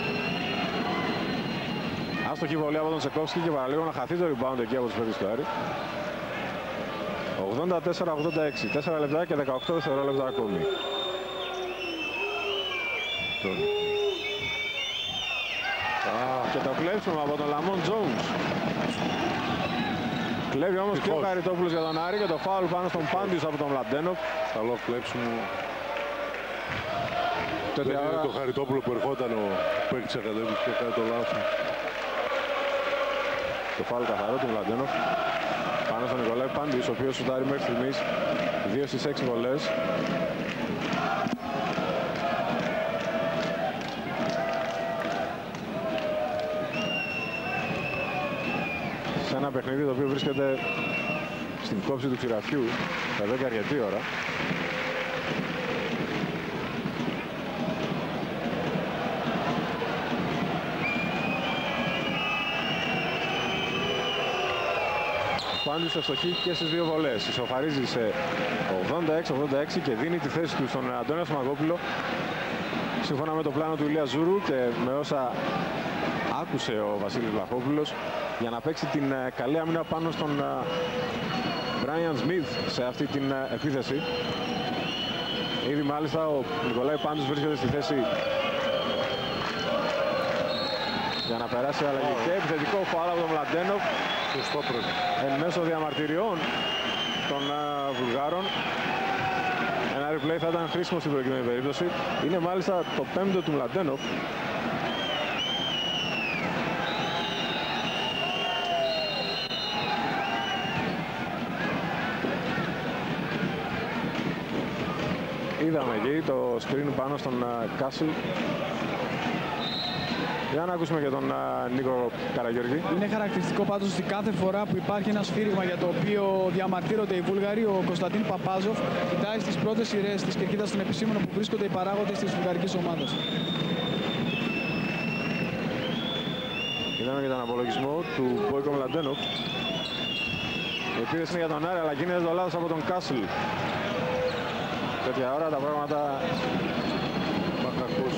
Speaker 1: Άστοχη βολή από τον Τσεκόφσκι και παραλίγο να χαθεί το rebound εκεί από τους παίκτες του Άρη. ογδόντα τέσσερα ογδόντα έξι, τέσσερα λεπτά και δεκαοκτώ δευτερόλεπτα ακόμη. Ah, και το κλέψιμο από τον Λαμόν Jones. Κλέβει όμως και ο Χαριτόπουλος για τον Άρη και το φάουλ πάνω στον Πάντιους από τον Μλαντένοφ.
Speaker 2: Καλό κλέψιμο. Δεν είναι το Χαριτόπουλο που ερχόταν ο παίκτης Academic και κάνει το λάθος.
Speaker 1: Το φάουλ καθαρό του Μλαντένοφ πάνω στον Νικολάη Πάντιους, ο οποίος σουτάρει μέχρι στιγμής δύο στις έξι βολές. Σε ένα παιχνίδι το οποίο βρίσκεται στην κόψη του ξηραφιού εδώ και αρκετή ώρα. Πάντως ευστοχή και στις δύο βολές. Ισοφαρίζει σε ογδόντα έξι ογδόντα έξι και δίνει τη θέση του στον Αντώνιο Σμαγόπουλο σύμφωνα με το πλάνο του Ηλία Ζούρου και με όσα άκουσε ο Βασίλης Βλαχόπουλος για να παίξει την καλή άμυνα πάνω στον Brian Smith σε αυτή την επίθεση. Ήδη μάλιστα ο Νικολάη Πάντους βρίσκεται στη θέση για να περάσει αλλαγή και επιθετικό φάουλ από τον Μλαντένοφ εν μέσω διαμαρτυριών των uh, Βουλγάρων. Ένα replay θα ήταν χρήσιμο στην προκειμένη περίπτωση. Είναι μάλιστα το πέμπτο του Μλαντένοφ. Είδαμε εκεί το screen πάνω στον Κάσιλ. Για να ακούσουμε και τον uh, Νίκο Καραγιώργη.
Speaker 3: Είναι χαρακτηριστικό πάντως ότι κάθε φορά που υπάρχει ένα σφύριγμα για το οποίο διαμαρτύρονται οι Βούλγαροι, ο Κωνσταντίν Παπάζοφ κοιτάει στις πρώτες σειρές της κερκίδας των επισήμων που βρίσκονται οι παράγοντες της βουλγαρικής ομάδας.
Speaker 1: Είδαμε και τον απολογισμό του Μπόικο Μλαντένοφ. Η επίθεση είναι για τον Άρη, αλλά γίνεται το λάθος από τον Κάσιλ. Τέτοια ώρα τα πράγματα
Speaker 2: Ολυμπιακός.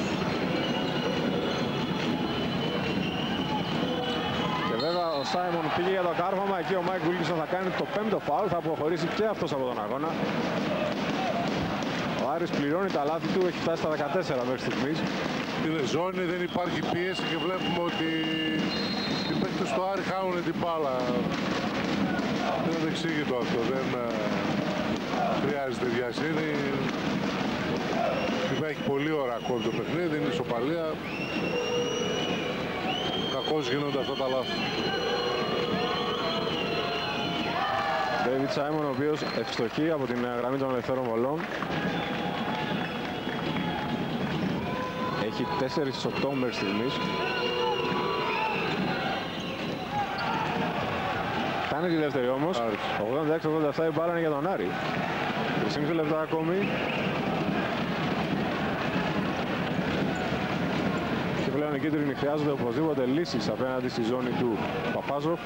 Speaker 4: Και βέβαια ο Σάιμον πήγε για το κάρφωμα. Εκεί ο Μάικ Βίλκινσον θα κάνει το πέμπτο φάουλ. Θα αποχωρήσει και αυτός από τον αγώνα. Ο Άρης πληρώνει τα λάθη του. Έχει φτάσει στα δεκατέσσερα μέχρι στιγμής.
Speaker 2: Είναι ζώνη, δεν υπάρχει πίεση και βλέπουμε ότι οι παίκτες του Άρη χάνουν την μπάλα. Είναι ανεξήγητο αυτό. Δεν χρειάζεται βιασύνη. Υπάρχει πολλή ώρα ακόμη το παιχνίδι. Είναι ισοπαλία. Κακώς γίνονται αυτά τα λάθη.
Speaker 4: Ντέιβιντ Σάιμον, ο οποίος ευστοχεί από την γραμμή των ελευθέρων βολών. Έχει τέσσερα στις οκτώ μέχρι στιγμής. Κάνει τη δεύτερη όμως. ογδόντα έξι ογδόντα επτά η μπάλα είναι για τον Άρη. τρία λεπτά ακόμη. Και πλέον οι κίτρινοι χρειάζονται οπωσδήποτε λύσεις απέναντι στη ζώνη του Παπάζοφ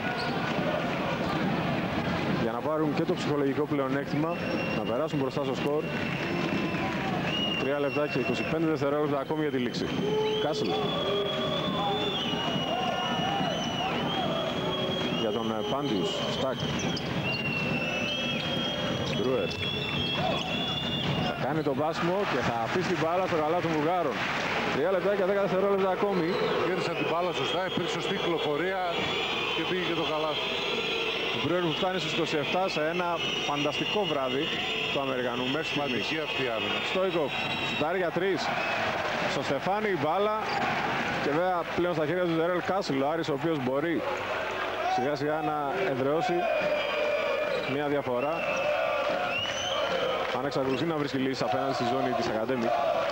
Speaker 4: για να πάρουν και το ψυχολογικό πλεονέκτημα, να περάσουν μπροστά στο σκορ. τρία λεπτά και είκοσι πέντε δευτερόλεπτα ακόμη για τη λήξη. Κάσλ. Για τον Πάντιους. Στακ. Μπρούερ. Θα κάνει το μπάσιμο και θα αφήσει την μπάλα στο καλά των Βουλγάρων. τρία λεπτά και δέκα δευτερόλεπτα ακόμη.
Speaker 2: Γύρισε την μπάλα σωστά, υπήρξε σωστή κυκλοφορία και πήγε και το καλάθι.
Speaker 4: Ο Μπρούερ που φτάνει στους είκοσι επτά σε ένα φανταστικό βράδυ του Αμερικανού μέχρι στιγμής.
Speaker 2: Σημαντική αυτή η άμυνα.
Speaker 4: Στόικοφ, σουτάρει για τρεις. Στο Στεφάνι η μπάλα και βέβαια πλέον στα χέρια του Ζερέλ Κάσλ, ο Άρης ο οποίος μπορεί σιγά σιγά να εδραιώσει μια διαφορά αν εξακολουθεί να βρίσκει λύσεις απέναντι στη ζώνη της Ακαδέμη.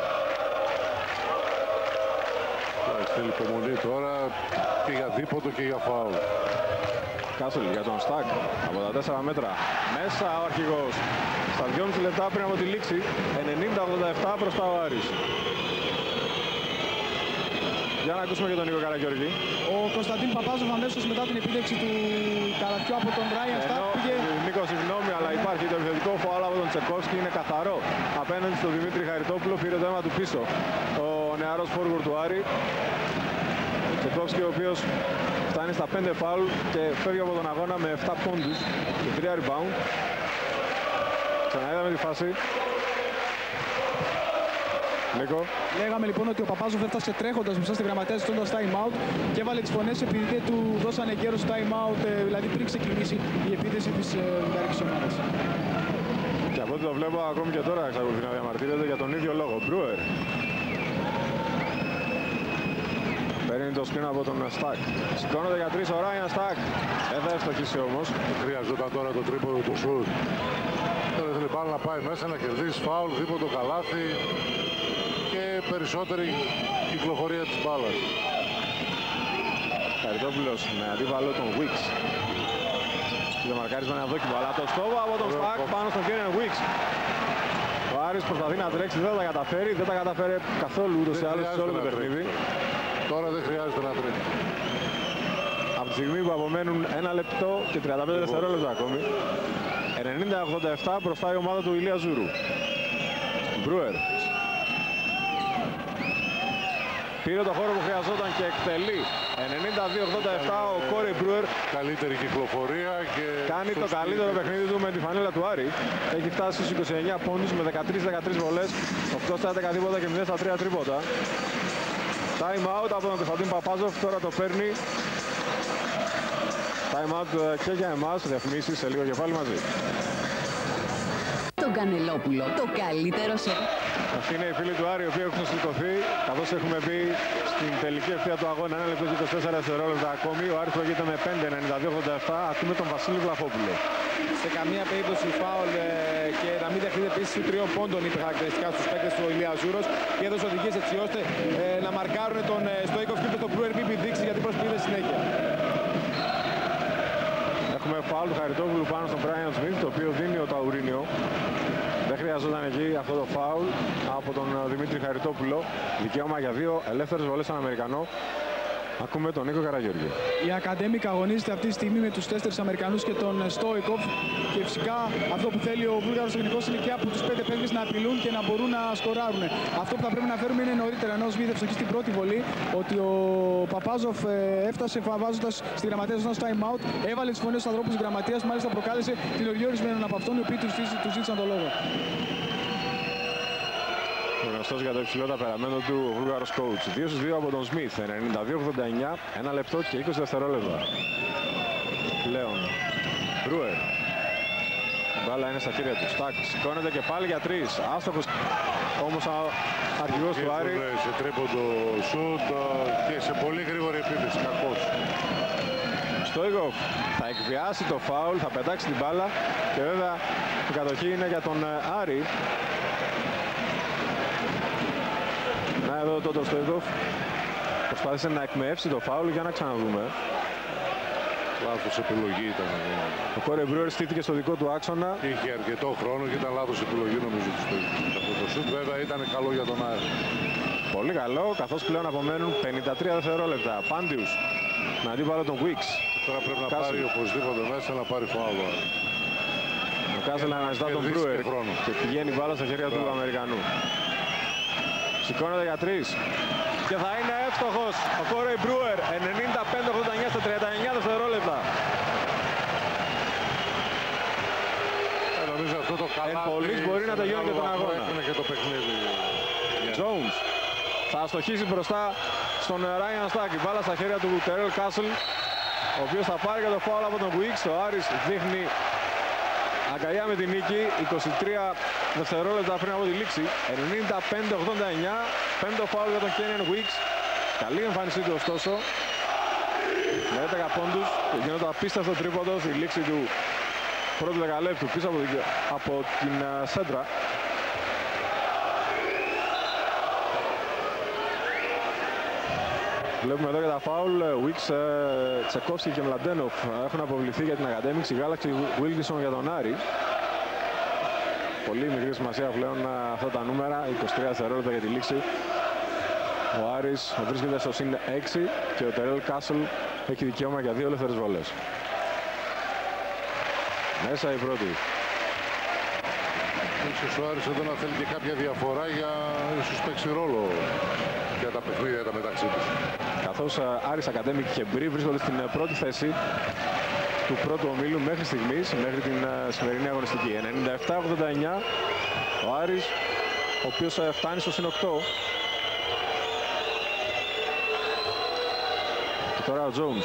Speaker 2: Θέλει υπομονή τώρα και για δίποτο και για φάουλ.
Speaker 4: Κάσλ για τον Στακ από τα τέσσερα μέτρα. Μέσα ο αρχηγός. Στα δυόμισι λεπτά πριν από τη λήξη. ενενήντα ογδόντα επτά μπροστά ο Άρης. Για να ακούσουμε και τον Νίκο Καραγιώργη.
Speaker 3: Ο Κωνσταντίν Παπάζοφ αμέσως μετά την επίδεξη του Καρατιού από τον Ράιαν Στακ πήγε...
Speaker 4: Νίκο, συγγνώμη, αλλά υπάρχει το επιθετικό φάουλ από τον Τσεκόφσκι. Είναι καθαρό απέναντι στον Δημήτρη Χαριτόπουλο. Πήρε το αίμα του πίσω ο νεαρός φόργουρ του Άρη. Τσεκόφσκι, ο οποίος φτάνει στα πέντε φάουλ και φεύγει από τον αγώνα με επτά πόντους και τρία rebound. Ξαναείδαμε τη φάση. Νίκο.
Speaker 3: Λέγαμε λοιπόν ότι ο Παπάζοφ έφτασε τρέχοντας μπροστά στη γραμματέα ζητώντας time out και έβαλε τις φωνές επειδή δεν του δώσανε γέρος time out, δηλαδή πριν ξεκινήσει η επίθεση της βουλγαρικής ομάδας.
Speaker 4: Και από ό,τι το βλέπω ακόμη και τώρα εξακολουθεί να διαμαρτύρεται για τον ίδιο λόγο. Μπρούερ. Παίρνει το σκριν από τον Στακ. Σηκώνονται για τρεις ο Ράιαν Στακ. Δεν θα ευστοχίσει όμως.
Speaker 2: Χρειαζόταν τώρα το τρίποδο του σουτ. Τώρα θέλει πάλι να πάει μέσα, να κερδίσει φάουλ, δίποτο καλάθι και περισσότερη κυκλοφορία της μπάλας.
Speaker 4: Χαριτόπουλος με αντίβαλο τον Βίξ. Το μαρκάρισμα είναι αδόκιμο, αλλά το στόβο από τον Στακ πάνω στον Κέρεν Βίξ. Ο Άρης προσπαθεί να τρέξει, δεν θα τα καταφέρει, δεν τα καταφέρει καθόλου ούτως ή άλλως σε όλο το παιχνίδι.
Speaker 2: Τώρα δεν χρειάζεται να τρέξει.
Speaker 4: Από τη στιγμή που απομένουν ένα λεπτό και τριάντα πέντε δευτερόλεπτα ακόμη, ενενήντα ογδόντα επτά μπροστά η ομάδα του Ηλία Ζούρου. Μπρούερ. Πήρε το χώρο που χρειαζόταν και εκτελεί. ενενήντα δύο ογδόντα επτά ο Κόρι Μπρούερ.
Speaker 2: Καλύτερη κυκλοφορία και...
Speaker 4: Κάνει το καλύτερο παιχνίδι του με τη φανέλα του Άρη. Έχει φτάσει στους είκοσι εννέα πόντους με δεκατρείς δεκατρείς βολές, οκτώ στα έντεκα τρίποτα και μηδέν στα τρία τρίποτα. Time out από τον Κωνσταντίν Παπάζοφ, τώρα το παίρνει. Time out και για εμάς, διαφημίσεις σε λίγο και πάλι μαζί.
Speaker 6: Τον Κανελόπουλο, το καλύτερο σε...
Speaker 4: Αυτοί είναι οι φίλοι του Άρη, οι οποίοι έχουν σηκωθεί, καθώς έχουμε μπει στην τελική ευθεία του αγώνα, ένα λεπτό και είκοσι τέσσερα δευτερόλεπτα ακόμη. Ο Άρης προηγείται με πέντε ενενήντα δύο ογδόντα επτά. Ακούμε τον Βασίλη Βλαχόπουλο. Σε καμία περίπτωση φάουλ ε, και να μην δεχτείτε επίσης τριών πόντων είπε χαρακτηριστικά στους παίκτες του Ηλία Ζούρος και έδωσε οδηγίες έτσι ώστε ε, να μαρκάρουν τον ε, Στοίκοφ και τον Μπρούερ μη δείξει γιατί προσποιείται συνέχεια. Έχουμε φάουλ του Χαριτόπουλου πάνω στον Μπράιαν Σμιθ, το οποίο δίνει ο Ταουρίνιο. Δεν χρειαζόταν εκεί αυτό το φάουλ από τον Δημήτρη Χαριτόπουλο. Δικαίωμα για δύο ελεύθερες βολές στον Αμερικανό.
Speaker 1: Ακούμε τον Νίκο Καραγιώργη.
Speaker 3: Η Academic αγωνίζεται αυτή τη στιγμή με τους τέσσερις Αμερικανούς και τον Stoikov. Και φυσικά αυτό που θέλει ο Βούλγαρος τεχνικός είναι και από τους πέντε παίκτες να απειλούν και να μπορούν να σκοράρουν. Αυτό που θα πρέπει να φέρουμε είναι νωρίτερα, ενώ σμίδευσε εκεί στην πρώτη βολή, ότι ο Παπάζοφ έφτασε βάζοντας στη γραμματεία ζώνης time out, έβαλε τις φωνές στους ανθρώπους της γραμματείας, μάλιστα προκάλεσε την οργή ορισμένων από αυτών οι οποίοι τους ζήτησαν τον λόγο.
Speaker 1: Γνωστός για το υψηλό ταπεραμέντο του ο Βούλγαρος coach. δύο στους δύο από τον Σμιθ, ενενήντα δύο ογδόντα εννιά, ένα λεπτό και είκοσι δευτερόλεπτα. Πλέον, Μπρούερ. Η μπάλα είναι στα χέρια του. Στακ, σηκώνεται και πάλι για τρεις. Άστοχος όμως αρχηγός του Άρη.
Speaker 2: Σε τρίποντο σουτ και σε πολύ γρήγορη επίθεση, κακός.
Speaker 1: Στόικοφ θα εκβιάσει το φάουλ, θα πετάξει την μπάλα και βέβαια η κατοχή είναι για τον Άρη. Να εδώ τότε ο Στόικοφ προσπάθησε να εκμεύσει το φάουλ για να ξαναδούμε.
Speaker 2: Λάθος επιλογή ήταν.
Speaker 1: Ο Κόρεϊ Μπρούερ στήθηκε στο δικό του άξονα.
Speaker 2: Είχε αρκετό χρόνο και ήταν λάθος επιλογή νομίζω του Στόικοφ. Αυτό το σουτ βέβαια ήταν καλό για τον Άρη.
Speaker 1: Πολύ καλό, καθώς πλέον απομένουν πενήντα τρία δευτερόλεπτα. Πάντιους με αντίπαλο τον Βίξ.
Speaker 2: Τώρα πρέπει να πάρει οπωσδήποτε μέσα να πάρει φάουλ.
Speaker 1: Ο Κάσελ αναζητά τον Μπρούερ και πηγαίνει μπάλα στα χέρια του Αμερικανού. Σηκώνεται για τρεις και θα είναι εύστοχος ο Κόρεϊ Μπρούερ, ενενήντα πέντε ογδόντα εννιά στα τριάντα εννιά δευτερόλεπτα.
Speaker 2: Ε, νομίζω αυτό το καλάθι
Speaker 1: Εν πολλής μπορεί να τελειώνει και τον αγώνα.
Speaker 2: Έκανε και το παιχνίδι.
Speaker 1: Jones θα αστοχίσει μπροστά στον Ράιαν Στακ. Η μπάλα στα χέρια του Τερέλ Κάσελ, ο οποίος θα πάρει και το φάουλ από τον Βίξ. Ο Άρης δείχνει αγκαλιά με τη νίκη, είκοσι τρία δευτερόλεπτα πριν από τη λήξη. ενενήντα πέντε ογδόντα εννιά, πέμπτο φάουλ για τον Κένιαν Βίξ. Καλή εμφάνισή του ωστόσο. Με έντεκα πόντους και γίνονται απίστευτο τρίποντο στη λήξη του πρώτου δεκαλέπτου πίσω από την, από την uh, σέντρα. Βλέπουμε εδώ για τα φάουλ, Βίξ, Τσεκόφσκι και Μλαντένοφ έχουν αποβληθεί για την Academic. Η Γάλαξη Βίλκινσον για τον Άρη. Πολύ μικρή σημασία πλέον αυτά τα νούμερα, είκοσι τρία δευτερόλεπτα για τη λήξη. Ο Άρης βρίσκεται στο συν έξι και ο Τερέλ Κάσελ έχει δικαίωμα για δύο ελεύθερες βολές. Μέσα η πρώτη.
Speaker 2: Ίσως ο Άρης εδώ να θέλει και κάποια διαφορά για ίσως παίξει ρόλο για τα παιχνίδια τα μεταξύ τους.
Speaker 1: Καθώς Άρης, Academic και Μπρι βρίσκονται στην πρώτη θέση του πρώτου ομίλου μέχρι στιγμής, μέχρι την σημερινή αγωνιστική. ενενήντα επτά ογδόντα εννιά ο Άρης, ο οποίος φτάνει στο συν οκτώ. Και τώρα ο Jones.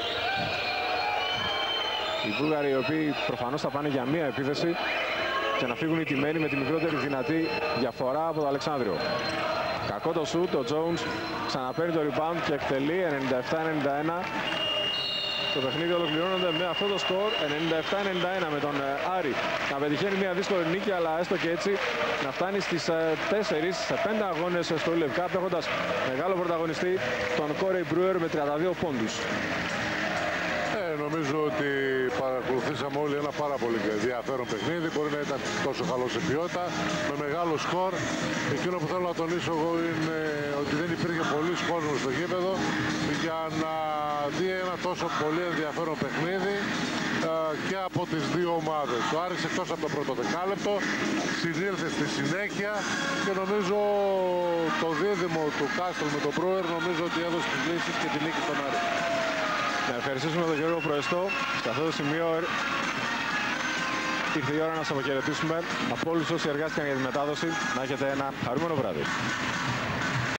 Speaker 1: Οι Βούλγαροι, οι οποίοι προφανώς θα πάνε για μία επίθεση και να φύγουν οι τιμένοι με τη μικρότερη δυνατή διαφορά από το Αλεξάνδριο. Κακό το σουτ, ο Jones ξαναπαίρνει το rebound και εκτελεί ενενήντα επτά ενενήντα ένα. Το παιχνίδι ολοκληρώνονται με αυτό το σκορ ενενήντα επτά ενενήντα ένα, με τον Άρη να πετυχαίνει μια δύσκολη νίκη, αλλά έστω και έτσι να φτάνει στις τέσσερις σε πέντε αγώνες στο Lev Cup, έχοντας μεγάλο πρωταγωνιστή τον Κόρεϊ Μπρούερ με τριάντα δύο πόντους.
Speaker 2: Ε, νομίζω ότι παρακολουθήσαμε όλοι ένα πάρα πολύ ενδιαφέρον παιχνίδι. Μπορεί να ήταν τόσο καλό σε ποιότητα, με μεγάλο σκορ. Εκείνο που θέλω να τονίσω εγώ είναι ότι δεν υπήρχε πολλής κόσμος στο γήπεδο για να δει ένα τόσο πολύ ενδιαφέρον παιχνίδι και από τις δύο ομάδες. Ο Άρης εκτός από το πρώτο δεκάλεπτο συνήλθε στη συνέχεια και νομίζω το δίδυμο του Κάστελ με τον Μπρούερ νομίζω ότι έδωσε τις λύσεις και τη νίκη στον Άρη.
Speaker 1: Να ευχαριστήσουμε τον Γιώργο Προεστό. Σε αυτό το σημείο ήρθε η ώρα να σας αποχαιρετήσουμε. Από όλους όσοι εργάστηκαν για τη μετάδοση, να έχετε ένα χαρούμενο βράδυ.